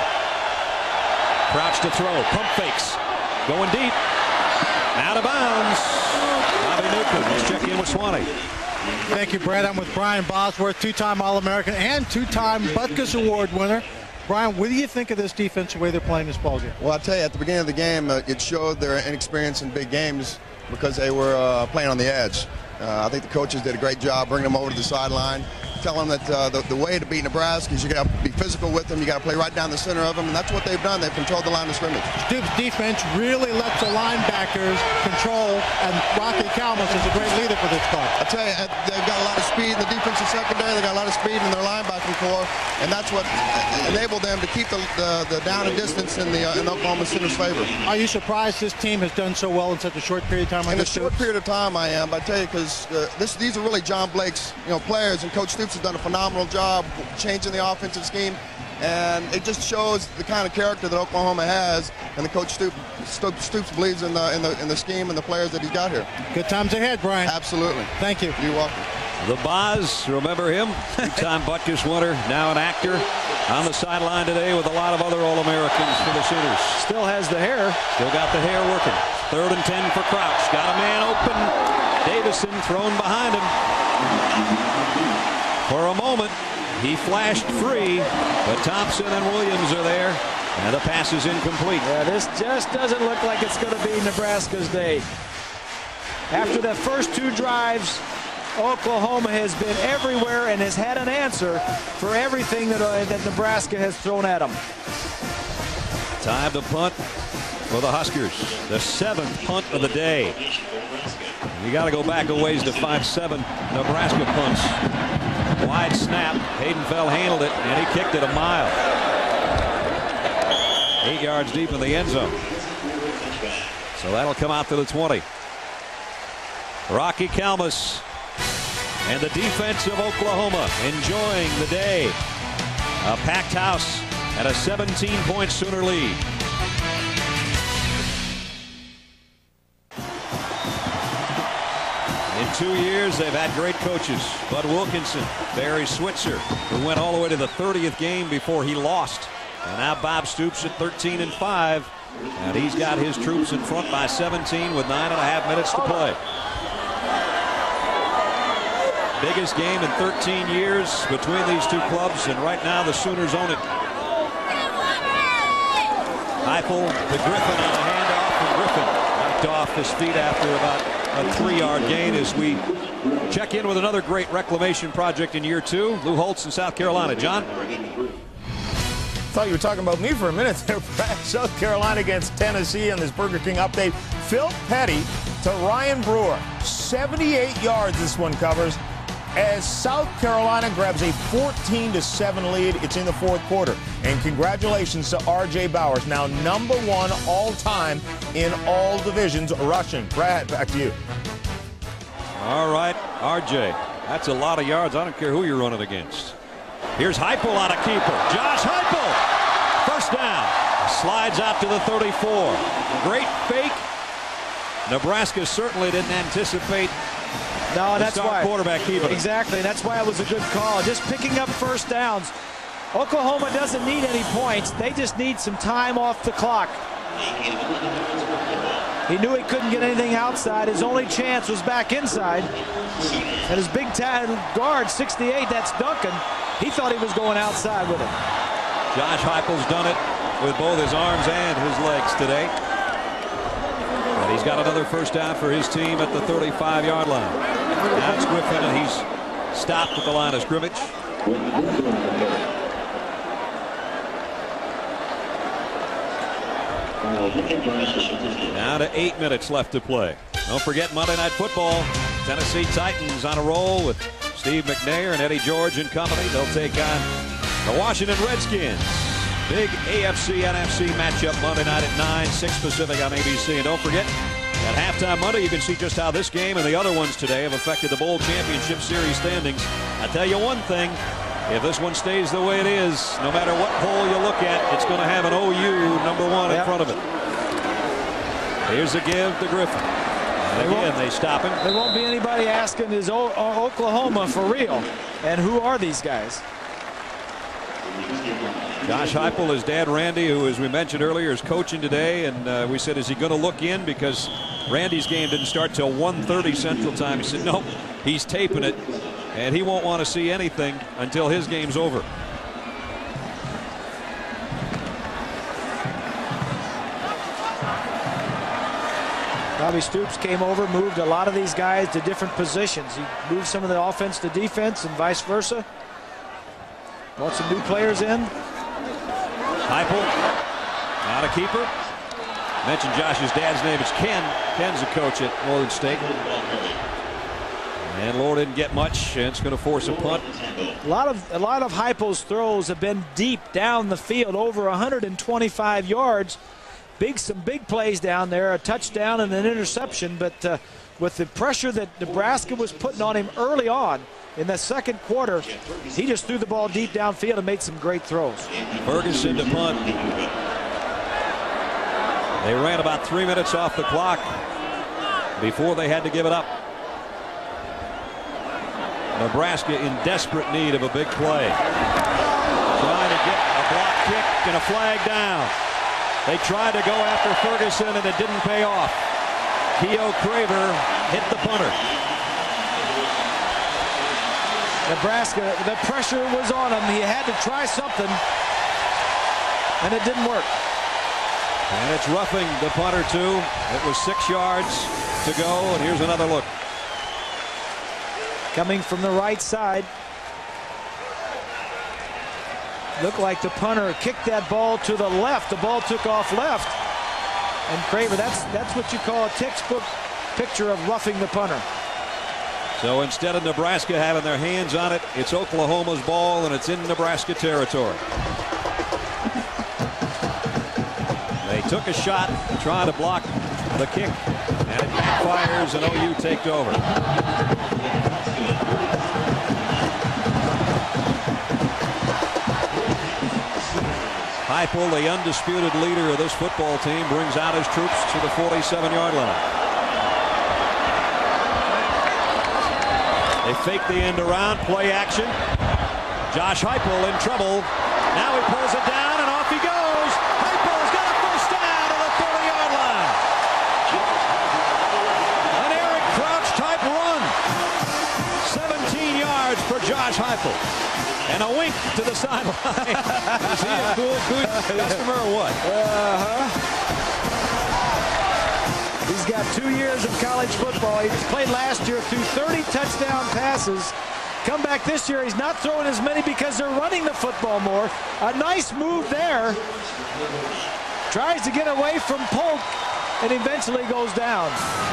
Crouch to throw. Pump fakes. Going deep. Out of bounds. Bobby Newcomb. Let's check in with Swanee. Thank you, Brad. I'm with Brian Bosworth, two-time All-American and two-time Butkus Award winner. Brian, what do you think of this defense, the way they're playing this ballgame? Well, I tell you, at the beginning of the game, it showed their inexperience in big games because they were playing on the edge. I think the coaches did a great job bringing them over to the sideline, telling them that the way to beat Nebraska is you got to be physical with them. You got to play right down the center of them, and that's what they've done. They've controlled the line of scrimmage. Stoops' defense really lets the linebackers control, and Rocky Calmus is a great leader for this club. I tell you, they've got a lot of speed in the defensive secondary. They've got a lot of speed in their linebacking core, and that's what enabled them to keep the down and distance in Oklahoma Center's favor. Are you surprised this team has done so well in such a short period of time? Like in a short period of time, I am. But I tell you, because these are really John Blake's players, and Coach Stoops has done a phenomenal job changing the offensive scheme, and it just shows the kind of character that Oklahoma has, and the Coach Stoops believes in the scheme and the players that he's got here. Good times ahead, Brian. Absolutely. Thank you. You're welcome. The Boz, remember him? Two-time Butkus winner, now an actor, on the sideline today with a lot of other All-Americans for the Sooners. Still has the hair. Still got the hair working. 3rd and 10 for Crouch. Got a man open. Davison thrown behind him. For a moment, he flashed free, but Thompson and Williams are there, and the pass is incomplete. Yeah, this just doesn't look like it's going to be Nebraska's day. After the first 2 drives, Oklahoma has been everywhere and has had an answer for everything that Nebraska has thrown at them. Time to punt for the Huskers. The 7th punt of the day. You got to go back a ways to find 7 Nebraska punts. Wide snap. Haydenfeld handled it, and he kicked it a mile. 8 yards deep in the end zone. So that'll come out to the 20. Rocky Calmus and the defense of Oklahoma enjoying the day. A packed house and a 17-point Sooner lead. In 2 years, they've had great coaches. Bud Wilkinson, Barry Switzer, who went all the way to the 30th game before he lost. And now Bob Stoops at 13-5. And he's got his troops in front by 17 with 9.5 minutes to play. Biggest game in 13 years between these two clubs, and right now the Sooners own it. Heupel to Griffin on a handoff, and Griffin knocked off his feet after about a 3-yard gain as we check in with another great reclamation project in year 2. Lou Holtz in South Carolina. John? Thought you were talking about me for a minute there, Brad. South Carolina against Tennessee on this Burger King update. Phil Petty to Ryan Brewer. 78 yards this one covers as South Carolina grabs a 14-7 lead. It's in the 4th quarter. And congratulations to R.J. Bowers, now #1 all-time in all divisions rushing. Brad, back to you. All right, R.J. That's a lot of yards. I don't care who you're running against. Here's Heupel on a keeper. Josh Heupel. First down. Slides out to the 34. Great fake. Nebraska certainly didn't anticipate that's why quarterback keeper. Exactly. That's why it was a good call. Just picking up first downs. Oklahoma doesn't need any points. They just need some time off the clock. He knew he couldn't get anything outside. His only chance was back inside. And his big guard, 68, that's Duncan. He thought he was going outside with it. Josh Heupel's done it with both his arms and his legs today. And he's got another first down for his team at the 35-yard line. Now it's Griffin, and he's stopped at the line of scrimmage. Now to 8 minutes left to play. Don't forget Monday Night Football. Tennessee Titans on a roll with Steve McNair and Eddie George and company. They'll take on the Washington Redskins. Big AFC-NFC matchup Monday night at 9, 6 Pacific on ABC. And don't forget, at halftime Monday, you can see just how this game and the other ones today have affected the Bowl Championship Series standings. I tell you one thing, if this one stays the way it is, no matter what poll you look at, it's going to have an OU #1 in front of it. Here's a give to Griffin. And again, they stop him. There won't be anybody asking, is Oklahoma for real? And who are these guys? Josh Heupel, his dad Randy, who, as we mentioned earlier, is coaching today, and we said, is he going to look in, because Randy's game didn't start till 1:30 Central Time. He said nope, he's taping it, and he won't want to see anything until his game's over. Bobby Stoops came over, moved a lot of these guys to different positions. He moved some of the offense to defense and vice versa. Brought some new players in. Heupel, not a keeper. Mentioned Josh's dad's name is Ken. Ken's a coach at Northern State. And Lord didn't get much, and it's going to force a punt. A lot of Heupel's throws have been deep down the field, over 125 yards. Some big plays down there, a touchdown and an interception, but with the pressure that Nebraska was putting on him early on in the second quarter, he just threw the ball deep downfield and made some great throws. Ferguson to punt. They ran about 3 minutes off the clock before they had to give it up. Nebraska in desperate need of a big play. Trying to get a block kick and a flag down. They tried to go after Ferguson, and it didn't pay off. Keo Craver hit the punter. Nebraska, the pressure was on him. He had to try something, and it didn't work. And it's roughing the punter, too. It was 6 yards to go, and here's another look. Coming from the right side. Looked like the punter kicked that ball to the left. The ball took off left. And Craver, that's what you call a textbook picture of roughing the punter. So instead of Nebraska having their hands on it, it's Oklahoma's ball, and it's in Nebraska territory. They took a shot to try to block the kick, and it backfires, and OU takes over. Heupel, the undisputed leader of this football team, brings out his troops to the 47-yard line. They fake the end around, play action. Josh Heupel in trouble. Now he pulls it down, and off he goes. Heupel's got a first down to the 30-yard line. An Eric Crouch type run. 17 yards for Josh Heupel. And a wink to the sideline. Is he a cool customer or what? He's got 2 years of college football. He played last year through 30 touchdown passes. Come back this year, he's not throwing as many because they're running the football more. A nice move there. Tries to get away from Polk and eventually goes down.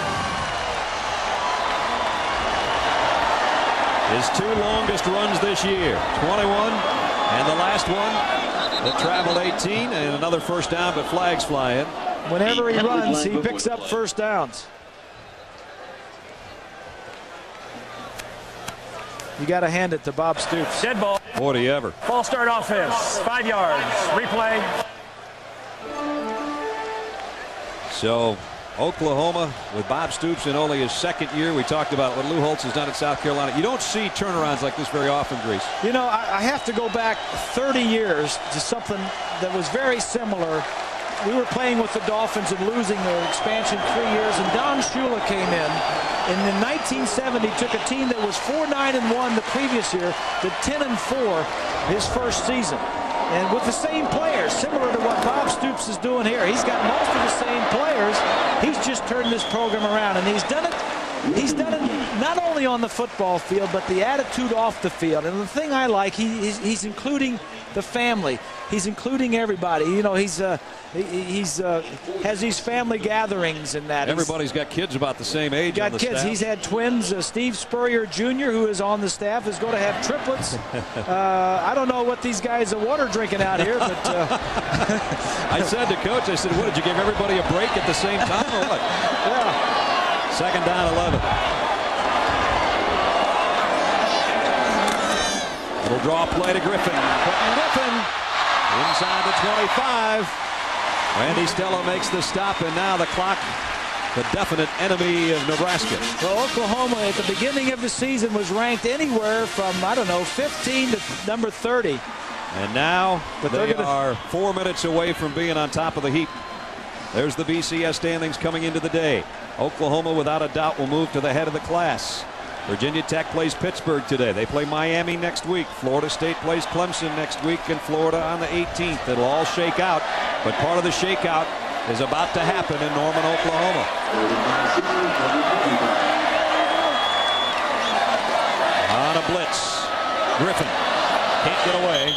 His 2 longest runs this year, 21, and the last one that traveled 18, and another first down, but flags fly in. Whenever he runs, he picks up first downs. You got to hand it to Bob Stoops. Dead ball. More do you ever. Ball start offense, 5 yards. Replay. So Oklahoma with Bob Stoops in only his 2nd year. We talked about what Lou Holtz has done at South Carolina. You don't see turnarounds like this very often, Grease. You know, I have to go back 30 years to something that was very similar. We were playing with the Dolphins and losing their expansion 3 years, and Don Shula came in. And in 1970, took a team that was 4-9-1 the previous year to 10-4 his first season. And with the same players, similar to what Bob Stoops is doing here. He's got most of the same players. He's just turned this program around, and he's done it. He's done it not only on the football field, but the attitude off the field. And the thing I like, he's including the family. He's including everybody. You know, has these family gatherings and that. Everybody's got kids about the same age. Got kids. Staff. He's had twins. Steve Spurrier Jr., who is on the staff, is going to have triplets. I don't know what these guys are water drinking out here, but I said to Coach, I said, "What did you give everybody a break at the same time, or what?" Yeah. 2nd down, 11. Little draw play to Griffin. Griffin inside the 25. Randy Stella makes the stop, and now the clock, the definite enemy of Nebraska. Well, Oklahoma at the beginning of the season was ranked anywhere from, I don't know, 15 to number 30. And now they are 4 minutes away from being on top of the heap. There's the BCS standings coming into the day. Oklahoma, without a doubt, will move to the head of the class. Virginia Tech plays Pittsburgh today. They play Miami next week. Florida State plays Clemson next week, and Florida on the 18th. It'll all shake out, but part of the shakeout is about to happen in Norman, Oklahoma. On a blitz. Griffin can't get away.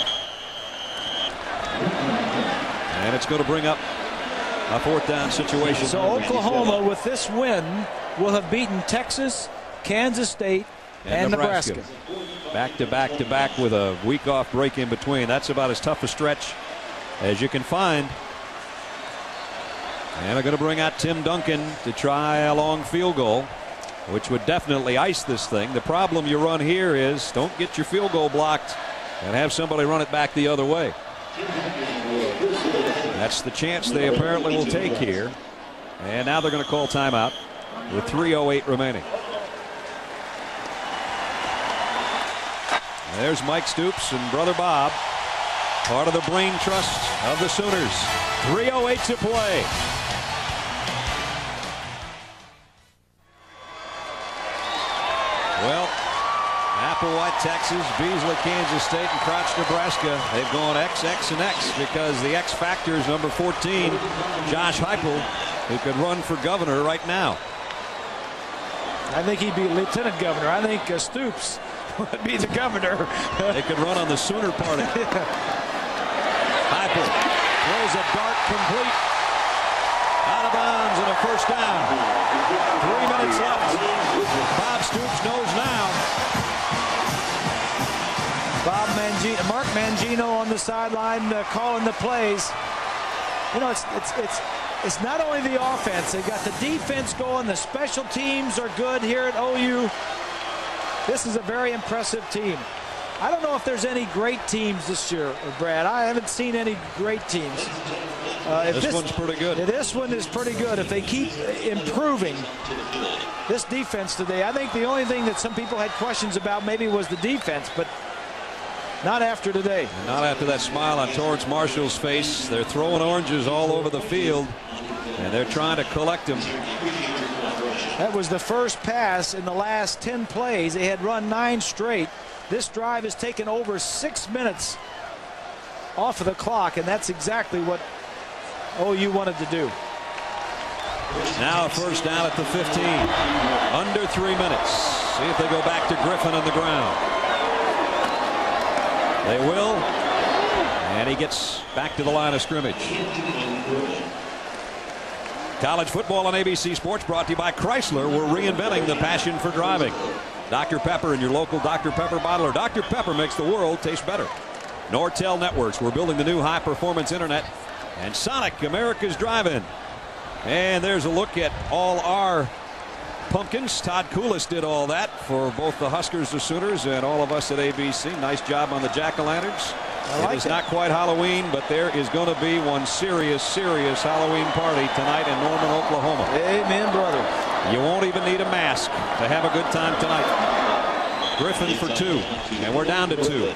And it's going to bring up a 4th down situation. So Oklahoma, with this win, will have beaten Texas, Kansas State, and Nebraska. Back to back to back with a week off break in between. That's about as tough a stretch as you can find. And they're going to bring out Tim Duncan to try a long field goal, which would definitely ice this thing. The problem you run here is don't get your field goal blocked and have somebody run it back the other way. That's the chance they apparently will take here. And now they're going to call timeout with 3:08 remaining. There's Mike Stoops and Brother Bob, part of the brain trust of the Sooners. 3:08 to play. Well, Applewhite, Texas, Beasley, Kansas State, and Crouch, Nebraska. They've gone X, X, and X because the X factor is number 14, Josh Heupel, who could run for governor right now. I think he'd be lieutenant governor. I think Stoops would be the governor. They could run on the Sooner party. Heupel throws a dart complete. Out of bounds and a first down. 3 minutes left. Bob Stoops knows now. Mark Mangino on the sideline calling the plays. You know, it's not only the offense. They've got the defense going. The special teams are good here at OU. This is a very impressive team. I don't know if there's any great teams this year, Brad. I haven't seen any great teams. This one's pretty good. This one is pretty good. If they keep improving this defense today, I think the only thing that some people had questions about maybe was the defense, but not after today. Not after that smile on Torrance Marshall's face. They're throwing oranges all over the field, and they're trying to collect them. That was the first pass in the last 10 plays. They had run 9 straight. This drive has taken over 6 minutes off of the clock, and that's exactly what OU wanted to do. Now a first down at the 15. Under 3 minutes. See if they go back to Griffin on the ground. They will. And he gets back to the line of scrimmage. College football on ABC Sports brought to you by Chrysler. We're reinventing the passion for driving. Dr. Pepper and your local Dr. Pepper bottler. Dr. Pepper makes the world taste better. Nortel Networks. We're building the new high-performance internet. And Sonic, America's Drive-In. And there's a look at all our pumpkins. Todd Koulis did all that for both the Huskers, the Sooners, and all of us at ABC. Nice job on the jack-o'-lanterns. It is not quite Halloween, but there is going to be one serious Halloween party tonight in Norman, Oklahoma. Amen, brother. You won't even need a mask to have a good time tonight. Griffin for 2, and we're down to 2.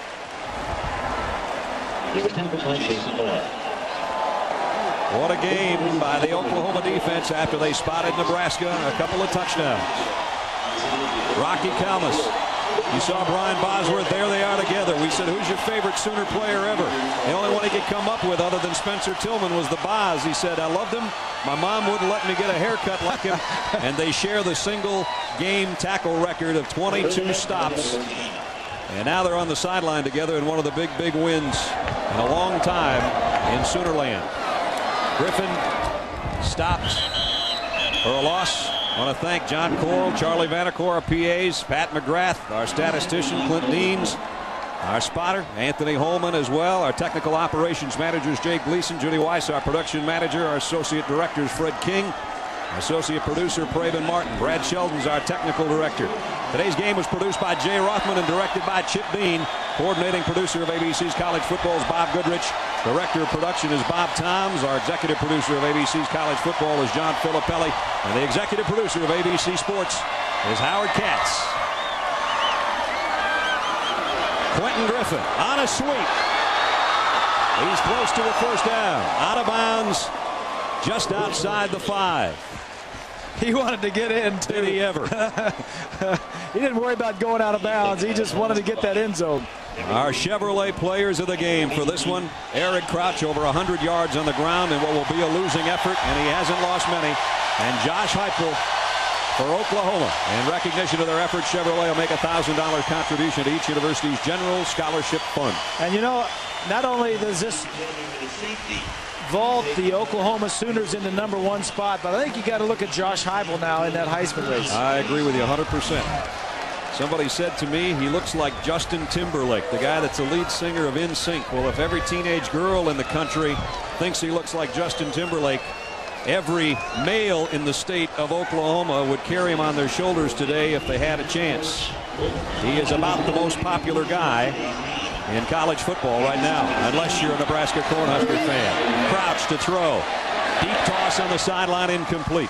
What a game by the Oklahoma defense after they spotted Nebraska a couple of touchdowns. Rocky Kalmus. You saw Brian Bosworth. There they are together. We said, who's your favorite Sooner player ever? The only one he could come up with other than Spencer Tillman was the Boz. He said, I loved him. My mom wouldn't let me get a haircut like him. And they share the single game tackle record of 22 stops. And now they're on the sideline together in one of the big wins in a long time in Soonerland. Griffin stopped for a loss. I want to thank John Coral, Charlie Vanacore, our PAs, Pat McGrath, our statistician, Clint Deans, our spotter, Anthony Holman as well, our technical operations managers, Jake Gleason, Judy Weiss, our production manager, our associate directors, Fred King, associate producer, Praven Martin. Brad Sheldon's our technical director. Today's game was produced by Jay Rothman and directed by Chip Dean. Coordinating producer of ABC's College Football is Bob Goodrich. Director of production is Bob Toms. Our executive producer of ABC's College Football is John Filippelli. And the executive producer of ABC Sports is Howard Katz. Quentin Griffin on a sweep. He's close to the first down. Out of bounds just outside the 5. He wanted to get in, too. Did he ever? He didn't worry about going out of bounds. He just wanted to get that end zone. Our Chevrolet players of the game for this one. Eric Crouch over 100 yards on the ground in what will be a losing effort, and he hasn't lost many. And Josh Heupel for Oklahoma. In recognition of their efforts, Chevrolet will make a $1,000 contribution to each university's general scholarship fund. And you know, not only does this vault the Oklahoma Sooners in the #1 spot, but I think you got to look at Josh Heupel now in that Heisman race. I agree with you 100%. Somebody said to me, he looks like Justin Timberlake, the guy that's the lead singer of NSYNC. Well, if every teenage girl in the country thinks he looks like Justin Timberlake, every male in the state of Oklahoma would carry him on their shoulders today if they had a chance. He is about the most popular guy in college football right now, unless you're a Nebraska Cornhusker fan. Crouch to throw. Deep toss on the sideline, incomplete.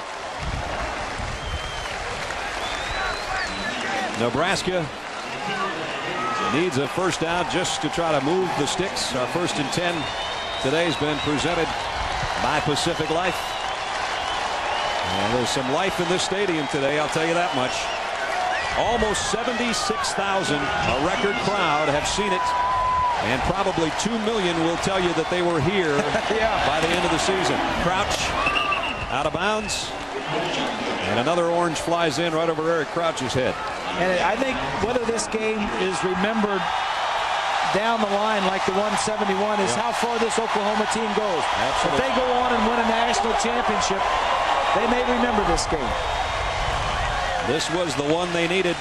Nebraska needs a first down just to try to move the sticks. Our 1st and 10 today has been presented by Pacific Life. And there's some life in this stadium today, I'll tell you that much. Almost 76,000, a record crowd, have seen it. And probably 2 million will tell you that they were here by the end of the season. Crouch out of bounds. And another orange flies in right over Eric Crouch's head. And I think whether this game is remembered down the line like the 171 is how far this Oklahoma team goes. Absolutely. If they go on and win a national championship, they may remember this game. This was the one they needed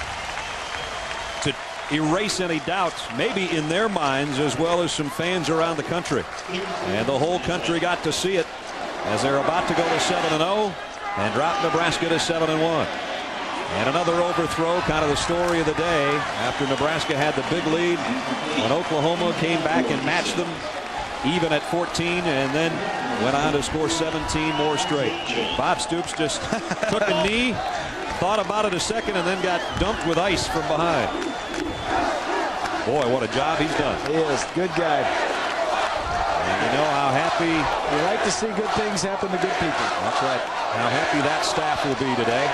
to erase any doubt, maybe in their minds as well as some fans around the country. And the whole country got to see it as they're about to go to 7-0 and drop Nebraska to 7-1. And another overthrow, kind of the story of the day, after Nebraska had the big lead when Oklahoma came back and matched them even at 14 and then went on to score 17 more straight. Bob Stoops just took a knee, thought about it a second, and then got dumped with ice from behind. Boy, what a job he's done. He is. Good guy. And you know how happy... You like to see good things happen to good people. That's right. How happy that staff will be today.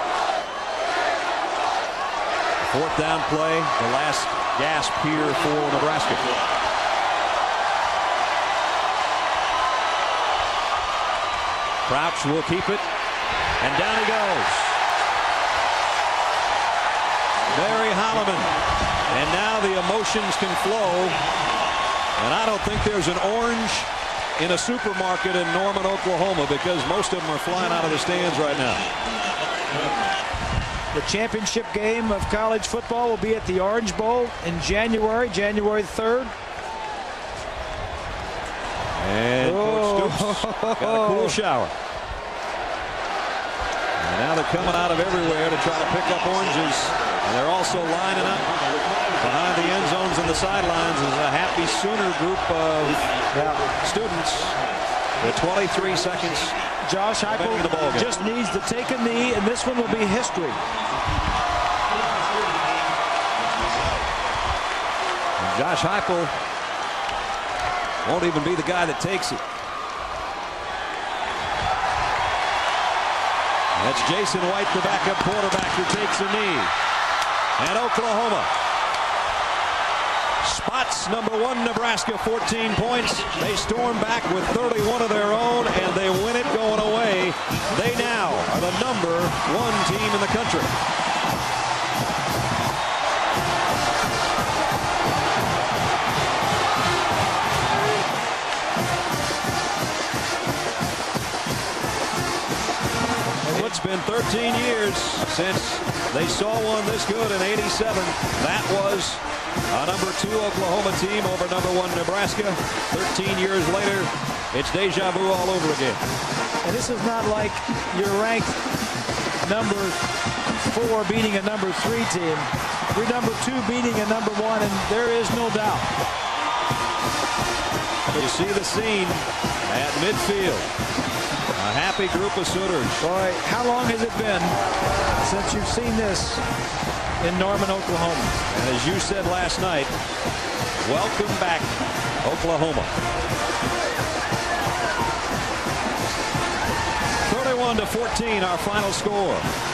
4th down play, the last gasp here for Nebraska. Crouch will keep it, and down he goes. Barry Holloman, and now the emotions can flow, and I don't think there's an orange in a supermarket in Norman, Oklahoma, because most of them are flying out of the stands right now. The championship game of college football will be at the Orange Bowl in January 3rd. And Coach Stoops got a cool shower. And now they're coming out of everywhere to try to pick up oranges. And they're also lining up behind the end zones and the sidelines as a happy Sooner group of students with 23 seconds. Josh Heupel just needs to take a knee, and this one will be history. And Josh Heupel won't even be the guy that takes it. That's Jason White, the backup quarterback, who takes a knee. And Oklahoma spots #1 Nebraska 14 points. They storm back with 31 of their own, and they win it going away. They now are the #1 team in the country. It's been 13 years since they saw one this good in '87. That was a #2 Oklahoma team over #1 Nebraska. 13 years later, it's deja vu all over again. And this is not like you're ranked #4 beating a #3 team. You're #2 beating a #1, and there is no doubt. You see the scene at midfield. A happy group of Sooners. Boy, how long has it been since you've seen this in Norman, Oklahoma? And as you said last night, welcome back, Oklahoma. 31-14, our final score.